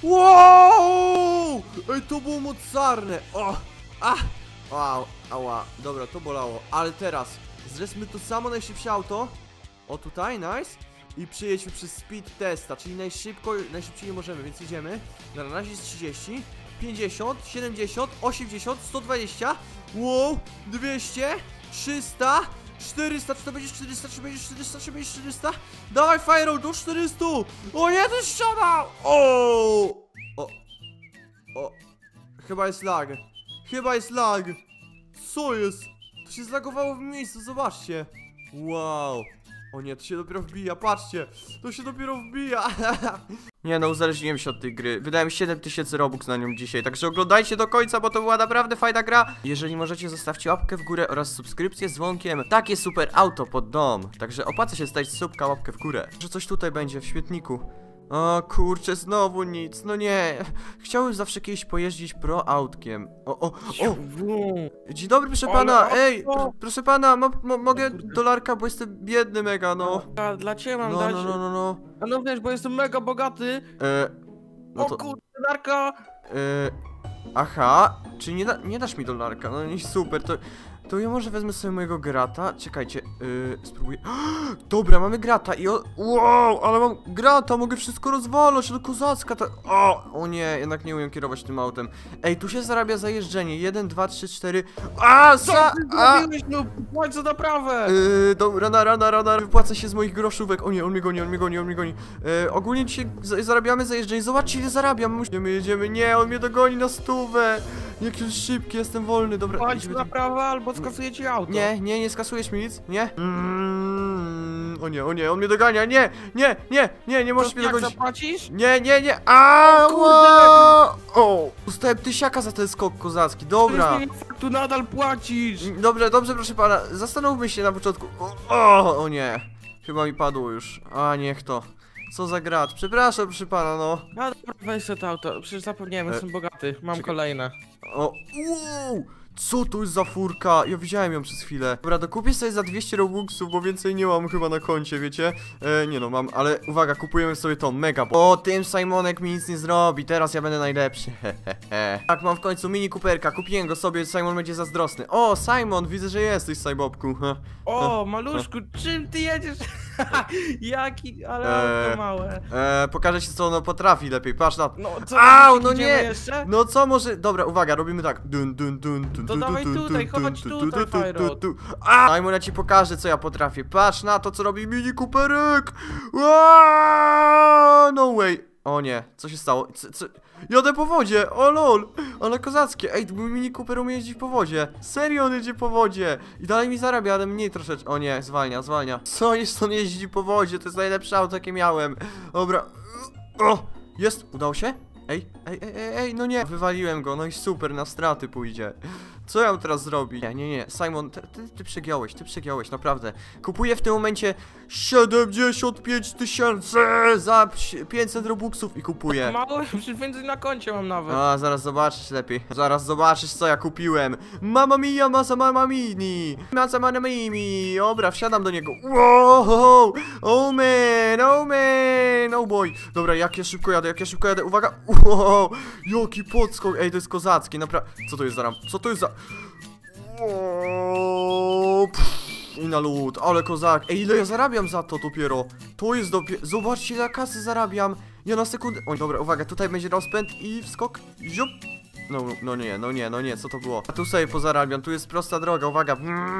Wow! Ej, to było mocarne. O, a, wow, ała, dobra, to bolało. Ale teraz zresmy to samo najszybsze auto. O, tutaj, nice. I przejedźmy przez speed testa, czyli najszybko, najszybciej nie możemy, więc idziemy. Na razie jest trzydzieści. pięćdziesiąt, siedemdziesiąt, osiemdziesiąt, sto dwadzieścia. Wow, dwieście, trzysta, czterysta, czy to będzie czterysta, czy będzie czterysta, czy będzie czterysta? Dawaj Fire do czterysta. O nie, to jest ściana. O, o, o, chyba jest lag. Chyba jest lag. Co jest? To się zlagowało w miejscu, zobaczcie. Wow. O nie, to się dopiero wbija, patrzcie. To się dopiero wbija. Nie no, uzależniłem się od tej gry. Wydałem siedem tysięcy robux na nią dzisiaj. Także oglądajcie do końca, bo to była naprawdę fajna gra. Jeżeli możecie, zostawcie łapkę w górę oraz subskrypcję z dzwonkiem. Takie super auto pod dom. Także opłaca się stać subka, łapkę w górę. Że coś tutaj będzie w świetniku. O kurczę, znowu nic, no nie. Chciałem zawsze kiedyś pojeździć pro autkiem. O, o, o. Dzień dobry, proszę pana, ej, pr proszę pana, mo mo mogę dolarka, bo jestem biedny mega, no. A dla ciebie mam No, dać. no, no, no, no. A no wiesz, bo jestem mega bogaty. E, no O to, kur... dolarka. Yy, aha, czy nie, da, nie dasz mi dolarka? No nie, super, to... To ja może wezmę sobie mojego grata. Czekajcie, yy, spróbuję. Dobra, mamy grata i o... Wow, ale mam grata, mogę wszystko rozwalać, ale kozacka ta... O, o nie, jednak nie umiem kierować tym autem. Ej, tu się zarabia za jeżdżenie. Jeden, dwa, trzy, cztery. A, Co za... ty A! zrobiłeś? No, płać za naprawę. Yy, dobra, rana, rana, rana, wypłaca się z moich groszówek. O nie, on mnie goni, on mnie goni, on mnie goni. Yy, ogólnie dzisiaj za- zarabiamy za jeżdżenie. Zobaczcie, ile zarabiam. Musimy, jedziemy. Nie, on mnie dogoni na stówę. Jak już szybki, jestem wolny. Dobra, Płać za jedziemy. naprawę albo skasuję ci auto. Nie, nie, nie skasujesz mi nic, nie? Mm, o nie, o nie, on mnie dogania, nie, nie, nie, nie, nie możesz To mnie jak dogonić. zapłacisz? Nie, nie, nie, aaa, kurde. o, dostałem tysiaka za ten skok kozacki, dobra. Tu nadal płacisz. Dobrze, dobrze, proszę pana, zastanówmy się na początku. O, o, o nie, chyba mi padło już, a niech to. Co za grat, przepraszam, proszę pana, no. No dobra, weź sobie to auto, przecież zapomniałem, E, jestem bogaty, mam czekaj. kolejne. O, wow, co to jest za furka? Ja widziałem ją przez chwilę. Dobra, dokupię sobie za dwieście robuxów, bo więcej nie mam chyba na koncie, wiecie? E, nie no, mam, ale uwaga, kupujemy sobie tą mega. O, tym Simonek mi nic nie zrobi, teraz ja będę najlepszy. Hehehe. Tak, mam w końcu mini Cooperka, kupiłem go sobie, Simon będzie zazdrosny. O, Simon, widzę, że jesteś, Sajbobku. O, maluszku, czym ty jedziesz? Jaki, ale Eee, auto małe. E, pokażę ci, co ono potrafi lepiej, patrz na to. No co, Au, idziemy no nie! jeszcze? No co może... Dobra, uwaga, robimy tak. Dun, dun, dun, dun, To dun, dawaj dun, tutaj, dun, chodź dun, tutaj, dun, dun, Fajrod. dun, dun. A, Simon, ja ci pokażę, co ja potrafię. Patrz na to, co robi Mini Cooperek. Aaaa, no way. O nie, co się stało? Co, co? Jadę po wodzie, o lol. Ale kozackie. Ej, mój Mini Cooper umie jeździć po wodzie. Serio, on jedzie po wodzie. I dalej mi zarabia, ale mniej troszeczkę. O nie, zwalnia, zwalnia. Co jest, on jeździ po wodzie? To jest najlepsze auto, jakie miałem. Dobra. O, jest, udało się? Ej, ej, ej, ej, ej, no nie. Wywaliłem go, no i super, na straty pójdzie. Co ja mam teraz zrobić? Nie, nie, nie, Simon, ty, ty, ty przegiąłeś, ty przegiąłeś, naprawdę. Kupuję w tym momencie siedemdziesiąt pięć tysięcy za pięćset robuxów i kupuję. Mało, przecież więcej na koncie mam nawet. A, zaraz zobaczysz lepiej. Zaraz zobaczysz, co ja kupiłem. Mamma mia, masa mama mini. Masa mama mini. Dobra, wsiadam do niego. Wow, oh man, oh man, oh boy. Dobra, jak ja szybko jadę, jak ja szybko jadę. Uwaga. Wow, jaki podskok. Ej, to jest kozackie, naprawdę. Co to jest za ram? Co to jest za... Wow, pff. I na lód, ale kozak. Ej, ile ja zarabiam za to dopiero? To jest dopiero... Zobaczcie, ile kasy zarabiam. Ja na sekundę... Oj, dobra, uwaga, tutaj będzie rozpęd i wskok. Ziup. No, no nie, no nie, no nie, co to było? A tu sobie pozarabiam, tu jest prosta droga, uwaga.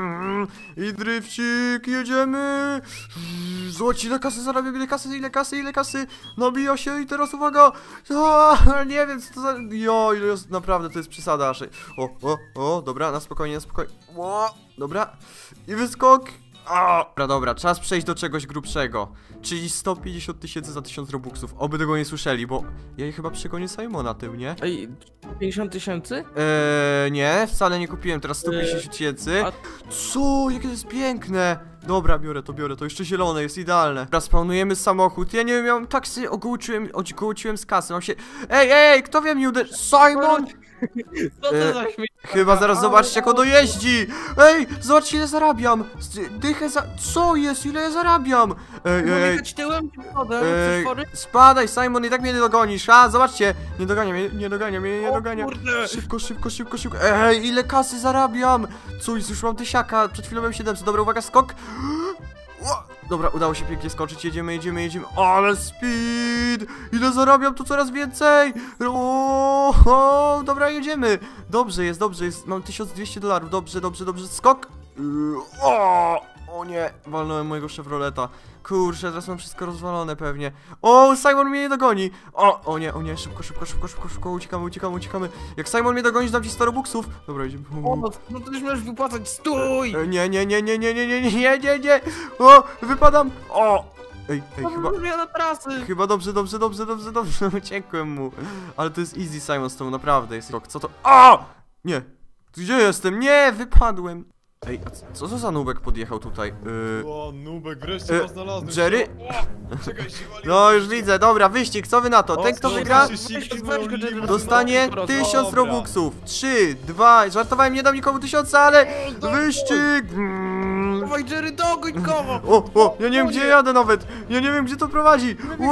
I drifcik, jedziemy. Zobacz, ile kasy zarabiam, ile kasy, ile kasy, ile kasy. Nabija się i teraz uwaga. O, nie wiem, co to za... Jo, ile jest, naprawdę, to jest przesada aż. O, o, o, dobra, na spokojnie, na spokojnie. O, dobra. I wyskok. O, dobra, dobra, czas przejść do czegoś grubszego. Czyli sto pięćdziesiąt tysięcy za tysiąc robuxów. Oby tego nie słyszeli, bo ja chyba przegonię Simona tył, nie? Ej, pięćdziesiąt tysięcy? Eee, nie, wcale nie kupiłem teraz sto pięćdziesiąt tysięcy. Co? Jakie to jest piękne! Dobra, biorę to, biorę to, jeszcze zielone, jest idealne. Teraz spawnujemy samochód, ja nie wiem, ja mam taksy, ogołciłem, ogołciłem z kasy, mam się... Ej, ej, kto wie mnie uderzy? Simon! Co to E, za śmiech? Chyba zaraz zobaczycie, jak on dojeździ! Ej, zobaczcie, ile zarabiam! Z- Dychę za... Co jest? Ile ja zarabiam? Ej, Mam ej, jechać tyłem czy przodem? ej, Potwory? spadaj, Simon, i tak mnie nie dogonisz, a? Zobaczcie! Nie dogania mnie, nie dogania mnie, nie O dogania. kurde! Szybko, szybko, szybko, szybko. Ej, ile kasy zarabiam! Co jest, już mam tysiaka, przed chwilą miałem siedemset. Dobra, uwaga, skok. O, dobra, udało się pięknie skoczyć, jedziemy, jedziemy, jedziemy. Ale speed! Ile zarabiam, tu coraz więcej! O, o, dobra, jedziemy. Dobrze jest, dobrze jest, mam tysiąc dwieście dolarów, dobrze, dobrze, dobrze, skok. O, o nie, walnąłem mojego Chevroleta. Kurczę, teraz mam wszystko rozwalone pewnie. O, Simon mnie nie dogoni. O, o nie, o nie, szybko, szybko, szybko, szybko, szybko, uciekamy, uciekamy, uciekamy. Jak Simon mnie dogoni, dam ci sto robuxów. Dobra, idziemy. O, no to już możesz wypłacać, stój! E, Nie, nie, nie, nie, nie, nie, nie, nie, nie, nie, nie. O, wypadam. O, ej, ej, chyba, To zmiana trasy! chyba dobrze, dobrze, dobrze, dobrze, dobrze, uciekłem mu. Ale to jest easy, Simon, z tą naprawdę jest rok. Co to? O, nie, gdzie jestem? Nie, wypadłem. Ej, a c- co to za nubek podjechał tutaj? Yy... O, Nubek, wreszcie E, was znalazłem. Jerry? O, czekaj, się wali. No już widzę, dobra, wyścig, co wy na to? Ten, kto O, wygra, weź się ścigli z Weź moją go, Jerry, limuzyną. dostanie Dobra. tysiąc robuxów. Trzy, dwa, żartowałem, nie dam nikomu tysiąca, ale wyścig! Mm, dawaj, Jerry, dogoń go! O, o, ja nie wiem, O gdzie nie. jadę nawet. Ja nie wiem, gdzie to prowadzi. wygraliśmy.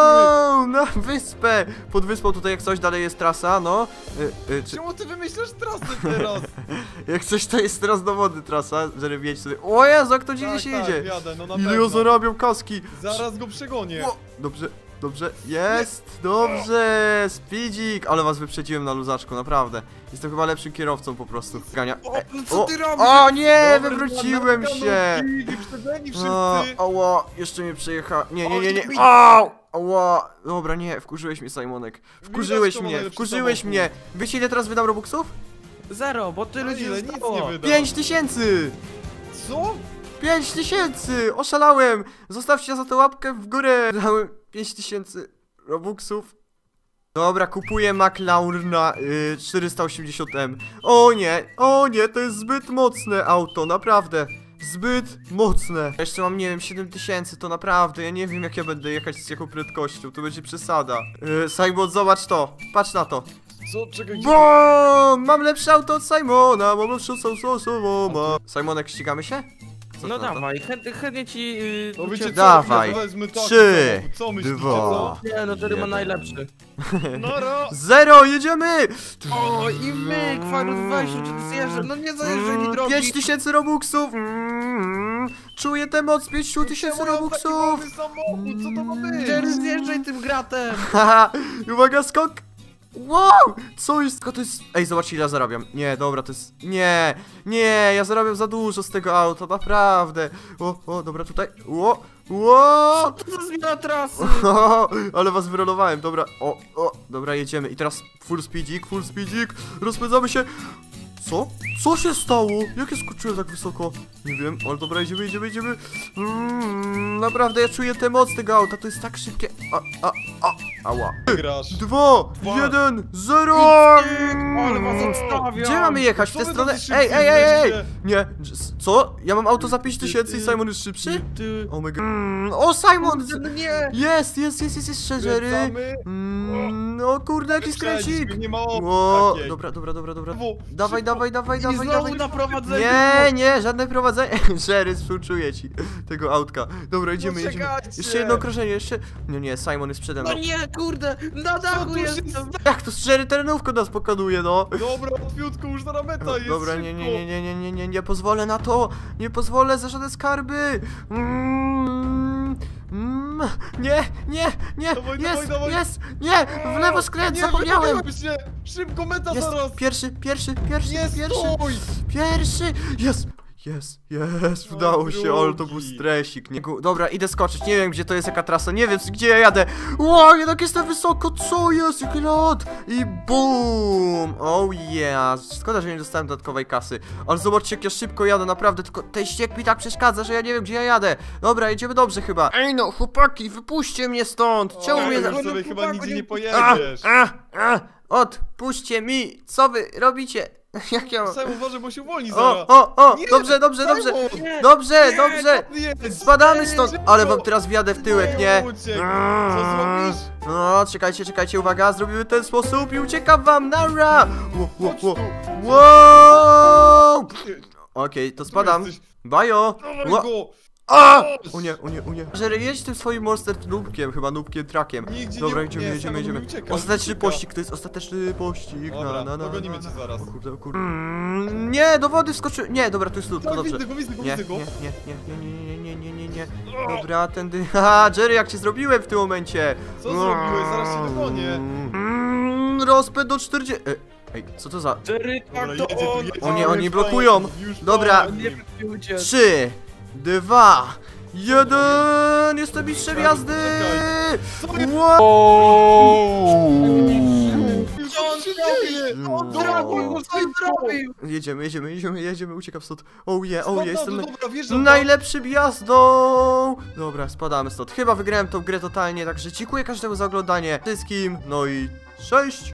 Wow, na wyspę. Pod wyspą tutaj jak coś dalej jest trasa, no. Y, y, czy, Czemu ty wymyślasz trasę teraz? jak coś to jest teraz do wody trasa, żeby wiedzieć sobie. O Jezu, jak to dziwnie Tak, się tak, jedzie. jadę, no na Ile ja pewno. zarabiam kaski. Zaraz go przegonię. O, dobrze, dobrze, jest, dobrze, Speedzik, ale was wyprzedziłem na luzaczku, naprawdę. Jestem chyba lepszym kierowcą po prostu. Gania. O, no co O, ty robisz? o nie, Dobra, wywróciłem na się. kanapki, Wyprzedzeni O, wszyscy. ała, jeszcze mnie przejechał. Nie, nie, nie, nie. Oj, Au! Ała! Dobra, nie, wkurzyłeś mnie, Simonek. Wkurzyłeś to ma mnie, najlepszy wkurzyłeś samochód. mnie. Wiecie, ile teraz wydam robuxów? Zero, bo tyle No ci ile, nic zostało. nie wydał. Pięć tysięcy! Co? Pięć tysięcy! Oszalałem! Zostawcie za tę łapkę w górę! Dałem pięć tysięcy robuxów. Dobra, kupuję McLarena y, czterysta osiemdziesiąt M. O nie, o nie, to jest zbyt mocne auto, naprawdę. Zbyt mocne. Jeszcze mam, nie wiem, siedem tysięcy, to naprawdę, ja nie wiem, jak ja będę jechać z jaką prędkością, to będzie przesada. Yy, Simon, zobacz to, patrz na to. Co? Czekaj, Bo mam lepsze auto od Simona, mam lepsze auto Simona. Simonek, ścigamy się? Co No ty na to? dawaj, chętnie, chętnie ci... Yy, no wiecie co? Dawaj. Ja wezmę taki Trzy, samochód. Co myślicie, dwa. co? Nie, no Jerry ma Jeden. najlepszy. Nara! Zero, jedziemy! O, i myk, Farus, weź, czy ty zjeżdżasz? No nie zajeżdżaj mi drogi. pięć tysięcy robuxów! Mm, czuję tę moc, pięć tysięcy Czemu ja mam taki robuxów! mały samochód, co to ma być? Jerry, zjeżdżaj tym gratem. Haha, uwaga, skok! Wow! Co jest? Co to jest? Ej, zobaczcie, ile ja zarabiam. Nie, dobra, to jest... Nie, nie, ja zarabiam za dużo z tego auta, naprawdę. O, o, dobra, tutaj. O, o, To za zmiana trasy! o, ale was wyrolowałem, dobra. O, o, dobra, jedziemy. I teraz full speedzik, full speedzik. Rozpędzamy się. Co? Co się stało? Jak ja skoczyłem tak wysoko? Nie wiem, ale dobra, idziemy, idziemy, idziemy. Mm, naprawdę, ja czuję tę moc tego auta, to jest tak szybkie. A, a, a, ała. Grasz. Dwa, Dwa. jeden, zero! Ale was odstawiam. Gdzie mamy jechać? W Co tę wy stronę? tacy Ej, szybcy ej, ej, ej! jesteście? Nie, z- co? Ja mam auto za pięć tysięcy i Simon jest szybszy? Ty... O my god. Mm, o, Simon! No nie. Jest, jest, jest, jest, jest, Szczerzy! Kręcamy. Mm, no kurde, jaki skręcik! Nie ma opcji O, takiej. dobra, dobra, dobra, dobra. Szybko. Dawaj, dawaj, dawaj, I dawaj, znowu dawaj. na prowadzeniu. Nie, nie, żadne prowadzenie. Jerry, współczuję ci tego autka. Dobra, idziemy, No jedziemy. czekajcie. Jeszcze jedno okrążenie, jeszcze. No nie, Simon jest przede mną. No nie, kurde, na dachu tu się jestem! Jak to Jerry terenówką nas pokonuje, no? Dobra, łatwiutko, już na meta jest. Dobra, nie, szybko. nie, nie, nie, nie, nie, nie, nie pozwolę na to! Nie pozwolę za żadne skarby! Mm, mm, nie, nie, nie, Dawaj, jest, dawaj, dawaj. jest, nie, w lewo skręt, Nie, zapomniałem! wygadałem się. Szybko, meta Jest, zaraz. pierwszy, pierwszy, pierwszy, Nie pierwszy, stój. pierwszy, jest! Jest, jest, udało się, ale to był drugi. stresik, nie? Gu- Dobra, idę skoczyć, nie wiem gdzie to jest, jaka trasa, nie wiem gdzie ja jadę. Wow, jednak jestem wysoko, co jest, jaki lot? I boom! Oh yeah, szkoda, że nie dostałem dodatkowej kasy. Ale zobaczcie jak ja szybko jadę, naprawdę, tylko ten ściek mi tak przeszkadza, że ja nie wiem gdzie ja jadę. Dobra, jedziemy dobrze chyba. Ej no, chłopaki, wypuśćcie mnie stąd, czemu O, mnie... już za- sobie chyba chłopaku, nigdzie nie nie A, pojedziesz. a, a, odpuśćcie mi, co wy robicie? Jak ja mam... Sam uważaj, bo się uwolni zaraz. O, o, o, Nie, dobrze, dobrze, dobrze, Simon. Nie. dobrze, dobrze, Nie, spadamy nie, stąd, szybko. ale wam teraz wjadę w tyłek, nie? Uciekł. Co zrobisz? No, czekajcie, czekajcie, uwaga, zrobimy w ten sposób i uciekam wam, nara! Wo, wo, Chodź wo. tu. Wow! Okej, to spadam, jesteś? bajo! Dawaj Ła- go. A! O nie, o nie, o nie. Jerry, jedź tym swoim monster nubkiem, chyba nubkiem, trakiem. Nigdzie Dobra, nie- idziemy, nie, jedziemy, Simon jedziemy. mi ucieka, on Ostateczny ucieka. pościg, to jest ostateczny pościg. Dobra, na, na, na, dogonimy na. cię zaraz. O kurde, o kurde. Mm, nie, do wody wskoczy. Nie, dobra, tu jest lód, to Tak, dobrze. widzę go, widzę go, Nie, widzę nie, go. nie, nie, nie, nie, nie, nie, nie, nie, nie. Dobra, tędy. Haha, Jerry, jak cię zrobiłem w tym momencie? Co zrobiłeś? Zaraz cię dogonię. Mm, rozpęd do czterdziestu. Ej, co to za... Jerry, Dobra, tak jedzie to tu, on! jedzie. O nie, Już oni po blokują. nim, już Dobra. po nim. Nie wiem, uciec. Trzy, dwa, jeden. Jestem mistrzem jazdy. Co jest? Wow! Co on się dzieje? No. On zrobił, co on zrobił? Jedziemy, jedziemy, jedziemy, jedziemy, uciekam stąd. Oh yeah, oh yeah, jestem Spadam, dobra, wjeżdżam tam. najlepszym jazdą. Dobra, spadamy stąd. Chyba wygrałem tą grę totalnie, także dziękuję każdemu za oglądanie. Wszystkim, no i cześć.